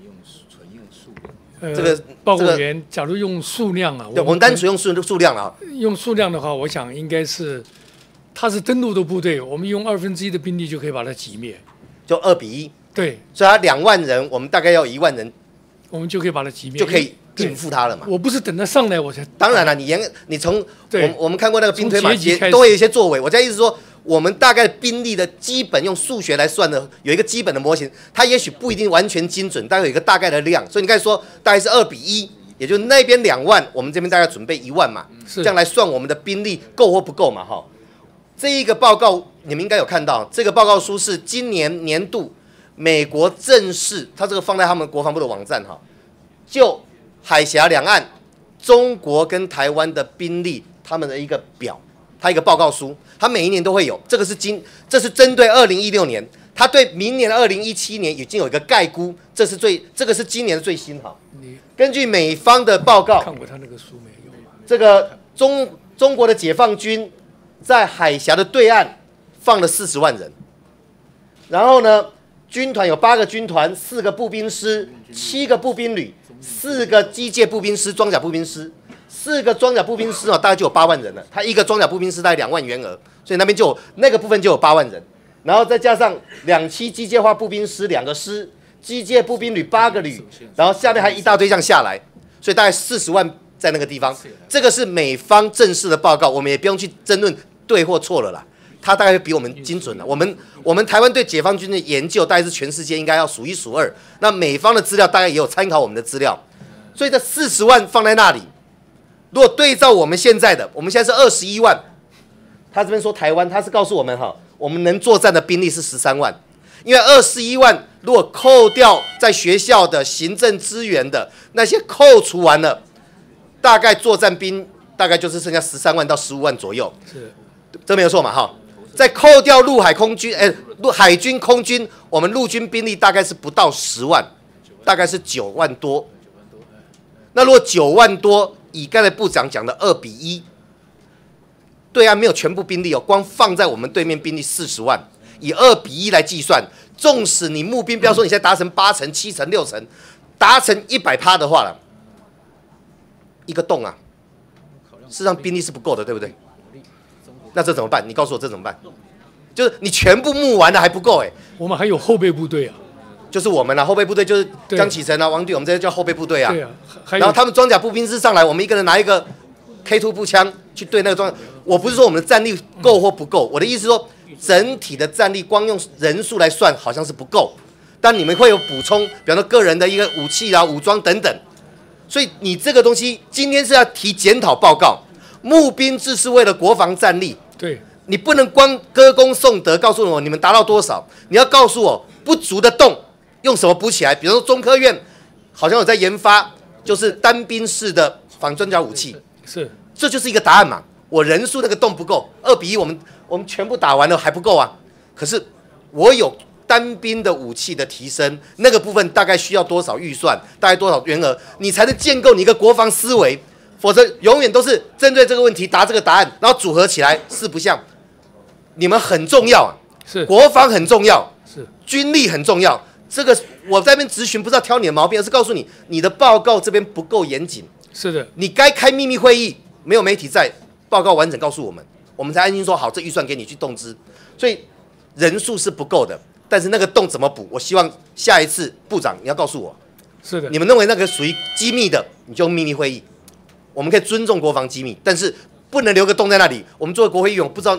这个报告员，假如用数量啊， 对，我们单纯用数量啊， 用数量的话，我想应该是，它是登陆的部队，我们用1/2的兵力就可以把它击灭， 就2比1。 对， 所以他2万人，我们大概要1万人， 我们就可以把它击灭， 就可以应付他了嘛。 我不是等他上来我才。 当然了，你从我们看过那个兵推马阶都会有一些作为。我在意思说，我们大概兵力的基本用数学来算的，有一个基本的模型，它也许不一定完全精准，但有一个大概的量。所以你刚才说大概是2比1，也就是那边2万，我们这边大概准备1万嘛，这样来算我们的兵力够或不够嘛？哈，这一个报告你们应该有看到，这个报告书是今年年度美国正式，它这个放在他们国防部的网站哈，就海峡两岸中国跟台湾的兵力他们的一个表。它一个报告书，它每一年都会有，这是针对2016年，它对明年的2017年已经有一个概估，这个是今年的最新哈。根据美方的报告， 看过他那个书没有？ 这个中国的解放军在海峡的对岸放了40万人，然后呢，军团有8个军团，4个步兵师，7个步兵旅，4个机械步兵师、装甲步兵师。4个装甲步兵师啊，大概就有8万人了。他一个装甲步兵师大概2万员额，所以那边就有那个部分就有8万人，然后再加上2栖机械化步兵师2个师，机械步兵旅8个旅，然后下面还一大堆这样下来，所以大概40万在那个地方。这个是美方正式的报告，我们也不用去争论对或错了啦。他大概会比我们精准了。我们台湾对解放军的研究，大概是全世界应该要数1数2。那美方的资料大概也有参考我们的资料，所以这40万放在那里。如果对照我们现在的，我们现在是21万，他这边说台湾，他是告诉我们哈，我们能作战的兵力是13万，因为21万如果扣掉在学校的行政资源的那些扣除完了，大概作战兵大概就是剩下13万到15万左右， 是， 这没有错嘛哈。再扣掉陆海空军，海军、空军，我们陆军兵力大概是不到10万，大概是9万多。那如果9万多，以刚才部长讲的2比1，对岸没有全部兵力哦，光放在我们对面兵力40万，以2比1来计算，纵使你募兵，不要说你现在达成8成、7成、6成，达成100%的话了，一个洞啊，事实上兵力是不够的，对不对？那这怎么办？你告诉我这怎么办？就是你全部募完了还不够哎。 我们还有后备部队啊。 就是我们啊，后备部队就是江启臣啊、王队，我们这些叫后备部队啊。 对啊， 然后他们装甲步兵师上来，我们一个人拿一个 K2 步枪去对那个装甲。我不是说我们的战力够或不够，我的意思是说，整体的战力光用人数来算好像是不够，但你们会有补充，比方说个人的一个武器啊、武装等等。所以你这个东西今天是要提检讨报告，募兵制是为了国防战力。 对， 你不能光歌功颂德，告诉我你们达到多少，你要告诉我不足的洞。用什么补起来？比如说中科院好像有在研发，就是单兵式的反装甲武器， 是， 这就是一个答案嘛。我人数那个洞不够，2比1，我们全部打完了还不够啊。可是我有单兵的武器的提升，那个部分大概需要多少预算，大概多少员额，你才能建构你一个国防思维，否则永远都是针对这个问题答这个答案，然后组合起来四不像。你们很重要啊， 是国防很重要， 是军力很重要。这个我在那边质询，不是要挑你的毛病，而是告诉你，你的报告这边不够严谨。 是的， 你该开秘密会议，没有媒体在，报告完整告诉我们，我们才安心说好，这预算给你去动支。所以人数是不够的，但是那个洞怎么补？我希望下一次部长你要告诉我。 是的， 你们认为那个属于机密的，你就用秘密会议。我们可以尊重国防机密，但是不能留个洞在那里。我们作为国会议员，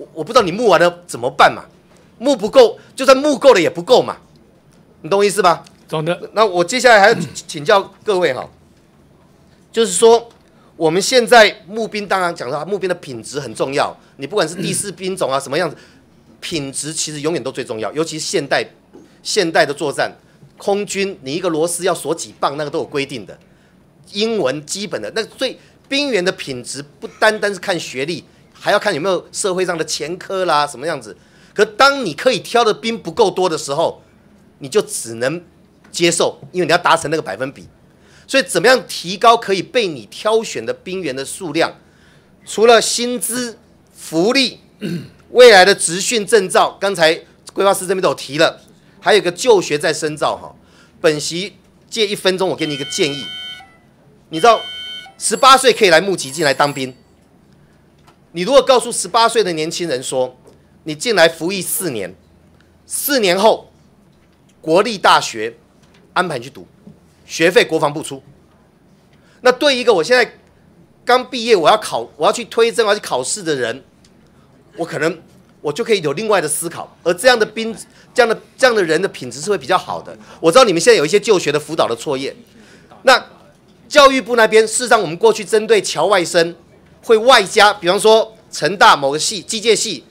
我不知道你募完了怎么办嘛？募不够，就算募够了也不够嘛，你懂我意思吗？ 懂的。 那我接下来还要请教各位哈，就是说我们现在募兵当然讲到募兵的品质很重要，你不管是第四兵种啊什么样子，品质其实永远都最重要，尤其是现代的作战，空军你一个螺丝要锁几磅，那个都有规定的，英文基本的那所以兵员的品质不单单是看学历，还要看有没有社会上的前科啦什么样子。可当你可以挑的兵不够多的时候，你就只能接受，因为你要达成那个百分比。所以怎么样提高可以被你挑选的兵员的数量？除了薪资、福利、未来的职训证照，刚才规划师这边都有提了，还有一个就学再深造哈。本席借1分钟，我给你一个建议。你知道，18岁可以来募集进来当兵。你如果告诉18岁的年轻人说，你进来服役4年，4年后国立大学安排你去读，学费国防部出。那对一个我现在刚毕业，我要去推甄，我要去考试的人，我就可以有另外的思考。而这样的人的品质是会比较好的。我知道你们现在有一些就学的辅导的作业，那教育部那边事实上我们过去针对侨外生会外加，比方说成大某个系机械系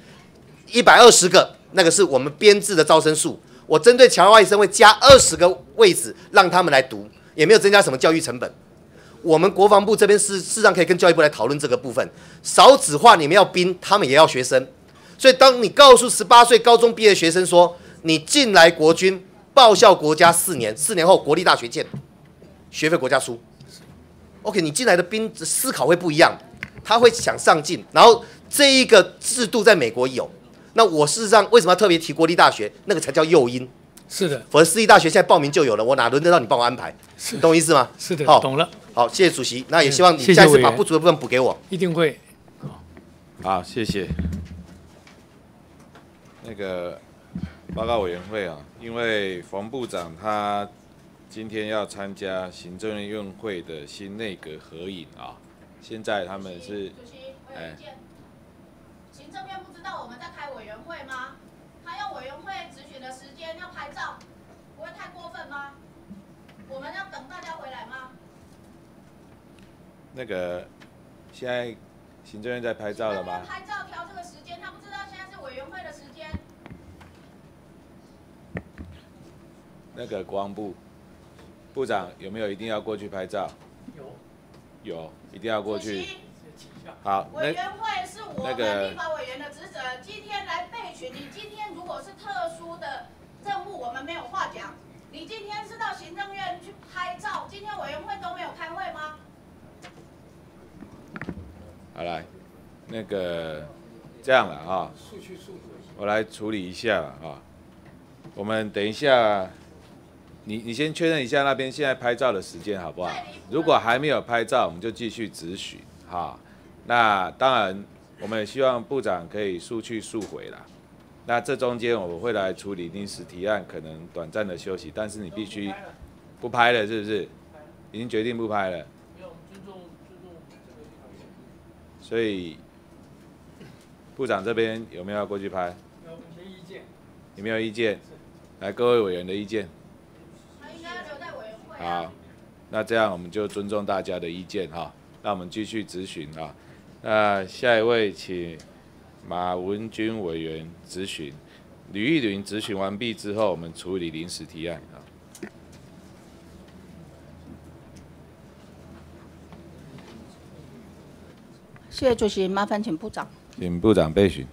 120个，那个是我们编制的招生数。我针对侨外生会加20个位置让他们来读，也没有增加什么教育成本。我们国防部这边事实上可以跟教育部来讨论这个部分，少子化你们要兵，他们也要学生。所以当你告诉18岁高中毕业的学生说，你进来国军报效国家4年，4年后国立大学见，学费国家出。OK， 你进来的兵思考会不一样，他会想上进，然后这一个制度在美国有。那我事实上为什么要特别提国立大学？那个才叫诱因。 是的， 否则私立大学现在报名就有了，我哪轮得到你帮我安排？你懂我意思吗？ 是的， 好， 懂了。 好，谢谢主席。那也希望你下一次把不足的部分补给我。 一定会。 好，谢谢。那个报告委员会啊，因为冯部长他今天要参加行政院会的新内阁合影啊，现在他们是， 行政院不知道我们在开委员会吗？他用委员会质询的时间要拍照，不会太过分吗？我们要等大家回来吗？ 那个现在行政院在拍照了吗？ 拍照调这个时间，他不知道现在是委员会的时间。 那个国防部部长有没有一定要过去拍照？有，一定要过去。好， 委员会是我们立法委员的职责。今天来备询，你今天如果是特殊的任务，我们没有话讲。你今天是到行政院去拍照，今天委员会都没有开会吗？ 好来，那个这样了啊，我来处理一下啊。我们等一下，你先确认一下那边现在拍照的时间好不好？如果还没有拍照，我们就继续质询哈。那当然，我们也希望部长可以速去速回啦。那这中间我会来处理临时提案，可能短暂的休息，但是你必须不拍了，是不是？已经决定不拍了。所以部长这边有没有要过去拍？有没有意见？来，各位委员的意见。好，那这样我们就尊重大家的意见哈。那我们继续质询啊。那下一位请马文君委员质询，吕玉玲质询完毕之后，我们处理临时提案啊。 谢谢主席，麻烦请部长。 请部长备询。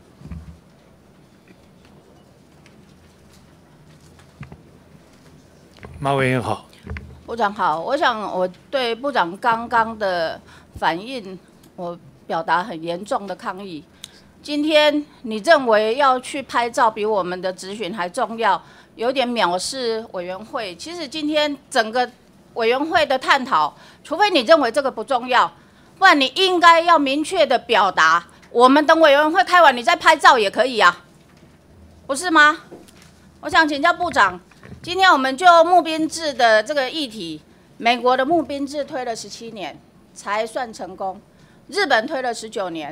马委员好。 部长好，我想我对部长刚刚的反应，我表达很严重的抗议。今天你认为要去拍照比我们的质询还重要，有点藐视委员会。其实今天整个委员会的探讨，除非你认为这个不重要，不然你应该要明确的表达，我们等委员会开完你再拍照也可以啊，不是吗？我想请教部长。今天我们就募兵制的这个议题，美国的募兵制推了17年才算成功，日本推了19年，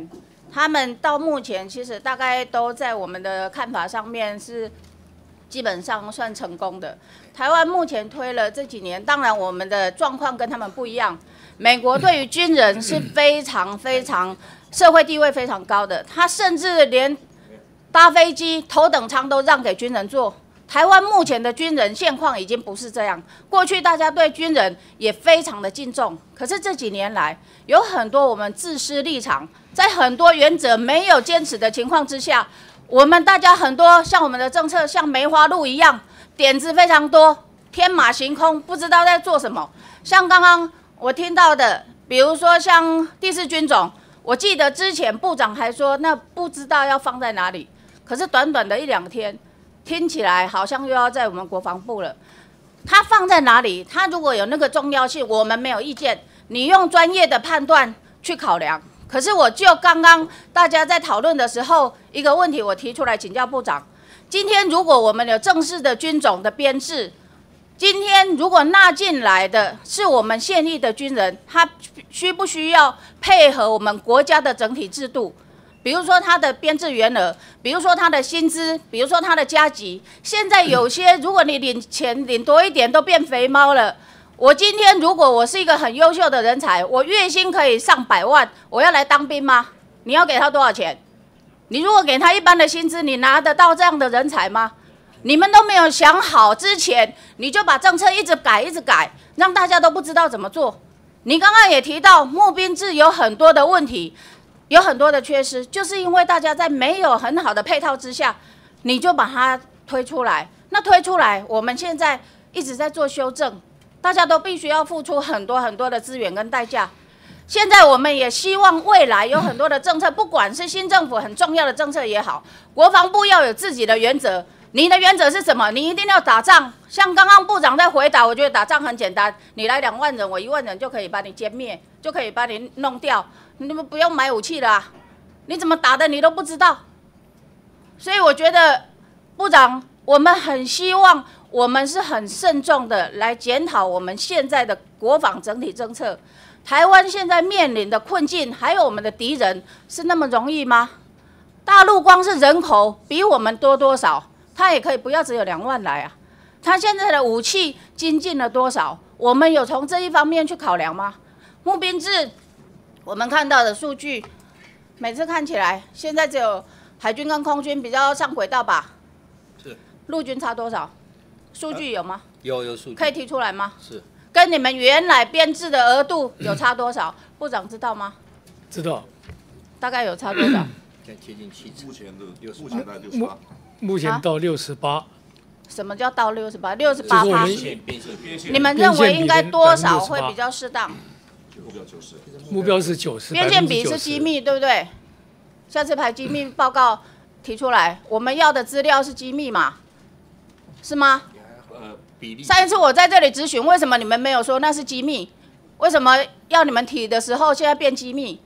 他们到目前其实大概都在我们的看法上面是基本上算成功的。台湾目前推了这几年，当然我们的状况跟他们不一样。美国对于军人是非常社会地位非常高的，他甚至连搭飞机头等舱都让给军人坐。台湾目前的军人现况已经不是这样，过去大家对军人也非常的敬重，可是这几年来有很多我们自私立场，在很多原则没有坚持的情况之下，我们大家很多像我们的政策像梅花鹿一样，点子非常多，天马行空，不知道在做什么。像刚刚我听到的，比如说像第4军种，我记得之前部长还说那不知道要放在哪里，可是短短的1、2天，听起来好像又要在我们国防部了。它放在哪里？它如果有那个重要性，我们没有意见，你用专业的判断去考量。可是我就刚刚大家在讨论的时候，一个问题我提出来请教部长：今天如果我们有正式的军种的编制，今天如果纳进来的是我们现役的军人，他需不需要配合我们国家的整体制度？比如说他的编制员额，比如说他的薪资，比如说他的加级。现在有些如果你领钱领多一点都变肥猫了。我今天如果我是一个很优秀的人才，我月薪可以上100万，我要来当兵吗？你要给他多少钱？你如果给他一般的薪资，你拿得到这样的人才吗？你们都没有想好之前，你就把政策一直改，让大家都不知道怎么做。你刚刚也提到募兵制有很多的问题，有很多的缺失，就是因为大家在没有很好的配套之下，你就把它推出来。那推出来，我们现在一直在做修正，大家都必须要付出很多的资源跟代价。现在我们也希望未来有很多的政策，不管是新政府很重要的政策也好，国防部要有自己的原则。你的原则是什么？你一定要打仗。像刚刚部长在回答，我觉得打仗很简单，你来2万人，我1万人就可以把你歼灭，就可以把你弄掉，你们不用买武器了啊，你怎么打的你都不知道。所以我觉得部长，我们很希望我们是很慎重的来检讨我们现在的国防整体政策。台湾现在面临的困境，还有我们的敌人，是那么容易吗？大陆光是人口比我们多多少？他也可以不要只有2万来啊，他现在的武器精进了多少？我们有从这一方面去考量吗？募兵制，我们看到的数据，每次看起来现在只有海军跟空军比较上轨道吧？ 是。 陆军差多少？数据有吗？ 有数据。 可以提出来吗？ 是。 跟你们原来编制的额度有差多少？部长知道吗？ 知道。 大概有差多少？ 现在接近70%。 目前大概68%。 目前到68%。 什么叫到68%？你们认为应该多少会比较适当？ 目标是90%。 边线比是机密，对不对？下次排机密报告提出来，我们要的资料是机密嘛？是吗？ 比例。 上一次我在这里质询，为什么你们没有说那是机密？为什么要你们提的时候现在变机密？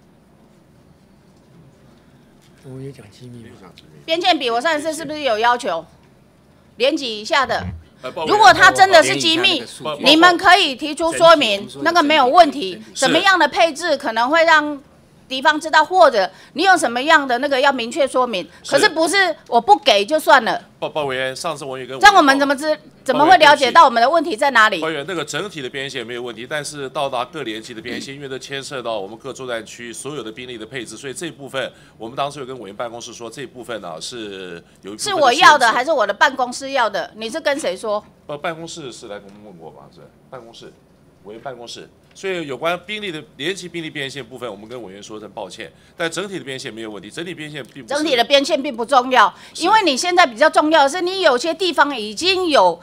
我也讲机密。 边线比我上一次是不是有要求？2级以下的，如果它真的是机密，你们可以提出说明，那个没有问题。什么样的配置可能会让敌方知道，或者你有什么样的那个要明确说明。可是不是我不给就算了。 鲍委员，上次我也跟这样我们怎么会了解到我们的问题在哪里？ 鲍委员，那个整体的边线没有问题，但是到达各连级的边线，因为这牵涉到我们各作战区所有的兵力的配置，所以这一部分我们当时有跟委员办公室说，这一部分呢是有一部分是我要的还是我的办公室要的？你是跟谁说？ 办公室是来跟我们问过吧？是办公室，委员办公室。所以有关兵力的连级兵力边线部分，我们跟委员说声抱歉，但整体的边线没有问题，整体边线并不是。整体的边线并不重要，因为你现在比较重要的是，你有些地方已经有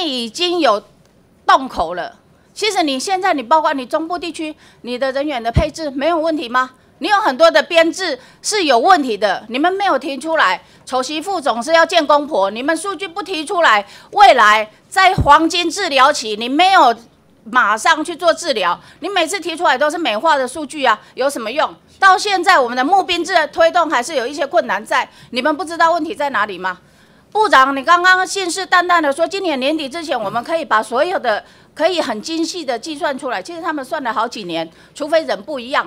洞口了。其实你现在包括你中部地区，你的人员的配置没有问题吗？你有很多的编制是有问题的，你们没有提出来。丑媳妇总是要见公婆，你们数据不提出来，未来在黄金治疗期，你没有马上去做治疗，你每次提出来都是美化的数据啊，有什么用？到现在我们的募兵制的推动还是有一些困难在，你们不知道问题在哪里吗？部长，你刚刚信誓旦旦的说，今年年底之前我们可以把所有的可以很精细的计算出来，其实他们算了好几年，除非人不一样。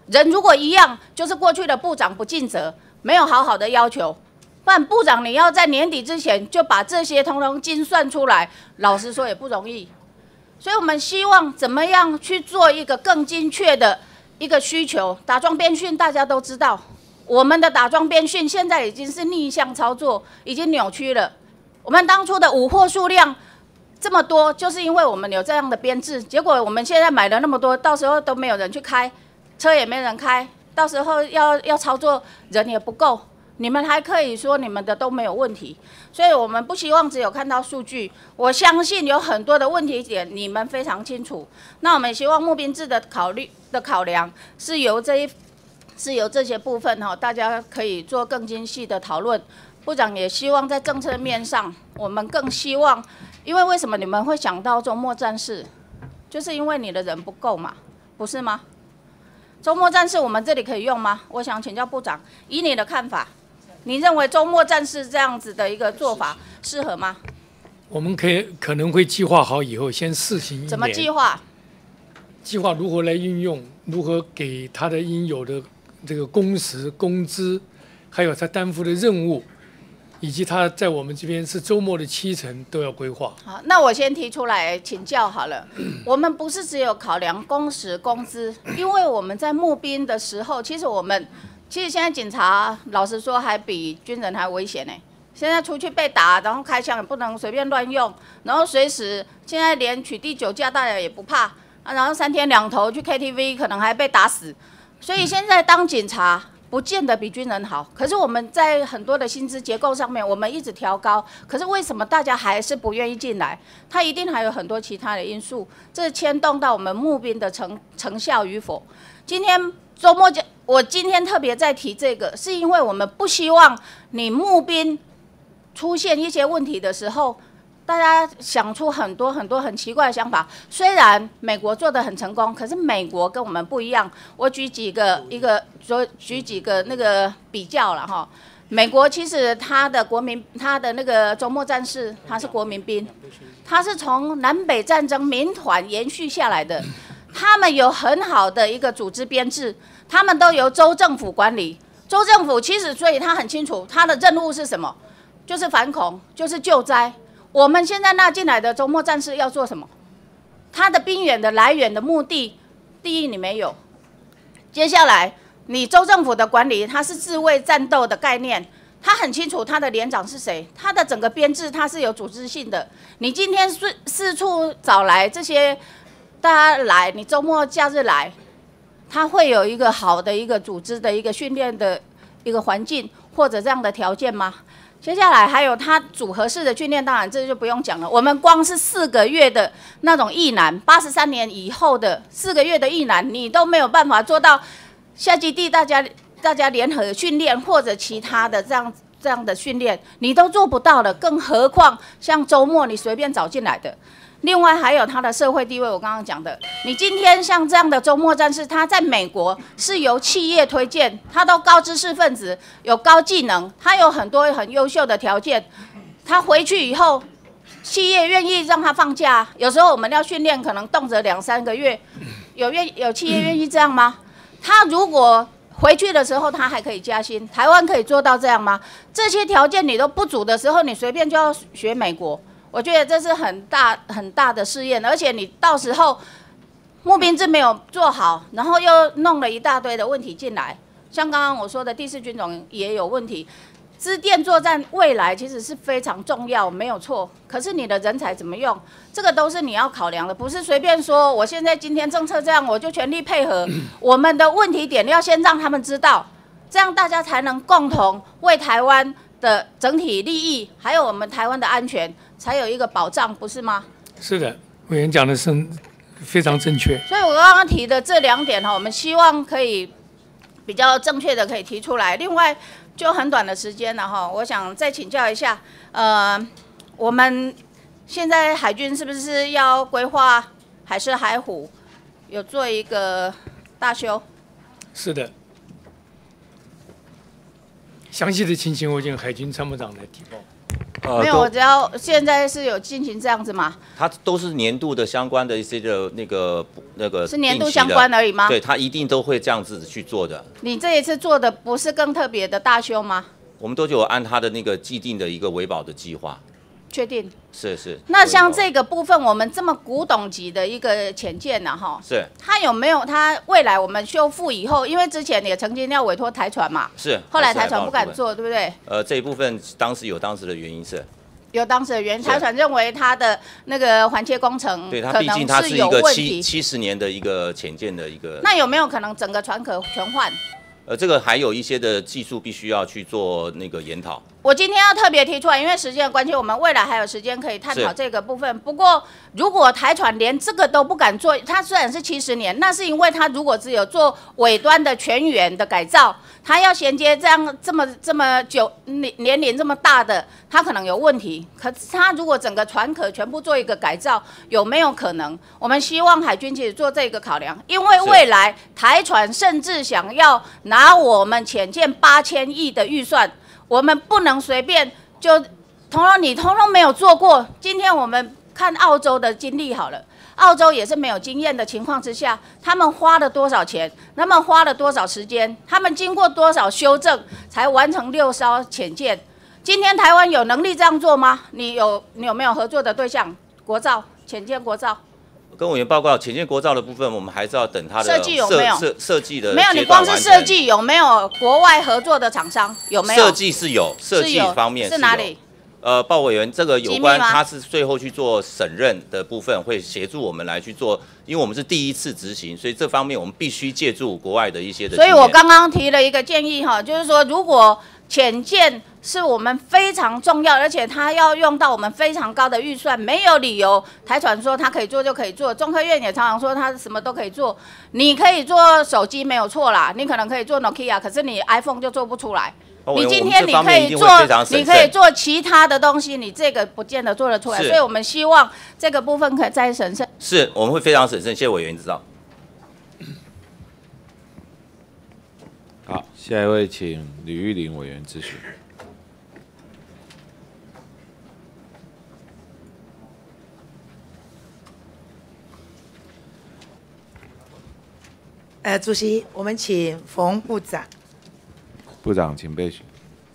人如果一样，就是过去的部长不尽责，没有好好的要求。不然部长你要在年底之前就把这些通通精算出来，老实说也不容易。所以我们希望怎么样去做一个更精确的一个需求。打桩编训大家都知道，我们的打桩编训现在已经是逆向操作，已经扭曲了。我们当初的武货数量这么多，就是因为我们有这样的编制，结果我们现在买了那么多，到时候都没有人去开，车也没人开，到时候要操作人也不够。你们还可以说你们的都没有问题，所以我们不希望只有看到数据。我相信有很多的问题点你们非常清楚。那我们希望募兵制的考量是由这些部分哈，大家可以做更精细的讨论。部长也希望在政策面上，我们更希望，因为为什么你们会想到周末战士，就是因为你的人不够嘛，不是吗？周末战士我们这里可以用吗？我想请教部长，以你的看法。你认为周末战士这样子的一个做法适合吗？ 我们可能会计划好以后先试行1年。 怎么计划？ 计划如何来运用，如何给他的应有的这个工时、工资，还有他担负的任务，以及他在我们这边是周末的7成都要规划。 好，那我先提出来请教好了。我们不是只有考量工时、工资，因为我们在募兵的时候，其实现在警察老实说还比军人还危险呢。现在出去被打，然后开枪也不能随便乱用，然后随时现在连取缔酒驾大家也不怕啊，然后3天2头去 KTV 可能还被打死。所以现在当警察不见得比军人好，可是我们在很多的薪资结构上面我们一直调高，可是为什么大家还是不愿意进来？它一定还有很多其他的因素，这牵动到我们募兵的成效与否。今天周末我今天特别在提这个，是因为我们不希望你募兵出现一些问题的时候，大家想出很多很奇怪的想法。虽然美国做得很成功，可是美国跟我们不一样。我举几个那个比较了哈。美国其实他的那个周末战士，他是国民兵，他是从南北战争民团延续下来的。他们有很好的一个组织编制，他们都由州政府管理。州政府所以他很清楚他的任务是什么，就是反恐，就是救灾。我们现在纳进来的周末战士要做什么？他的兵源的来源的目的，第一你没有。接下来你州政府的管理，它是自卫战斗的概念，他很清楚他的连长是谁，他的整个编制它是有组织性的。你今天四处找来这些。大家来，你周末假日来，他会有一个好的一个组织的一个训练的一个环境或者这样的条件吗？接下来还有他组合式的训练，当然这就不用讲了。我们光是4个月的那种役男，83年以后的4个月的役男，你都没有办法做到下基地大家联合训练或者其他的这样的训练，你都做不到的，更何况像周末你随便找进来的。另外还有他的社会地位，我刚刚讲的，你今天像这样的周末战士，他在美国是由企业推荐，他都高知识分子，有高技能，他有很多很优秀的条件，他回去以后，企业愿意让他放假，有时候我们要训练，可能动辄2、3个月，有企业愿意这样吗？他如果回去的时候，他还可以加薪，台湾可以做到这样吗？这些条件你都不足的时候，你随便就要学美国。我觉得这是很大的试验，而且你到时候募兵制没有做好，然后又弄了一大堆的问题进来，像刚刚我说的第4军种也有问题。资电作战未来其实是非常重要，没有错。可是你的人才怎么用，这个都是你要考量的，不是随便说我现在今天政策这样我就全力配合。我们的问题点要先让他们知道，这样大家才能共同为台湾的整体利益，还有我们台湾的安全。才有一个保障，不是吗？是的，委员讲的是非常正确。所以我刚刚提的这2点哈，我们希望可以比较正确的可以提出来。另外，就很短的时间了哈，我想再请教一下，我们现在海军是不是要规划海狮、海虎有做一个大修？是的。详细的情形，我已经海军参谋长来提报。 没有，我只要现在是有进行这样子嘛？ 它都是年度的相关的一些的那那个是年度相关而已吗？ 对，他一定都会这样子去做的。 你这一次做的不是更特别的大修吗？ 我们都有按他的那个既定的一个维保的计划。 确定？ 是。 那像这个部分，我们这么古董级的一个潜舰呢，哈， 是它有没有？它未来我们修复以后，因为之前也曾经要委托台船嘛， 是， 后来台船不敢做，对不对？ 这一部分当时有当时的原因是。 有当时的原因，台船认为它的那个环切工程对它可毕竟它能有是一个问题。 70年的一个潜舰的一个。 那有没有可能整个船壳全换？ 这个还有一些的技术必须要去做那个研讨。 我今天要特别提出来，因为时间的关系，我们未来还有时间可以探讨这个部分。不过，如果台船连这个都不敢做，它虽然是70年，那是因为它如果只有做尾端的全员的改造，它要衔接这么久年龄这么大的，它可能有问题。可是它如果整个船壳全部做一个改造，有没有可能？我们希望海军其实做这个考量，因为未来台船甚至想要拿我们潜舰8000亿的预算。我们不能随便就通通没有做过。今天我们看澳洲的经历好了，澳洲也是没有经验的情况之下，他们花了多少钱，他们花了多少时间，他们经过多少修正才完成6艘潜舰。今天台湾有能力这样做吗？你有没有合作的对象？国造潜舰国造。 跟委员报告，潜舰国造的部分，我们还是要等它的设计有没有设计的没有？你光是设计有没有国外合作的厂商？有没有？ 设计是有，设计方面是哪里？ 鲍委员，这个有关他是最后去做审认的部分，会协助我们来去做，因为我们是第一次执行，所以这方面我们必须借助国外的一些的。 所以我刚刚提了一个建议哈，就是说如果潜舰是我们非常重要，而且它要用到我们非常高的预算，没有理由台船说它可以做就可以做。中科院也常常说它什么都可以做，你可以做手机没有错啦，你可能可以做 Nokia， 可是你 iPhone 就做不出来。你今天你可以做其他的东西，你这个不见得做得出来，所以我们希望这个部分可以再审慎。 是，我们会非常审慎，谢谢委员指导。 好，下一位请吕玉玲委员咨询。 主席，我们请冯部长。 部长，请备询。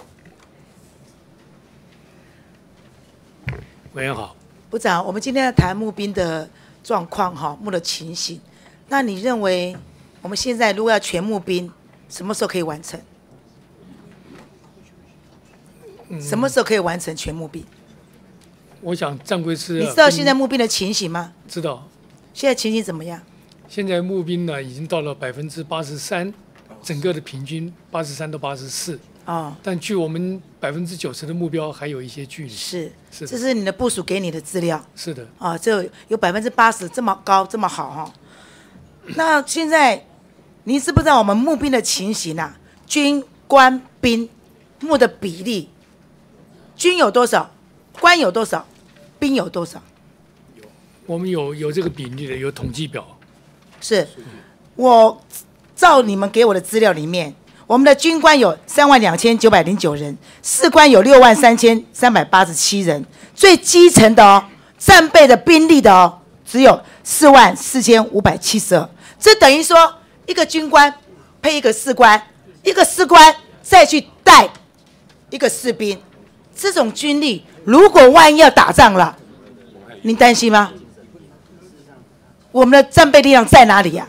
委员好， 部长，我们今天要谈募兵的状况哈，募的情形。那你认为我们现在如果要全募兵，什么时候可以完成？什么时候可以完成全募兵？ 我想战规是。 你知道现在募兵的情形吗？ 知道。 现在情形怎么样？ 现在募兵呢，已经到了83%，整个的平均83到84。 哦。但距我们90%的目标还有一些距离。 是，这是你的部署给你的资料。 是的。 啊，这有80%这么高这么好哈。那现在您知不知道我们募兵的情形啊？军官兵募的比例，军有多少，官有多少，兵有多少？ 我们有这个比例的，有统计表。 是，我照你们给我的资料里面，我们的军官有32909人，士官有63387人，最基层的哦，战备的兵力的哦，只有44572。这等于说一个军官配一个士官，一个士官再去带一个士兵，这种军力，如果万一要打仗了，您担心吗？我们的战备力量在哪里呀？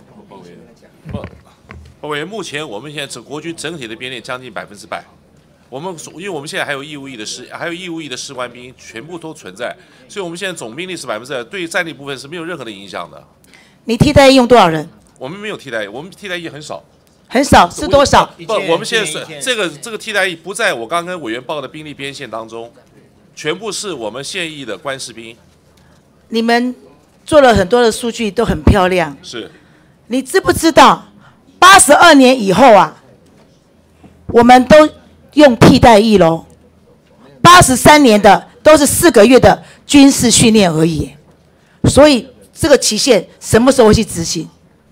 委员，目前我们现在国军整体的编列将近100%，因为我们现在还有义务役的士官兵全部都存在，所以我们现在总兵力是100%，对于战力部分是没有任何的影响的。 你替代役用多少人？ 我们没有替代役，我们替代役很少。 很少是多少？ 不，我们现在是这个替代役不在我刚跟委员报的兵力编线当中，全部是我们现役的官士兵。 你们做了很多的数据都很漂亮。 是。 你知不知道82年以后啊，我们都用替代役喽。83年的都是4个月的军事训练而已，所以这个期限什么时候会去执行？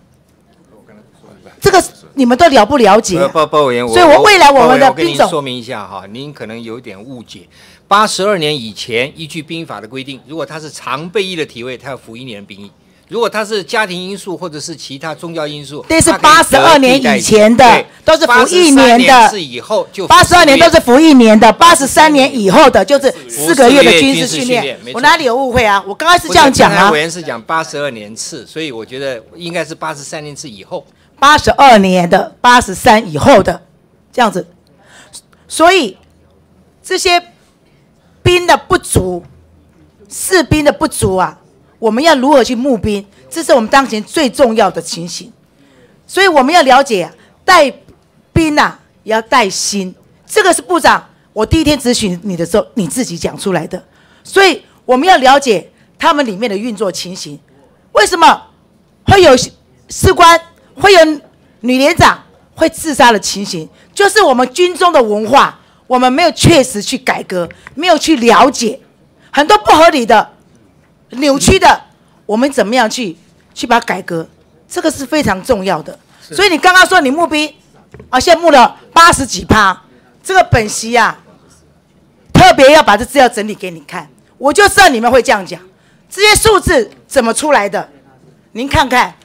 这个你们都了不了解？ 鲍委员， 所以我未来我们的兵种说明一下哈，您可能有点误解。82年以前，依据兵法的规定，如果他是常备役的体位，他要服1年的兵役。 如果他是家庭因素或者是其他宗教因素， 这是82年以前的，都是服1年的。 以后就 82年都是服1年的，83年以后的就是4个月的军事训练。我哪里有误会啊？我刚才是这样讲啊。 委员是讲82年次，所以我觉得应该是83年次以后。 82年的83以后的这样子，所以这些兵的不足，士兵的不足啊。我们要如何去募兵，这是我们当前最重要的情形。所以我们要了解啊，带兵啊也要带心，这个是部长我第一天咨询你的时候你自己讲出来的。所以我们要了解他们里面的运作情形，为什么会有士官、会有女连长会自杀的情形，就是我们军中的文化，我们没有确实去改革，没有去了解，很多不合理的。扭曲的，我们怎么样去把它改革？这个是非常重要的。所以你刚刚说你募兵啊，现在募了80几%，这个本席啊，特别要把这资料整理给你看。我就知道你们会这样讲，这些数字怎么出来的？您看看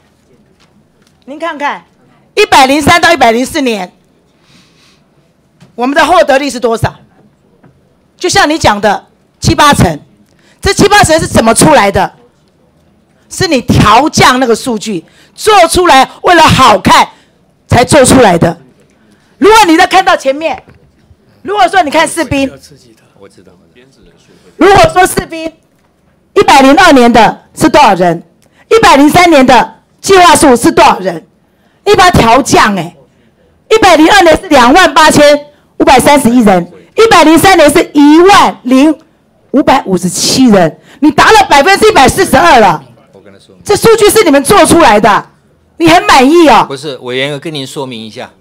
，103到104年，我们的获得率是多少？就像你讲的7、8成。这7、8成是怎么出来的？是你调降那个数据做出来，为了好看才做出来的。如果你再看到前面，如果说你看士兵， 我知道。 如果说士兵102年的是多少人？103年的计划数是多少人？你把它调降102年是28531人，103年是10557人，你达了142%了。 我跟他说， 这数据是你们做出来的，你很满意哦？ 不是，委员要跟您说明一下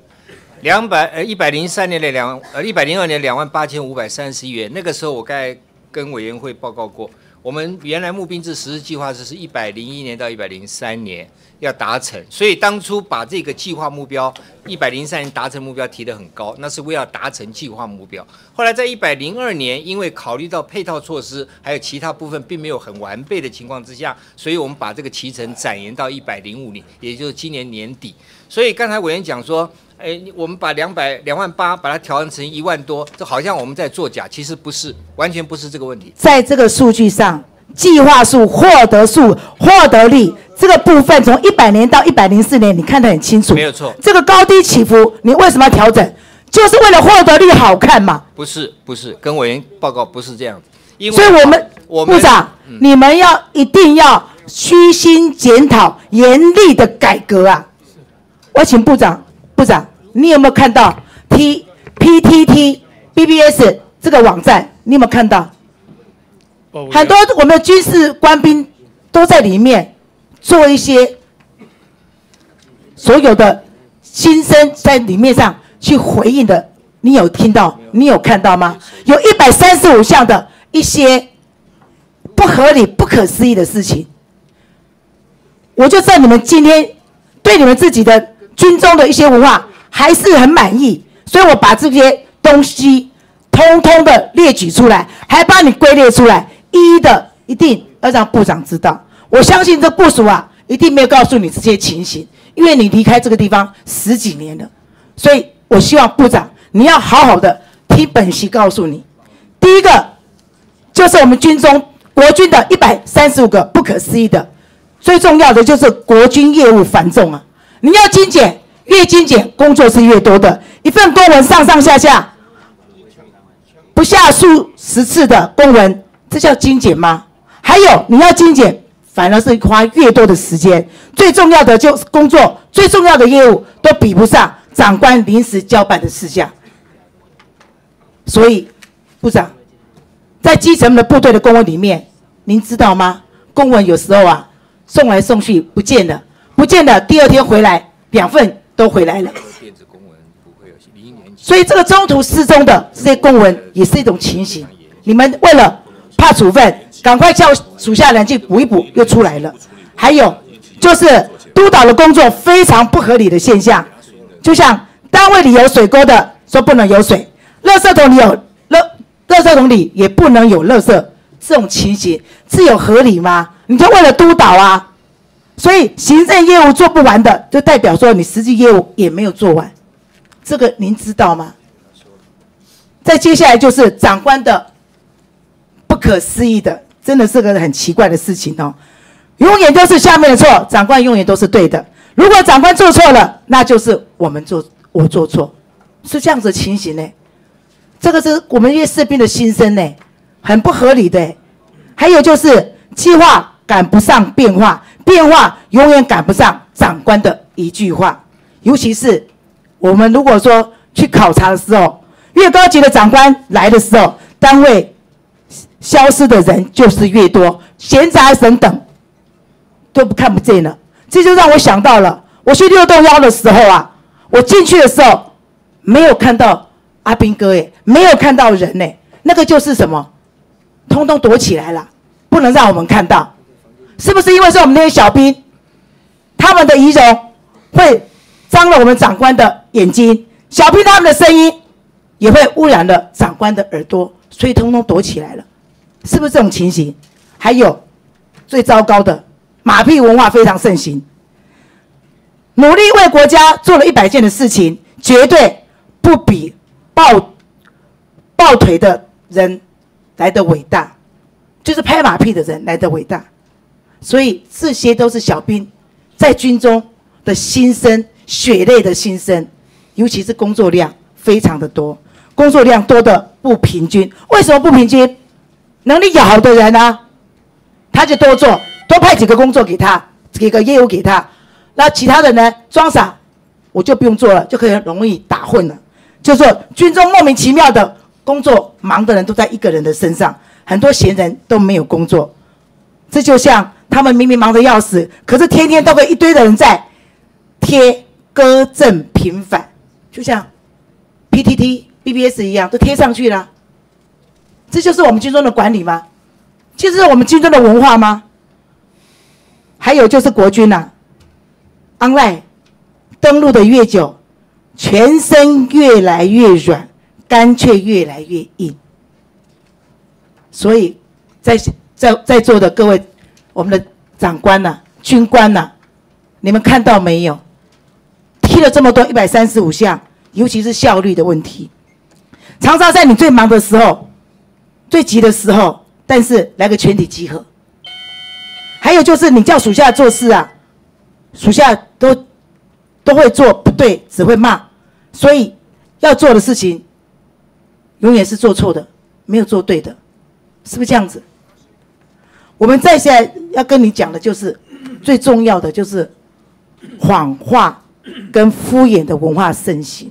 ，103年的102年28531元，那个时候我刚才跟委员会报告过，我们原来募兵制实施计划是101年到103年要达成，所以当初把这个计划目标103年达成目标提得很高，那是为了达成计划目标。后来在102年，因为考虑到配套措施还有其他部分并没有很完备的情况之下，所以我们把这个期程展延到105年，也就是今年年底。所以刚才委员讲说，我们把28000把它调成1万多，这好像我们在作假，其实不是，完全不是这个问题。 在这个数据上，计划数、获得数、获得率这个部分，从100年到104年，你看得很清楚， 没有错。 这个高低起伏，你为什么要调整？就是为了获得率好看嘛？ 不是，跟委员报告不是这样子。因为所以我们部长，你们一定要虚心检讨，严厉的改革啊！我请部长，你有没有看到 PTT BBS 这个网站？你有没有看到？很多我们的军事官兵都在里面做一些所有的心声，在里面上去回应的，你有听到？你有看到吗？有135项的一些不合理、不可思议的事情，我就知道你们今天对你们自己的军中的一些文化还是很满意，所以我把这些东西通通的列举出来，还帮你归列出来，一一的一定要让部长知道。我相信这部署啊，一定没有告诉你这些情形，因为你离开这个地方10几年了，所以我希望部长你要好好的听本席告诉你。第一个就是我们军中国军的135个不可思议的，最重要的就是国军业务繁重啊！你要精简，越精简工作是越多的，一份公文上上下下不下数10次的公文，这叫精简吗？还有你要精简，反而是花越多的时间。最重要的就是工作，最重要的业务都比不上长官临时交办的事项。所以，部长，在基层的部队的公文里面，您知道吗？公文有时候啊，送来送去不见了，第二天回来2份都回来了。所以这个中途失踪的这些公文也是一种情形。你们为了怕处分，赶快叫属下人去补一补，又出来了。还有就是督导的工作非常不合理的现象，就像单位里有水沟的说不能有水，垃圾桶里有垃圾桶里也不能有垃圾，这种情形是有合理吗？你就为了督导啊， 所以行政业务做不完的，就代表说你实际业务也没有做完，这个您知道吗？再接下来就是长官的不可思议的，真的是个很奇怪的事情哦。永远都是下面的错，长官永远都是对的。如果长官做错了，那就是我做错，是这样子的情形呢。这个是我们这些士兵的心声呢，很不合理的。还有就是计划赶不上变化，变化永远赶不上长官的一句话。尤其是我们如果说去考察的时候，越高级的长官来的时候，单位消失的人就是越多，闲杂人等都看不见了。这就让我想到了，我去6栋1的时候啊，我进去的时候没有看到阿兵哥耶，没有看到人呢，那个就是什么？通通躲起来了，不能让我们看到，是不是因为是我们那些小兵，他们的仪容会脏了我们长官的眼睛，小兵他们的声音也会污染了长官的耳朵，所以通通躲起来了，是不是这种情形？还有最糟糕的，马屁文化非常盛行，努力为国家做了100件的事情，绝对不比抱腿的人来得伟大，就是拍马屁的人来得伟大。所以这些都是小兵在军中的心声，血泪的心声，尤其是工作量非常的多，工作量多的不平均。为什么不平均？能力好的人啊，他就多做，多派几个工作给他，给个业务给他，那其他的呢装傻，我就不用做了，就可以容易打混了。就是说军中莫名其妙的工作忙的人都在一个人的身上，很多闲人都没有工作。这就像他们明明忙得要死，可是天天都跟一堆的人在贴歌正平反，就像 PTT、BBS 一样，都贴上去了。这就是我们军中的管理吗？就是我们军中的文化吗？还有就是国军啊 ，online 登录的越久，全身越来越软，肝却越来越硬。所以在座的各位，我们的长官呐、军官呐、你们看到没有？踢了这么多135项，尤其是效率的问题，常常在你最忙的时候、最急的时候，但是来个全体集合。还有就是你叫属下做事啊，属下都会做不对，只会骂，所以要做的事情永远是做错的，没有做对的，是不是这样子？我们再现在要跟你讲的就是最重要的，就是谎话跟敷衍的文化盛行。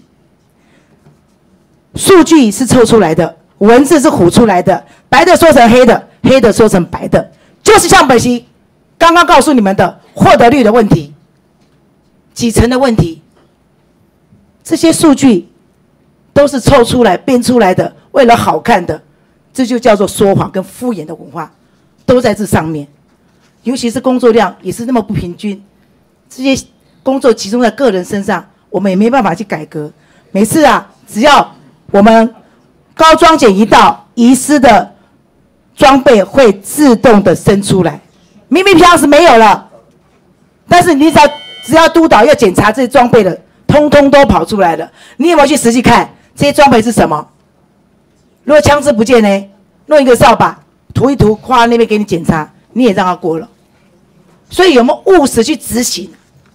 数据是凑出来的，文字是唬出来的，白的说成黑的，黑的说成白的，就是像本席刚刚告诉你们的获得率的问题，几成的问题，这些数据都是凑出来编出来的，为了好看的，这就叫做说谎跟敷衍的文化，都在这上面。尤其是工作量也是那么不平均，这些工作集中在个人身上，我们也没办法去改革。每次啊，只要我们高装检一到，遗失的装备会自动的生出来，明明平常时没有了，但是你只要督导要检查这些装备的，通通都跑出来了。你有没有去实际看这些装备是什么？如果枪支不见呢，弄一个扫把涂一涂，跨那边给你检查，你也让他过了。所以有没有务实去执行？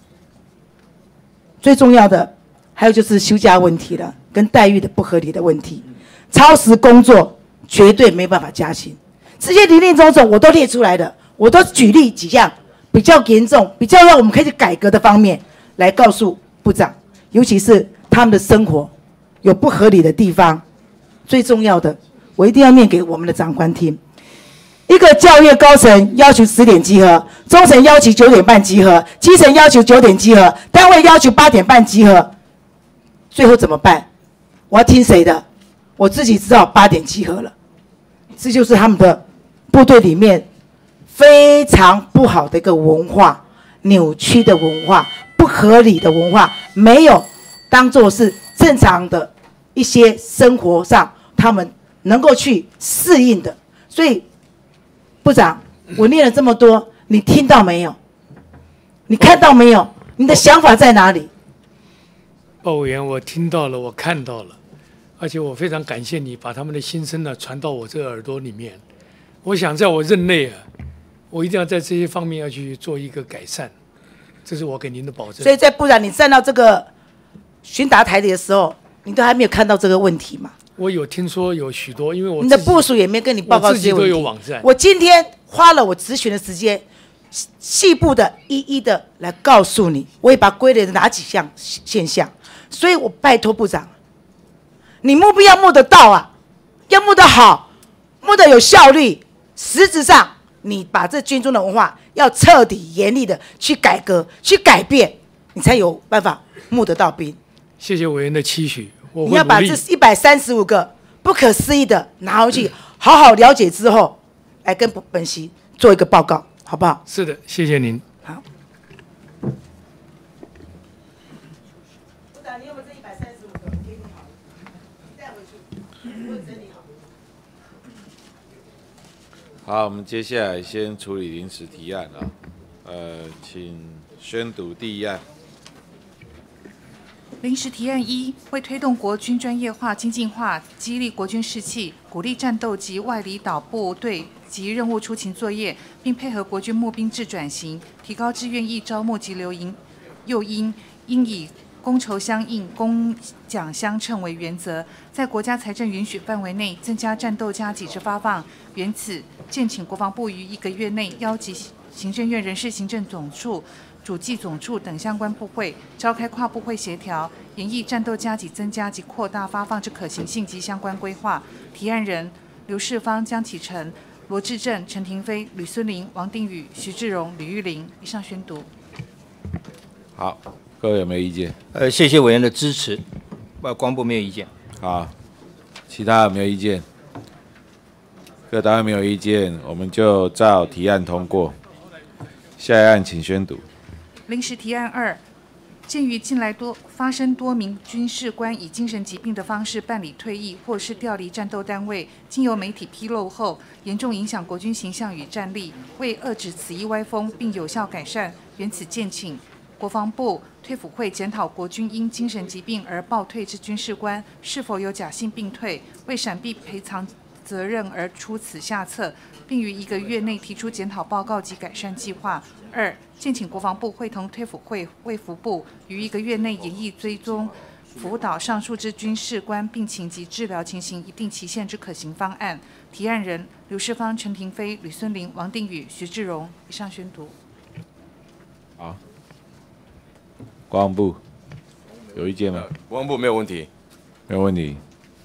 最重要的还有就是休假问题了，跟待遇的不合理的问题，超时工作绝对没办法加薪。这些林林总总我都列出来的，我都举例几样比较严重、比较让我们可以改革的方面来告诉部长，尤其是他们的生活有不合理的地方。最重要的，我一定要念给我们的长官听。一个教育高层要求10点集合，中层要求9点半集合，基层要求9点集合，单位要求8点半集合，最后怎么办？我要听谁的？我自己知道8点集合了。这就是他们的部队里面非常不好的一个文化，扭曲的文化，不合理的文化，没有当作是正常的一些生活上他们能够去适应的。所以部长，我念了这么多，你听到没有？ 你看到没有？你的想法在哪里？ 鲍委员，我听到了，我看到了，而且我非常感谢你把他们的心声呢传到我这个耳朵里面。我想在我任内啊，我一定要在这些方面要去做一个改善，这是我给您的保证。 所以在部长你站到这个询答台里的时候，你都还没有看到这个问题嘛？ 我有听说有许多，因为你的部属也没跟你报告这些问题。 我自己都有网站。 我今天花了我咨询的时间，细部的一一的来告诉你，我也把归类的哪几项现象。所以我拜托部长，你目标要摸得到啊，要摸得好，摸得有效率。实质上，你把这军中的文化要彻底严厉的去改革、去改变，你才有办法募得到兵。 谢谢委员的期许，我会你要把这135个不可思议的拿回去，好好了解之后，来跟本席做一个报告，好不好？ 是的，谢谢您。 好。部长，你有没有这135个？给你好了，带回去，我整理好。 好，我们接下来先处理临时提案啊，请宣读第一案。 临时提案1，为推动国军专业化、精进化，激励国军士气，鼓励战斗及外离岛部队及任务出勤作业，并配合国军募兵制转型，提高志愿役招募及留营诱因，应以供求相应、供奖相称为原则，在国家财政允许范围内增加战斗加给之发放。原此，建请国防部于1个月内邀集行政院人事行政总处、主计总处等相关部会，召开跨部会协调，研议战斗加给增加及扩大发放之可行性及相关规划。提案人刘世芳、江启臣、罗志正、陈廷飞、吕孙林、王定宇、徐志荣、吕玉玲。以上宣读。 好，各位有没有意见？ 谢谢委员的支持。国防部没有意见。 好，其他有没有意见？各单位没有意见，我们就照提案通过。下一案请宣读。 临时提案2，鉴于近来发生多名军事官以精神疾病的方式办理退役或是调离战斗单位，经由媒体披露后，严重影响国军形象与战力，为遏止此一歪风并有效改善，原此建请国防部退辅会检讨国军因精神疾病而报退之军事官是否有假性病退，为闪避赔偿责任而出此下策，并于1个月内提出检讨报告及改善计划。2，建请国防部会同退辅会、卫福部于1个月内研议追踪辅导上述之军事官病情及治疗情形一定期限之可行方案。提案人刘世芳、陈廷飞、吕孙林、王定宇、徐志荣。以上宣读。 好，国防部有意见吗？ 国防部没有问题， 没有问题。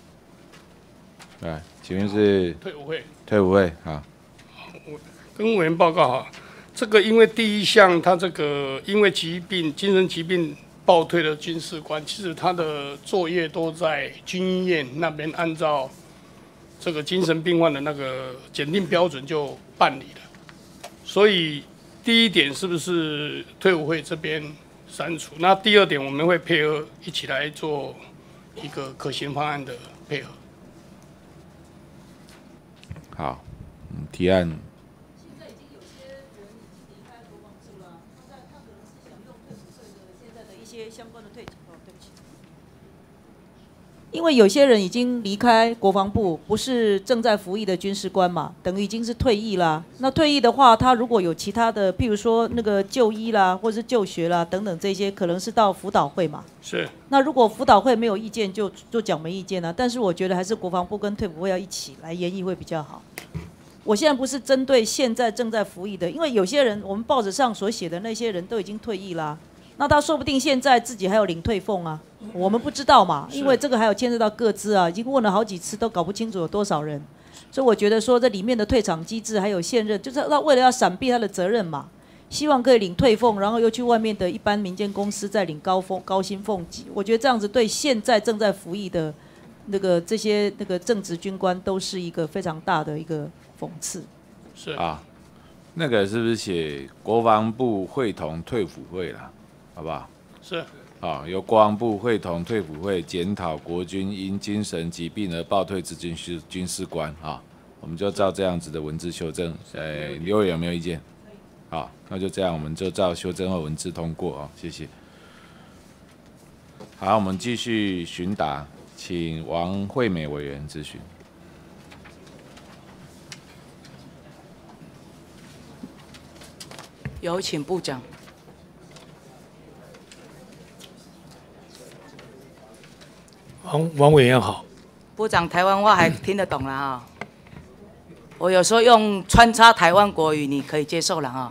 来，请问是退伍会。 退伍会，好。 跟委员报告哈，这个因为第一项，他这个因为疾病、精神疾病报退的军事官，其实他的作业都在军医院那边，按照这个精神病患的那个检定标准就办理了。所以第一点是不是退伍会这边删除？那第二点我们会配合一起来做一个可行方案的配合。 好，提案。 因为有些人已经离开国防部，不是正在服役的军事官嘛，等于已经是退役啦。那退役的话，他如果有其他的，譬如说那个就医啦，或是就学啦等等这些，可能是到辅导会嘛。 是。 那如果辅导会没有意见，就讲没意见啊。但是我觉得还是国防部跟退辅会要一起来研议会比较好。我现在不是针对现在正在服役的，因为有些人我们报纸上所写的那些人都已经退役啦。那他说不定现在自己还有领退俸啊，我们不知道嘛，因为这个还有牵涉到个资啊，已经问了好几次都搞不清楚有多少人，所以我觉得说这里面的退场机制还有现任，就是他为了要闪避他的责任嘛，希望可以领退俸，然后又去外面的一般民间公司再领高薪俸级，我觉得这样子对现在正在服役的这些正职军官都是一个非常大的一个讽刺。 是啊，那个是不是写国防部会同退辅会啦？好不好？ 是。 好，由国防部会同退辅会检讨国军因精神疾病而报退之军事官啊，我们就照这样子的文字修正。刘委员有没有意见？ 好，那就这样，我们就照修正后文字通过哦，谢谢。好，我们继续询答，请王惠美委员咨询。 有请部长。 王委员好。 部长台湾话还听得懂了啊、我有时候用穿插台湾国语，你可以接受了啊、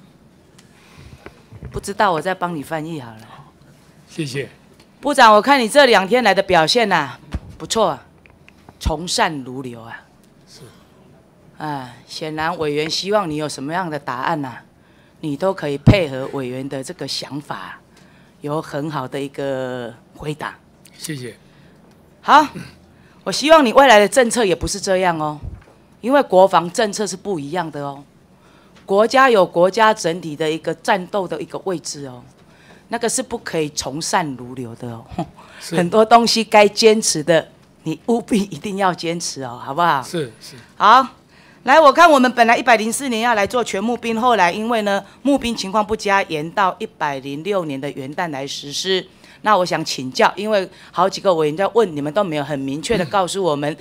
不知道我再帮你翻译好了。 谢谢。 部长，我看你这2天来的表现啊，不错啊，从善如流啊。 是。 显然委员希望你有什么样的答案啊，你都可以配合委员的这个想法，有很好的一个回答。 谢谢。 好，我希望你未来的政策也不是这样哦，因为国防政策是不一样的哦。国家有国家整体的一个战斗的一个位置哦，那个是不可以从善如流的哦。很多东西该坚持的，你务必一定要坚持哦，好不好？ 是。 好，来，我看我们本来104年要来做全募兵，后来因为呢募兵情况不佳，延到106年的元旦来实施。那我想请教，因为好几个委员在问，你们都没有很明确的告诉我们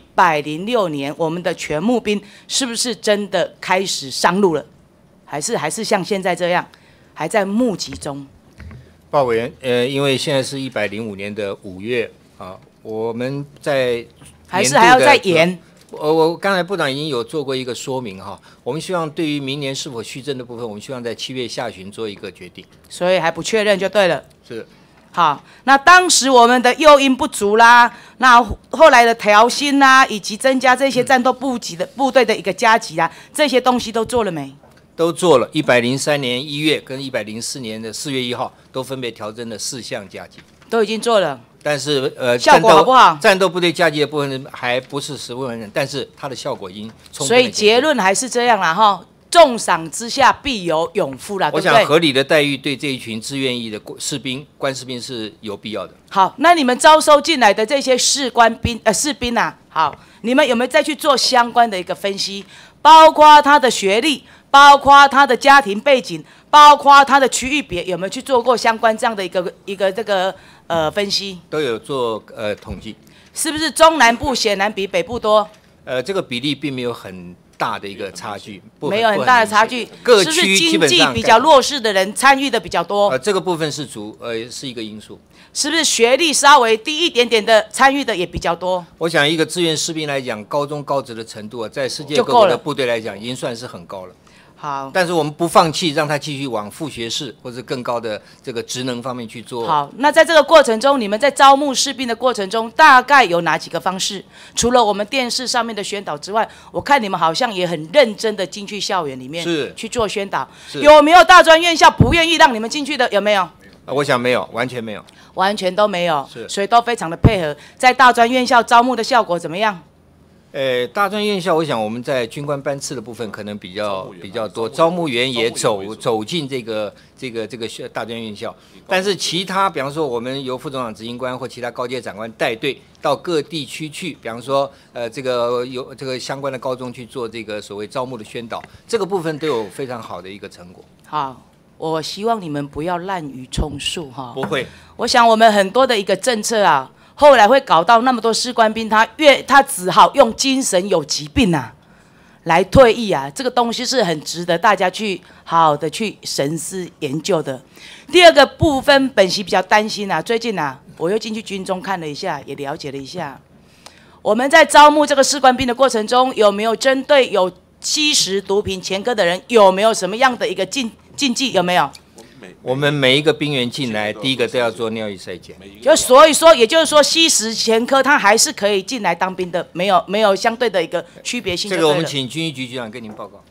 ，106年我们的全募兵是不是真的开始上路了，还是像现在这样，还在募集中？ 报委员，因为现在是105年的5月啊，我们在还要再延。 我刚才部长已经有做过一个说明哈，我们希望对于明年是否续征的部分，我们希望在7月下旬做一个决定。 所以还不确认就对了。 是。 好，那当时我们的诱因不足啦，那后来的调薪啦，以及增加这些战斗部队的一个加级啦，这些东西都做了没？ 都做了。103年1月跟104年的4月1号都分别调整了4项加级， 都已经做了。 但是效果好不好？ 战斗部队加级的部分还不是10万人，但是它的效果已经充分。 所以结论还是这样啦哈。重赏之下必有勇夫啦，对不对？ 我想合理的待遇对这一群志愿役的士兵、官士兵是有必要的。 好，那你们招收进来的这些士兵啊，好，你们有没有再去做相关的一个分析？包括他的学历，包括他的家庭背景，包括他的区域别，有没有去做过相关这样的一个这个分析？ 都有做统计。 是不是中南部显然比北部多？ 这个比例并没有很大的一个差距， 没有很大的差距。 各区基本上是不是经济比较弱势的人参与的比较多？ 这个部分是是一个因素。 是不是学历稍微低一点点的参与的也比较多？ 我想一个志愿士兵来讲，高中高职的程度在世界各国的部队来讲，已经算是很高了。 好， 但是我们不放弃，让他继续往副学士或者更高的这个职能方面去做。 好，那在这个过程中，你们在招募士兵的过程中，大概有哪几个方式？除了我们电视上面的宣导之外，我看你们好像也很认真的进去校园里面去做宣导。有没有大专院校不愿意让你们进去的？有没有？ 我想没有，完全没有， 完全都没有。所以都非常的配合。在大专院校招募的效果怎么样？ 大专院校，我想我们在军官班次的部分可能比较多，招募员也走进这个大专院校，但是其他，比方说我们由副总长、执行官或其他高阶长官带队到各地区去，比方说有这个相关的高中去做这个所谓招募的宣导，这个部分都有非常好的一个成果。 好，我希望你们不要滥竽充数哈。 不会， 我想我们很多的一个政策啊。后来会搞到那么多士官兵，他只好用精神有疾病啊来退役啊，这个东西是很值得大家去好好的去深思研究的。第二个部分，本席比较担心啊，最近啊，我又进去军中看了一下，也了解了一下，我们在招募这个士官兵的过程中，有没有针对有吸食毒品前科的人，有没有什么样的一个禁忌？有没有？ 我们每一个兵员进来，第一个都要做尿液筛检。 所以说，也就是说，吸食前科他还是可以进来当兵的，没有相对的一个区别性。 这个我们请军医局局长跟您报告。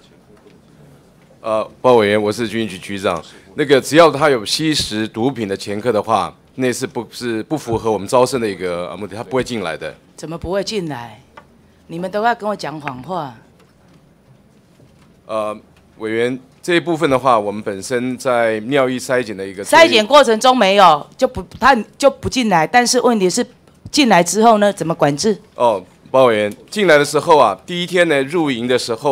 报委员，我是军医局局长。那个只要他有吸食毒品的前科的话，那是不符合我们招生的一个目的，他不会进来的。 怎么不会进来？你们都要跟我讲谎话。 委员。这一部分的话，我们本身在尿液筛检的一个筛检过程中没有，他就不进来。但是问题是，进来之后呢，怎么管制？ 报委员进来的时候啊，第一天呢入营的时候，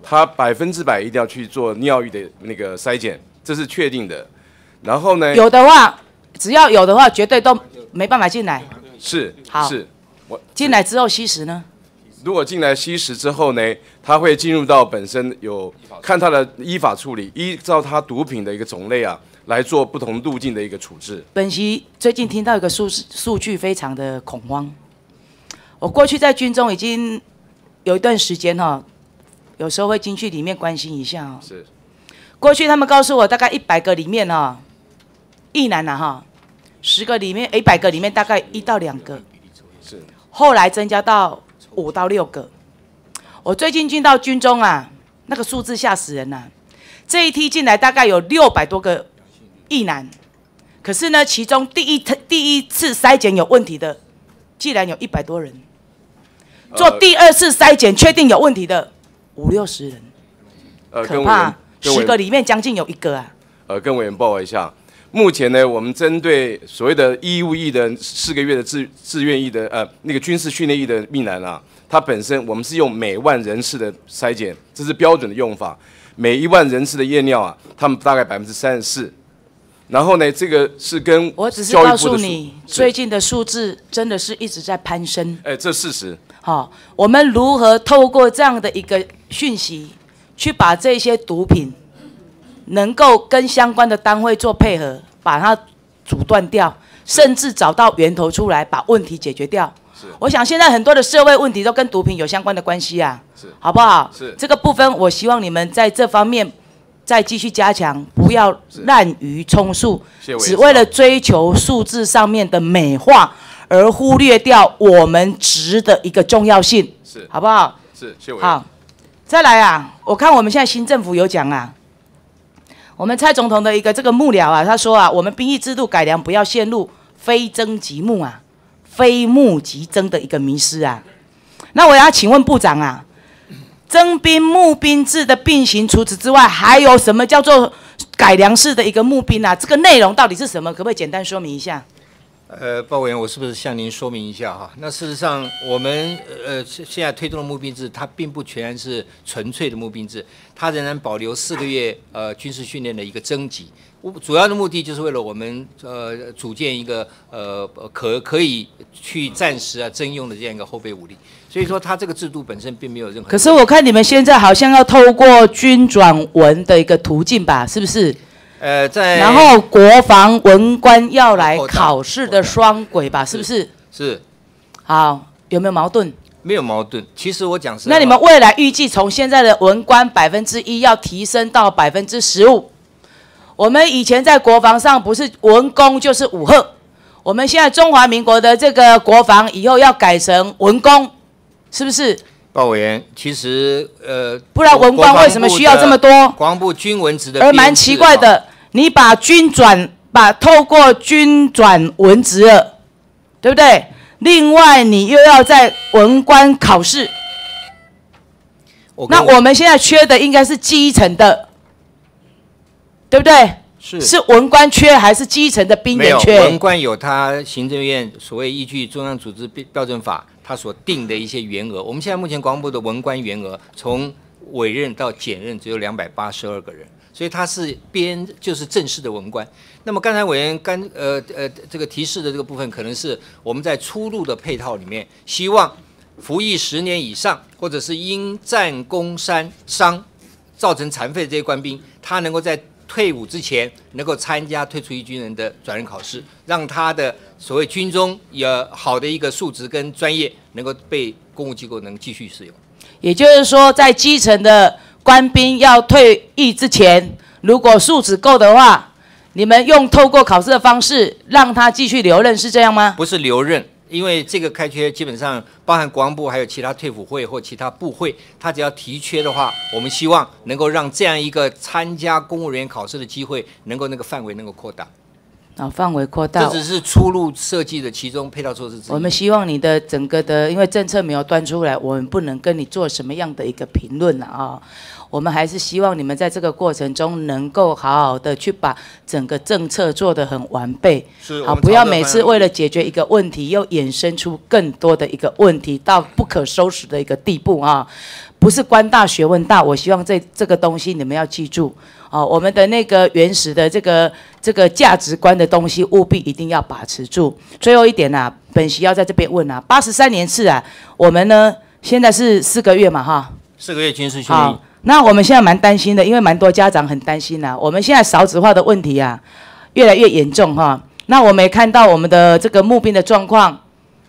他100%一定要去做尿液的那个筛检，这是确定的。然后呢， 有的话，只要有的话，绝对都没办法进来。 是， 好， 是。 进来之后吸食呢？ 如果进来吸食之后呢，他会进入到本身有看他的依法处理，依照他毒品的一个种类啊，来做不同路径的一个处置。 本席最近听到一个数据非常的恐慌。我过去在军中已经有一段时间哈，有时候会进去里面关心一下哈。 是。 过去他们告诉我，大概100个里面哈，役男呐哈，10个里面100个里面大概1到2个。 是。后来增加到5到6个。我最近进到军中啊，那个数字吓死人呐！这一梯进来大概有600多个役男，可是呢，其中第一次筛检有问题的，竟然有100多人。做第2次筛检确定有问题的50-60人，可怕！10个里面将近有1个啊。 跟委员报告一下，目前呢，我们针对所谓的义务役的4个月的自愿役的那个军事训练役的役男啊，他本身我们是用每万人次的筛检，这是标准的用法。每1万人次的验尿啊，他们大概34%。然后呢，这个是跟我只是告诉你，最近的数字真的是一直在攀升。 这事实。 好，我们如何透过这样的一个讯息，去把这些毒品能够跟相关的单位做配合，把它阻断掉，甚至找到源头出来，把问题解决掉。我想现在很多的社会问题都跟毒品有相关的关系啊，好不好？ 是这个部分，我希望你们在这方面再继续加强，不要滥竽充数，只为了追求数字上面的美化，而忽略掉我们值的一个重要性， 是好不好？ 是，谢委员。 好，再来啊，我看我们现在新政府有讲啊，我们蔡总统的一个这个幕僚啊，他说啊，我们兵役制度改良不要陷入非征即募啊。非募即征的一个迷失啊，那我要请问部长啊，征兵募兵制的并行，除此之外，还有什么叫做改良式的一个募兵啊？这个内容到底是什么？可不可以简单说明一下？ 鲍委员，我是不是向您说明一下哈？那事实上，我们现在推动的募兵制，它并不全然是纯粹的募兵制，它仍然保留4个月军事训练的一个征集。主要的目的就是为了我们组建一个可以去暂时征用的这样一个后备武力。所以说，它这个制度本身并没有任何。 可是我看你们现在好像要透过军转文的一个途径吧，是不是？然后国防文官要来考试的双轨吧，是不是？ 是。 好，有没有矛盾？ 没有矛盾。其实我讲是。 那你们未来预计从现在的文官1%要提升到15%。我们以前在国防上不是文公就是武赫，我们现在中华民国的这个国防以后要改成文公，是不是？ 鲍委员，其实不然文官为什么需要这么多？ 国防部军文职的而蛮奇怪的，你把透过军转文职了，对不对？另外你又要在文官考试，那我们现在缺的应该是基层的，对不对？是文官缺还是基层的兵员缺？ 没有，文官有他行政院所谓依据中央组织标准法他所定的一些员额。我们现在目前国防部的文官员额从委任到检任只有282个人，所以他是就是正式的文官。那么刚才委员这个提示的这个部分，可能是我们在出路的配套里面，希望服役10年以上，或者是因战功伤造成残废的这些官兵，他能够在退伍之前能够参加退出役军人的转任考试，让他的所谓军中有好的一个素质跟专业，能够被公务机构能继续使用。 也就是说，在基层的官兵要退役之前，如果素质够的话，你们用透过考试的方式让他继续留任，是这样吗？ 不是留任。因为这个开缺基本上包含国防部还有其他退辅会或其他部会，他只要提缺的话，我们希望能够让这样一个参加公务人员考试的机会，能够那个范围能够扩大。 范围扩大， 这只是出路设计的其中配套措施之一。 我们希望你的整个的，因为政策没有端出来，我们不能跟你做什么样的一个评论了啊。 我们还是希望你们在这个过程中能够好好的去把整个政策做得很完备，好，不要每次为了解决一个问题，又衍生出更多的一个问题，到不可收拾的一个地步啊！不是官大学问大，我希望这个东西你们要记住。哦，我们的那个原始的这个价值观的东西，务必一定要把持住。最后一点啊，本席要在这边问啊，83年次啊，我们呢现在是4个月嘛哈 ，4个月军事训练。 好，那我们现在蛮担心的，因为蛮多家长很担心啊，我们现在少子化的问题啊越来越严重哈。那我们也看到我们的这个募兵的状况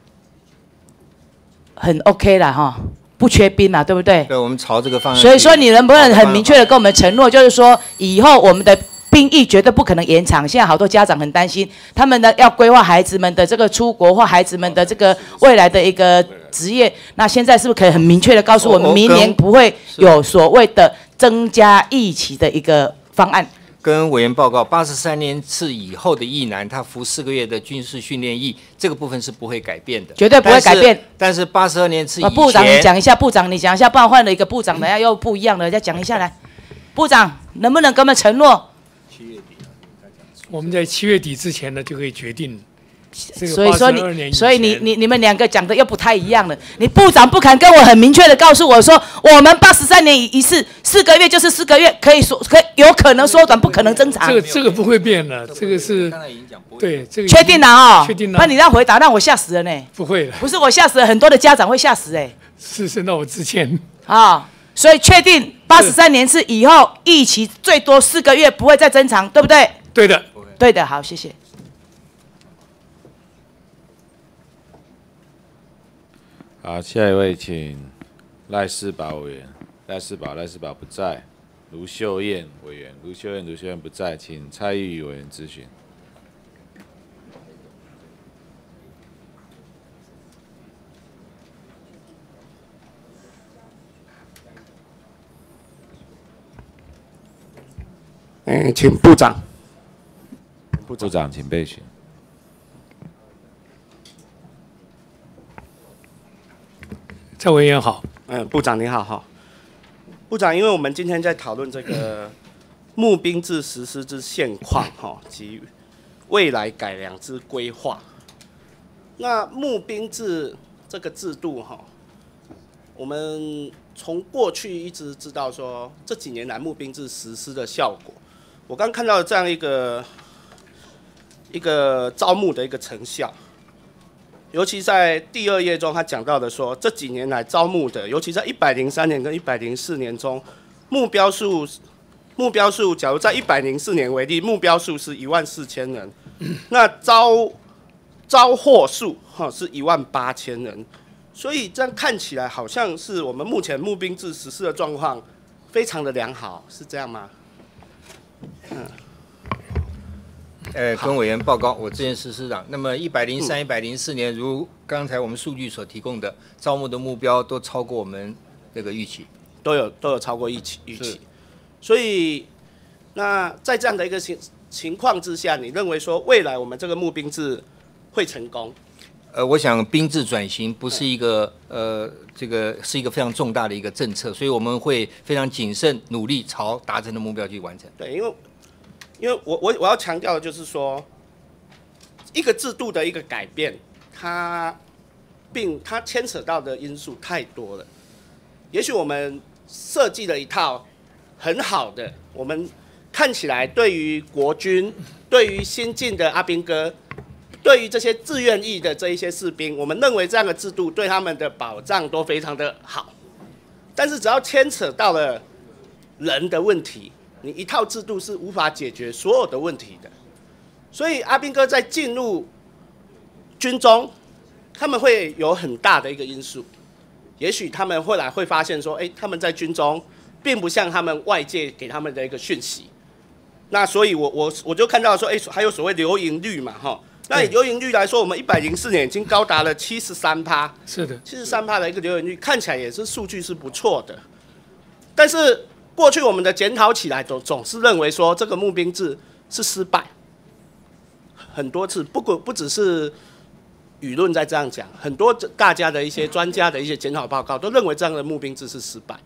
很 OK 啦哈。不缺兵嘛，对不对？ 对，我们朝这个方向。 所以说，你能不能很明确的跟我们承诺，就是说，以后我们的兵役绝对不可能延长。现在好多家长很担心，他们呢要规划孩子们的这个出国或孩子们的这个未来的一个职业。那现在是不是可以很明确的告诉我们，明年不会有所谓的增加役期的一个方案？ 跟委员报告，83年次以后的役男，他服4个月的军事训练役，这个部分是不会改变的， 绝对不会改变。 但是82年次以前， 部长你讲一下，部长你讲一下，不然换了一个部长，等下又不一样了，再讲一下来。部长能不能给我们承诺？7月底， 我们在7月底之前呢就可以决定。 所以说你们两个讲的又不太一样了。你部长不肯跟我很明确的告诉我说，我们83年一次4个月就是4个月，有可能缩短，不可能增长。 这个不会变的，这个是对这个确定了哦， 确定了。 那你这样回答让我吓死了呢。 不会的， 不是我吓死了，很多的家长会吓死哎。 是，那我之前啊，所以确定83年次以后役期最多4个月，不会再增长，对不对？ 对的， 对的，好，谢谢。 好，下一位请赖士宝委员。赖士宝不在。卢秀燕委员，卢秀燕不在，请蔡玉宇委员咨询。 请部长。 部长，请备询。 蔡委员好。 部长您好哈。部长，因为我们今天在讨论这个募兵制实施之现况哈及未来改良之规划。那募兵制这个制度哈，我们从过去一直知道说这几年来募兵制实施的效果。我刚看到这样一个招募的一个成效。尤其在第2页中，他讲到的说，这几年来招募的，尤其在103年跟104年中，目标数，假如在104年为例，目标数是14000人，那招获数是18000人，所以这样看起来好像是我们目前募兵制实施的状况非常的良好，是这样吗？ 跟委员报告，我之前是司长。那么103、104年，如刚才我们数据所提供的，招募的目标都超过我们那个预期， 都有超过预期。所以，那在这样的一个情况之下，你认为说未来我们这个募兵制会成功？ 我想兵制转型不是一个这个是一个非常重大的一个政策，所以我们会非常谨慎努力朝达成的目标去完成。 对，因为我要强调的就是说，一个制度的一个改变，它牵扯到的因素太多了。也许我们设计了一套很好的，我们看起来对于国军、对于新进的阿兵哥、对于这些自愿役的这一些士兵，我们认为这样的制度对他们的保障都非常的好。但是只要牵扯到了人的问题，你一套制度是无法解决所有的问题的，所以阿兵哥在进入军中，他们会有很大的一个因素。也许他们后来会发现说，他们在军中并不像他们外界给他们的一个讯息。那所以我就看到说，还有所谓留营率嘛，哈。那以留营率来说，我们104年已经高达了73%。 是的 ，73%的一个留营率，看起来也是数据是不错的，但是。过去我们的检讨起来总是认为说这个募兵制是失败，很多次不只是舆论在这样讲，很多大家的一些专家的一些检讨报告都认为这样的募兵制是失败。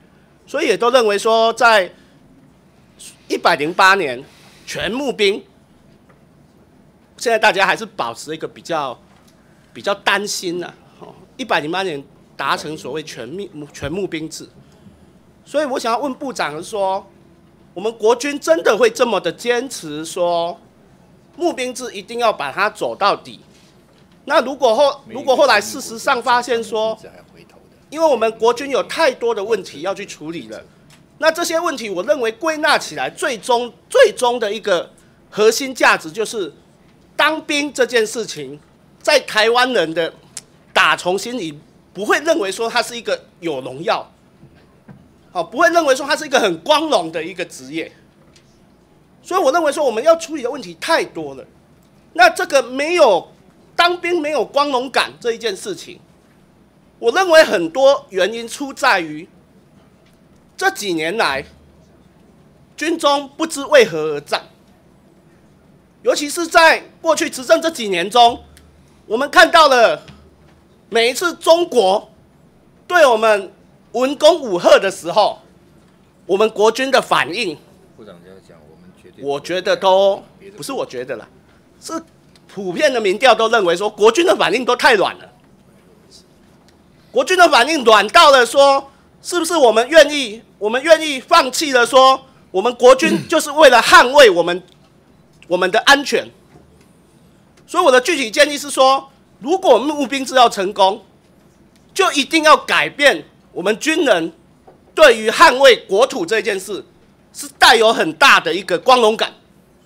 所以也都认为说，在108年全募兵，现在大家还是保持一个比较担心呐、108年达成所谓全募兵制，所以我想要问部长说，我们国军真的会这么的坚持说，募兵制一定要把它走到底？那如果后来事实上发现说，因为我们国军有太多的问题要去处理了，那这些问题我认为归纳起来，最终的一个核心价值就是当兵这件事情，在台湾人的打从心里不会认为说它是一个有荣耀，不会认为说它是一个很光荣的一个职业，所以我认为说我们要处理的问题太多了。那这个当兵没有光荣感这一件事情，我认为很多原因出在于这几年来军中不知为何而战，尤其是在过去执政这几年中，我们看到了每一次中国对我们文攻武吓的时候，我们国军的反应， 部长这样讲， 我觉得都不是我觉得啦，是普遍的民调都认为说，国军的反应都太软了。国军的反应软到了说，是不是我们愿意放弃了说，我们国军就是为了捍卫我们的安全。所以我的具体建议是说，如果募兵制要成功，就一定要改变我们军人对于捍卫国土这件事是带有很大的一个光荣感。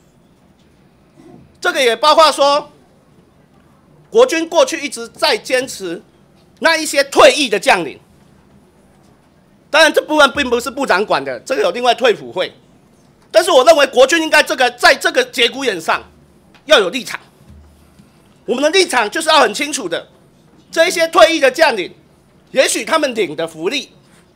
这个也包括说，国军过去一直在坚持那一些退役的将领，当然这部分并不是部长管的，这个有另外退辅会。但是我认为国军应该在这个节骨眼上要有立场，我们的立场就是要很清楚的，这一些退役的将领，也许他们领的福利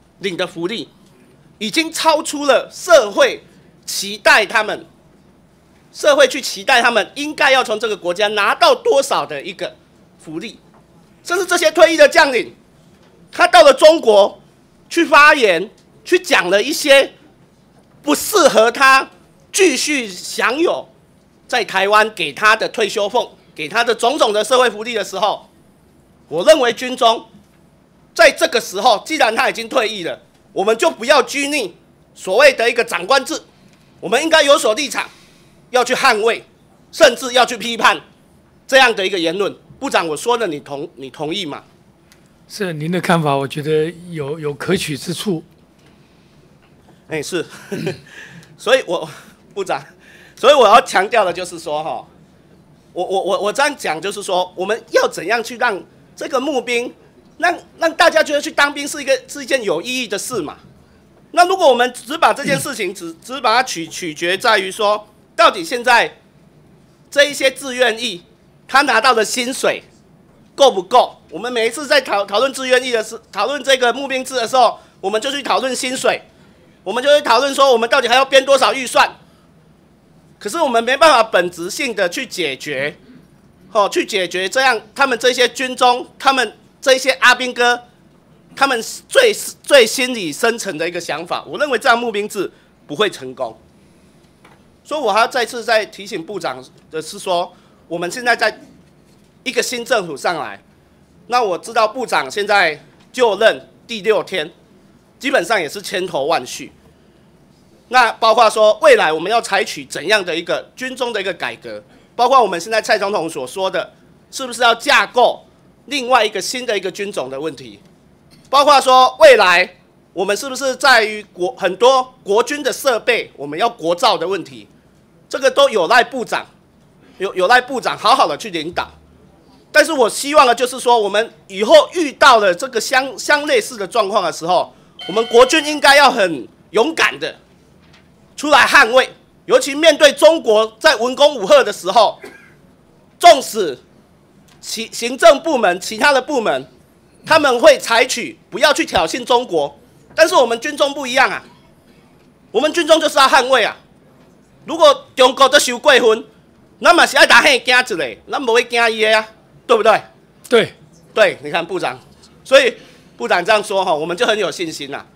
已经超出了社会期待他们。社会去期待他们应该要从这个国家拿到多少的一个福利，甚至这些退役的将领，他到了中国去发言，去讲了一些不适合他继续享有在台湾给他的退休俸，给他的种种的社会福利的时候，我认为军中在这个时候，既然他已经退役了，我们就不要拘泥所谓的一个长官制，我们应该有所立场，要去捍卫，甚至要去批判这样的一个言论。部长，我说的你同意吗？ 是您的看法，我觉得有可取之处。 是，所以部长，所以我要强调的就是说我这样讲就是说，我们要怎样去让这个募兵，让大家觉得去当兵是一件有意义的事嘛？那如果我们只把这件事情只把它取决在于说，到底现在这一些志愿役他拿到的薪水够不够？我们每一次在讨论志愿役讨论这个募兵制的时候，我们就去讨论薪水，我们就会讨论说我们到底还要编多少预算。可是我们没办法本质性的去解决，这样他们这些军中，他们这些阿兵哥，他们最心理深层的一个想法，我认为这样募兵制不会成功。所以我还要再次提醒部长的是说，我们现在在一个新政府上来，那我知道部长现在就任第6天，基本上也是千头万绪。那包括说未来我们要采取怎样的一个军中的一个改革，包括我们现在蔡总统所说的，是不是要架构另外一个新的一个军种的问题，包括说未来我们是不是在于很多国军的设备我们要国造的问题，这个都有赖部长好好的去领导。但是我希望的就是说，我们以后遇到了这个相类似的状况的时候，我们国军应该要很勇敢的出来捍卫，尤其面对中国在文攻武吓的时候，纵使行政部门其他的部门他们会采取不要去挑衅中国，但是我们军中不一样啊，我们军中就是要捍卫啊。如果中国都受过分，那么是要打嘿惊一下，那不会惊伊的啊，对不对？对，你看部长，所以部长这样说我们就很有信心啦。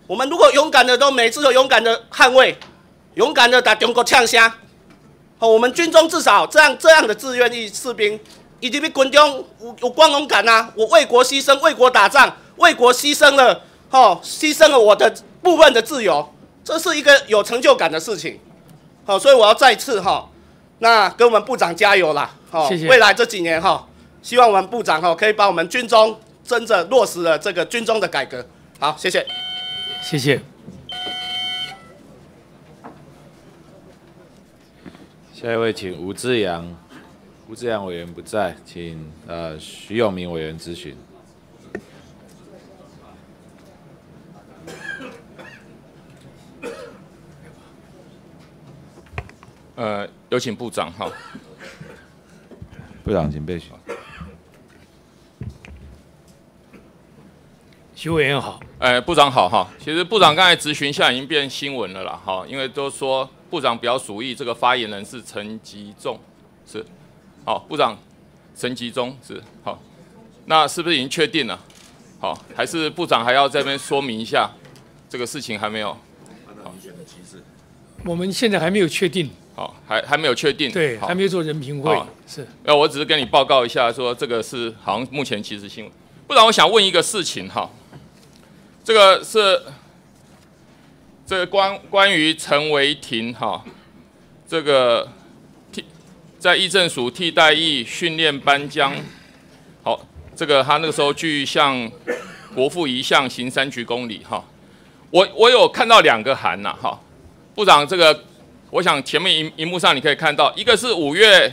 我们如果勇敢的都每次都勇敢的捍卫，勇敢的打中国呛声，我们军中至少这样的志愿役士兵，以及比军中有光荣感啊！我为国牺牲，为国打仗，为国牺牲了，牺牲了我的部分的自由，这是一个有成就感的事情。所以我要再次那跟我们部长加油啦！ 谢谢。 未来这几年希望我们部长可以把我们军中真正落实了这个军中的改革。好，谢谢。 谢谢。 下一位请吴志阳，吴志阳委员不在，请徐永明委员咨询。 有请部长哈。 部长请备询。 徐委员好。 部长好哈。其实部长刚才质询下已经变新闻了啦哈，因为都说部长比较属意，这个发言人是陈吉仲，是，好，部长陈吉仲是好，那是不是已经确定了？好，还是部长还要这边说明一下这个事情还没有？ 我们现在还没有确定。 好，还没有确定。 对，还没有做人评会。是。 我只是跟你报告一下，说这个是好像目前其实新闻。部长，我想问一个事情哈，这个是这个关于陈为廷哈，这个在役政署替代役训练班将，好，这个他那个时候去向国父遗像行3鞠躬礼哈，我有看到2个函呐哈，部长这个。我想前面荧幕上你可以看到，一个是5月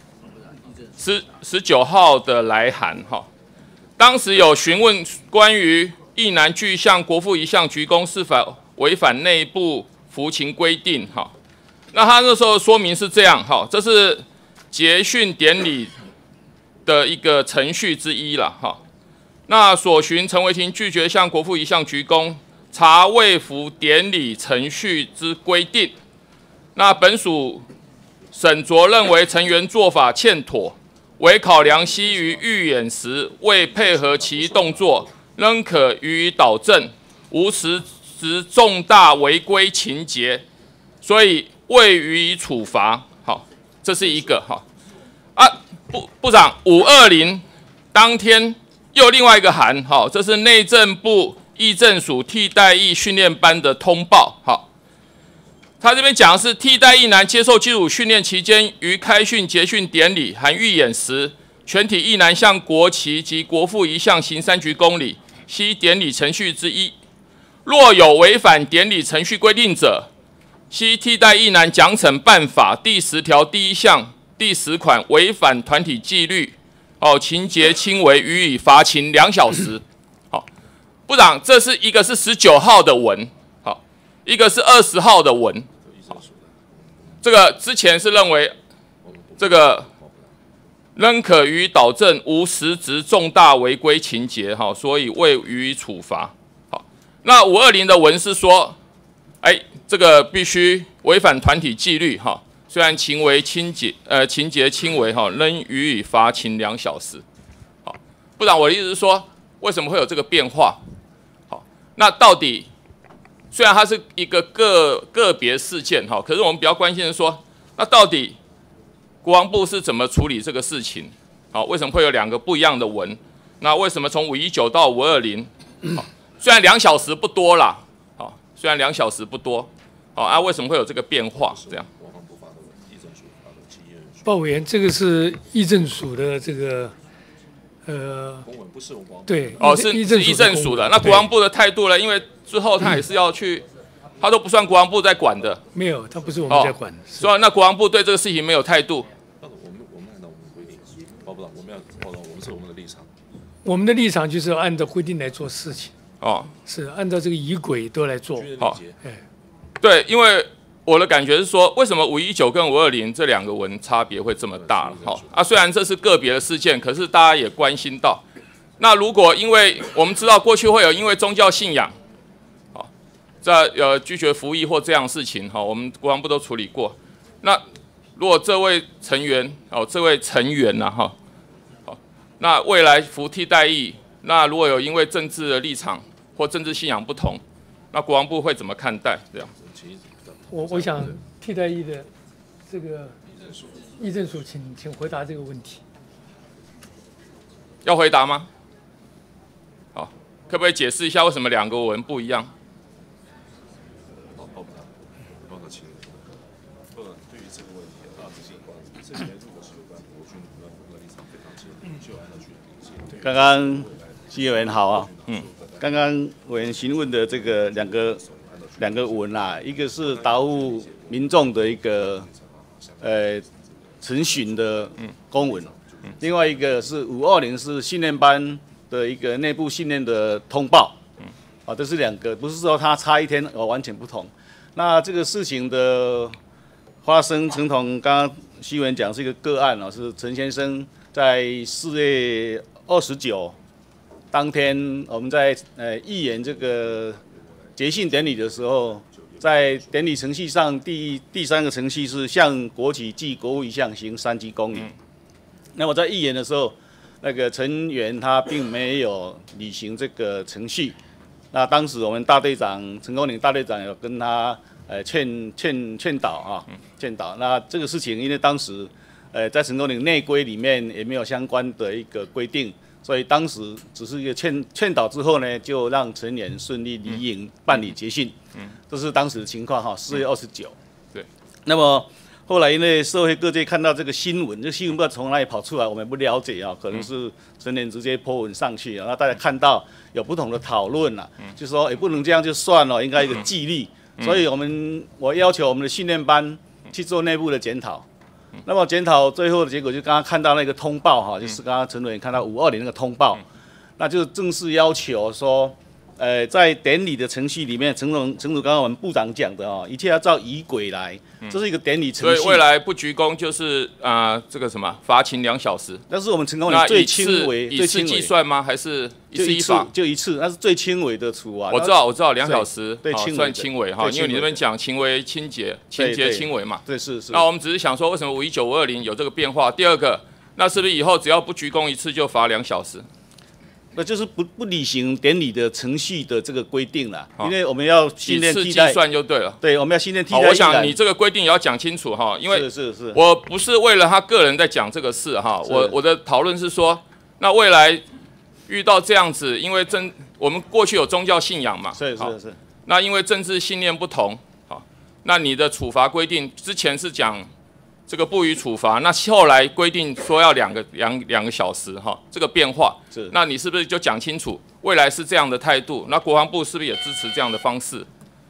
19号的来函哈，当时有询问关于役男具向国父遗像鞠躬是否违反内部服勤规定哈，那他那时候说明是这样哈，这是结训典礼的一个程序之一啦哈，那所询陈为廷拒绝向国父遗像鞠躬，查卫福典礼程序之规定。那本署审酌认为成员做法欠妥，唯考量悉于预演时未配合其动作，仍可予以导正，无实质重大违规情节，所以未予以处罚。好，这是一个哈。部长520当天又另外一个函，好，这是内政部役政署替代役训练班的通报，好。他这边讲的是替代役男接受基础训练期间，于开训、结训典礼含预演时，全体役男向国旗及国父遗像行3鞠躬礼，悉典礼程序之一。若有违反典礼程序规定者，悉替代役男奖惩办法第10条第1项第10款违反团体纪律，情节轻微，予以罚勤2小时。好，部长，这是一个是19号的文，好，一个是20号的文。这个之前是认为这个仍可予以导正，无实质重大违规情节，所以未予以处罚。好，那520的文是说，这个必须违反团体纪律，虽然情节轻微，仍予以罚勤2小时。好，部长，我的意思是说，为什么会有这个变化？好，那到底？虽然它是一个个别事件哈，可是我们比较关心的是说，那到底国防部是怎么处理这个事情？好，为什么会有2个不一样的文？那为什么从519到520？虽然2小时不多啦，好，虽然2小时不多，好为什么会有这个变化？这样？ 鲍委员，这个是役政署的这个公文不是我们国防部对是役政署的。那国防部的态度呢？因为之后他也是要去，他都不算国防部在管的。 没有，他不是我们在管的。 所以那国防部对这个事情没有态度。 我们按照我们规定，包部长，我们要报道，我们是我们的立场。 我们的立场就是要按照规定来做事情。是按照这个仪轨都来做。 好，对，因为我的感觉是说，为什么519跟520这2个文差别会这么大？虽然这是个别的事件，可是大家也关心到。那如果因为我们知道过去会有因为宗教信仰，在拒绝服役或这样的事情，我们国防部都处理过。那如果这位成员呐，那未来服替代役，那如果有因为政治的立场或政治信仰不同， 那国防部会怎么看待这样？ 我想替代役的这个议政署，请回答这个问题。 要回答吗？好，可不可以解释一下为什么2个文不一样？ 对于这个问题，大致性这里面如果是有关国军的立场非常清楚，就按照去理解。 刚刚徐委员好啊，刚刚委员询问的这个两个文啊，一个是答复民众的一个陈询的公文，另外一个是520是训练班的一个内部训练的通报，啊，这是2个，不是说它差一天完全不同。那这个事情的发生，陈同刚刚徐委员讲是一个个案哦，是陈先生在4月29当天，我们在议员这个结训典礼的时候，在典礼程序上第3个程序是向国旗暨国父遗像行3鞠躬礼。那我在议员的时候，那个陈员他并没有履行这个程序。那当时我们大队长陈公岭大队长有跟他劝导啊，劝导。那这个事情因为当时在陈公岭内规里面也没有相关的一个规定，所以当时只是一个劝导之后呢，就让陈员顺利离营办理结训。这是当时的情况哈，4月29。 对。 那么后来因为社会各界看到这个新闻，这新闻不知道从哪里跑出来，我们不了解啊，可能是陈员直接po文上去啊，那大家看到有不同的讨论啦，就说也不能这样就算了，应该一个纪律。所以我要求我们的训练班去做内部的检讨。那么检讨最后的结果就刚刚看到那个通报哈，就是刚刚陈委员看到520那个通报，那就正式要求说，在典礼的程序里面，陈主刚刚我们部长讲的哦，一切要照仪轨来，这是一个典礼程序。 所以未来不鞠躬就是这个什么罚勤2小时。 但是我们成功率最轻微， 以次计算吗？还是一次一罚？ 就一次，那是最轻微的处罚。 我知道2小时， 对， 算轻微哈，因为你那边讲轻微轻节轻微嘛。 对，是。 那我们只是想说，为什么519、520有这个变化？第二个，那是不是以后只要不鞠躬一次就罚2小时？ 那就是不履行典礼的程序的这个规定啦，因为我们要训练替代， 计算就对了。 对，我们要训练替代。 我想你这个规定也要讲清楚哈，因为是我不是为了他个人在讲这个事哈，我的讨论是说，那未来遇到这样子，因为我们过去有宗教信仰嘛， 是。 那因为政治信念不同，好，那你的处罚规定之前是讲这个不予处罚，那后来规定说要两个小时哈，这个变化，那你是不是就讲清楚，未来是这样的态度？那国防部是不是也支持这样的方式？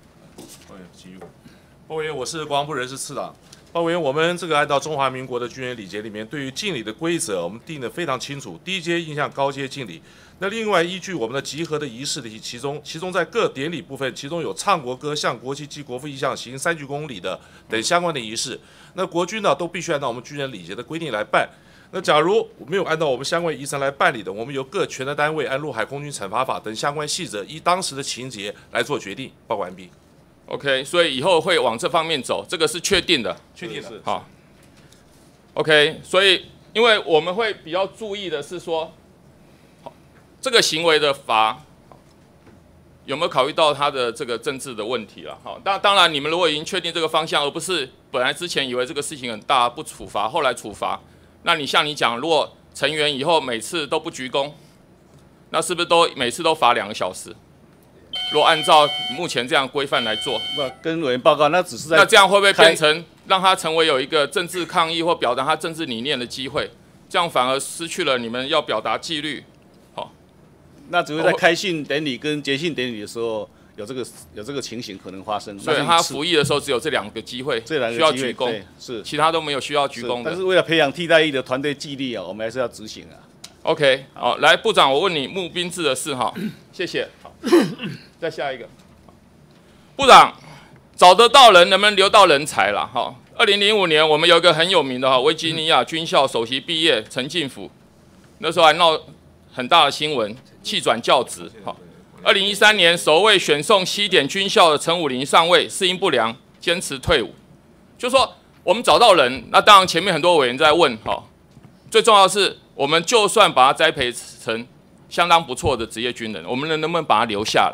鲍委员，我是国防部人事次长。鲍委员，我们这个按照中华民国的军人礼节里面，对于敬礼的规则，我们定得非常清楚，低阶印象高阶敬礼。那另外依据我们的集合的仪式的其中在各典礼部分，其中有唱国歌、向国旗及国父遗像行3鞠躬礼的等相关的仪式。那国军呢都必须按照我们军人礼节的规定来办。那假如没有按照我们相关仪程来办理的，我们由各权责单位按陆海空军惩罚法等相关细则，依当时的情节来做决定。报告完毕。 OK， 所以以后会往这方面走，这个是确定的。 确定的。 好。OK， 所以因为我们会比较注意的是说，这个行为的罚有没有考虑到他的这个政治的问题了？好，当然你们如果已经确定这个方向，而不是本来之前以为这个事情很大不处罚，后来处罚，那你像你讲，如果成员以后每次都不鞠躬，那是不是每次都罚2个小时？如果按照目前这样规范来做， 不跟委员报告，那只是在那这样会不会变成让他成为有一个政治抗议或表达他政治理念的机会？这样反而失去了你们要表达纪律。好， 那只会在开训典礼跟结训典礼的时候有这个情形可能发生。 所以他服役的时候只有这2个机会，需要鞠躬， 是其他都没有需要鞠躬的。 但是为了培养替代役的团队纪律啊，我们还是要执行啊。 OK， 好，来部长，我问你募兵制的事哈，谢谢。好，再下一个，部长，找得到人能不能留到人才啦？哈，2005年我们有一个很有名的维吉尼亚军校首席毕业陈进甫，那时候还闹很大的新闻，弃转教职。好，2013年首位选送西点军校的陈武林上尉适应不良，坚持退伍。就说我们找到人，那当然前面很多委员在问，哈，最重要的是我们就算把他栽培成相当不错的职业军人，我们能不能把他留下来？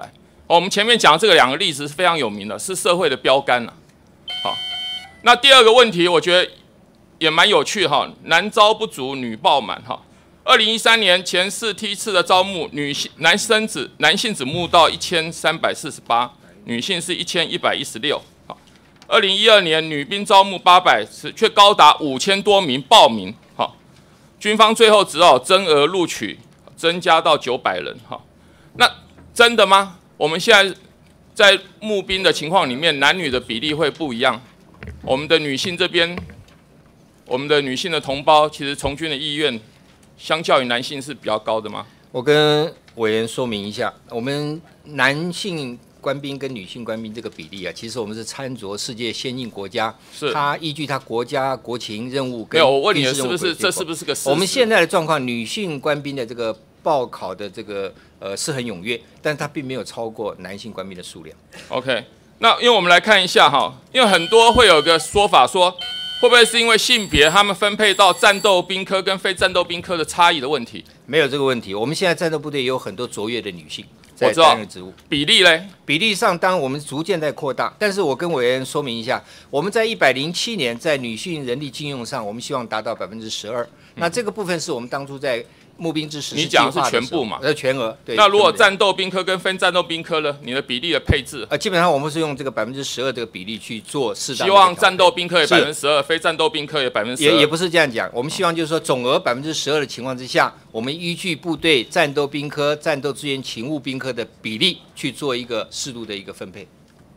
我们前面讲的这2个例子是非常有名的，是社会的标杆了。好，那第2个问题，我觉得也蛮有趣哈，男招不足，女爆满哈。2013年前4梯次的招募，男性只募到1348，女性是1116。好，2012年女兵招募800，却高达5000多名报名。好，军方最后只好增额录取，增加到900人。好，那真的吗？我们现在在募兵的情况里面，男女的比例会不一样。我们的女性这边，我们的女性的同胞，其实从军的意愿，相较于男性是比较高的吗？ 我跟委员说明一下，我们男性官兵跟女性官兵这个比例啊，其实我们是参照世界先进国家， 是它依据它国家国情任务跟没有，我问你的是不是这是不是个事实？ 我们现在的状况，女性官兵的这个报考的这个是很踊跃，但是它并没有超过男性官兵的数量。 OK， 那因为我们来看一下哈，因为很多会有个说法说，会不会是因为性别他们分配到战斗兵科跟非战斗兵科的差异的问题？ 没有这个问题，我们现在战斗部队也有很多卓越的女性在我知道担任职务。 比例嘞？ 比例上，当然我们逐渐在扩大，但是我跟委员说明一下，我们在107年在女性人力禁用上，我们希望达到12%。那这个部分是我们当初在募兵制实施计划的时候， 你讲的是全部嘛？ 全额。对。 那如果战斗兵科跟非战斗兵科呢？你的比例的配置？ 基本上我们是用这个12%这个比例去做适当的。 希望战斗兵科也12%，非战斗兵科也12%。 也不是这样讲，我们希望就是说总额12%的情况之下，我们依据部队战斗兵科、战斗支援勤务兵科的比例去做一个适度的一个分配。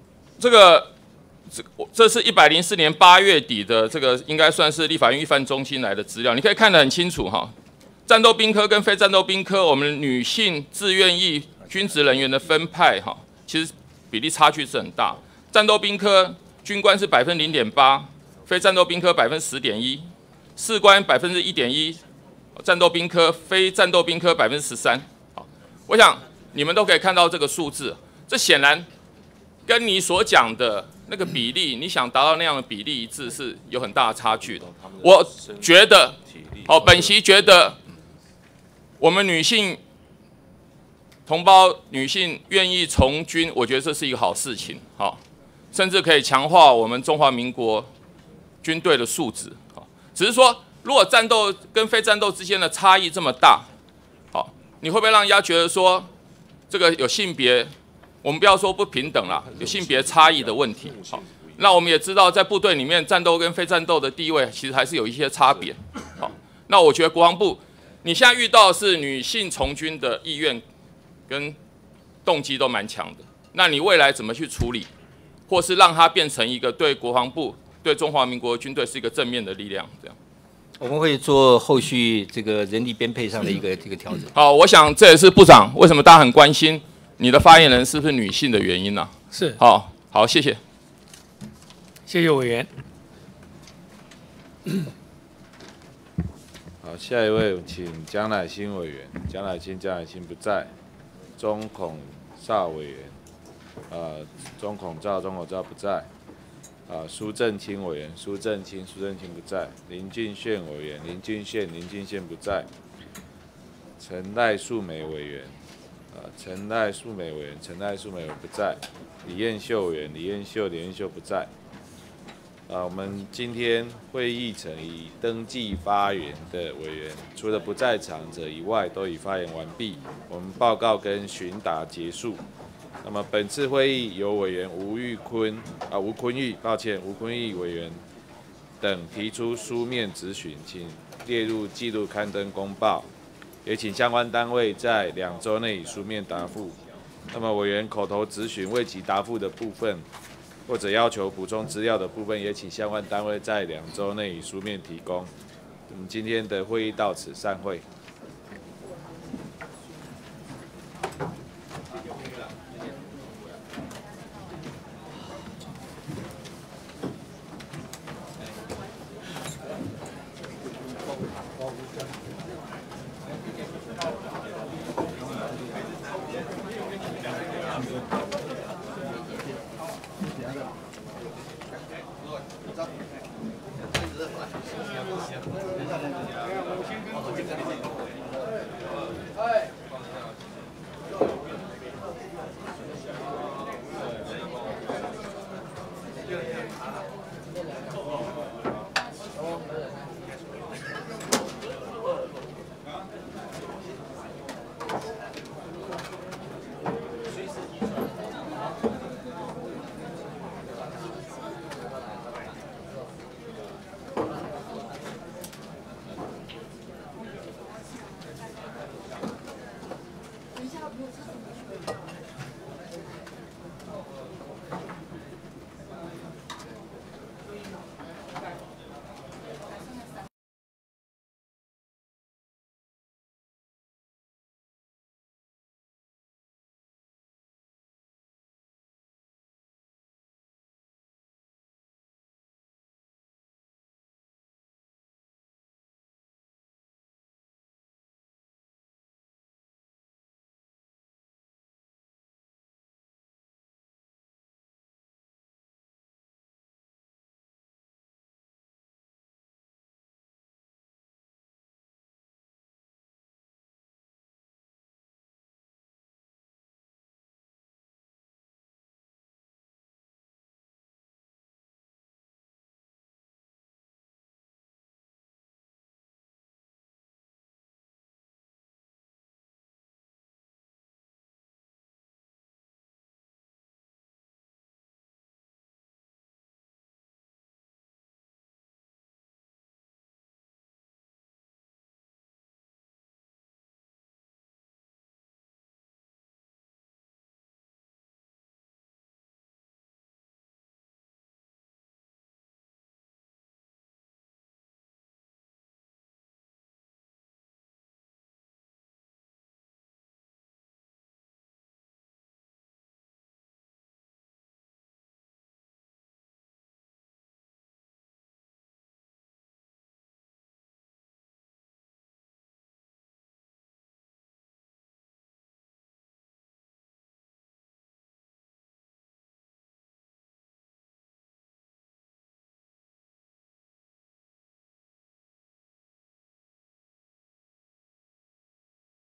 这是104年8月底的这个，应该算是立法院预算中心来的资料，你可以看得很清楚哈。战斗兵科跟非战斗兵科，我们女性自愿役军职人员的分派哈，其实比例差距是很大。战斗兵科军官是0.8%，非战斗兵科10.1%，士官1.1%，战斗兵科、非战斗兵科13%。好，我想你们都可以看到这个数字，这显然跟你所讲的那个比例，你想达到那样的比例一致是有很大的差距的。我觉得，本席觉得。我们女性同胞、女性愿意从军，我觉得这是一个好事情，好，甚至可以强化我们中华民国军队的素质，好，只是说，如果战斗跟非战斗之间的差异这么大，好，你会不会让人家觉得说，这个有性别，我们不要说不平等啦，有性别差异的问题，好，那我们也知道，在部队里面，战斗跟非战斗的地位其实还是有一些差别，好，那我觉得国防部。你现在遇到的是女性从军的意愿跟动机都蛮强的，那你未来怎么去处理，或是让它变成一个对国防部、对中华民国军队是一个正面的力量？这样， 我们会做后续这个人力编配上的一个调整。 好，我想这也是部长为什么大家很关心你的发言人是不是女性的原因呢？ 是。 好，谢谢。 谢谢委员。 好，下一位请蒋乃馨委员。蒋乃馨不在。钟孔照委员，钟孔照不在。苏正清委员，苏正清不在。林俊宪委员，林俊宪不在。陈赖素美委员，陈赖素美委员不在。李彦秀委员，李彦秀不在。我们今天会议程已登记发言的委员，除了不在场者以外，都已发言完毕。我们报告跟询答结束。那么本次会议由委员吴坤玉委员等提出书面质询，请列入记录刊登公报，也请相关单位在2周内以书面答复。那么委员口头质询未及答复的部分，或者要求补充资料的部分，也请相关单位在2周内以书面提供。我们今天的会议到此散会。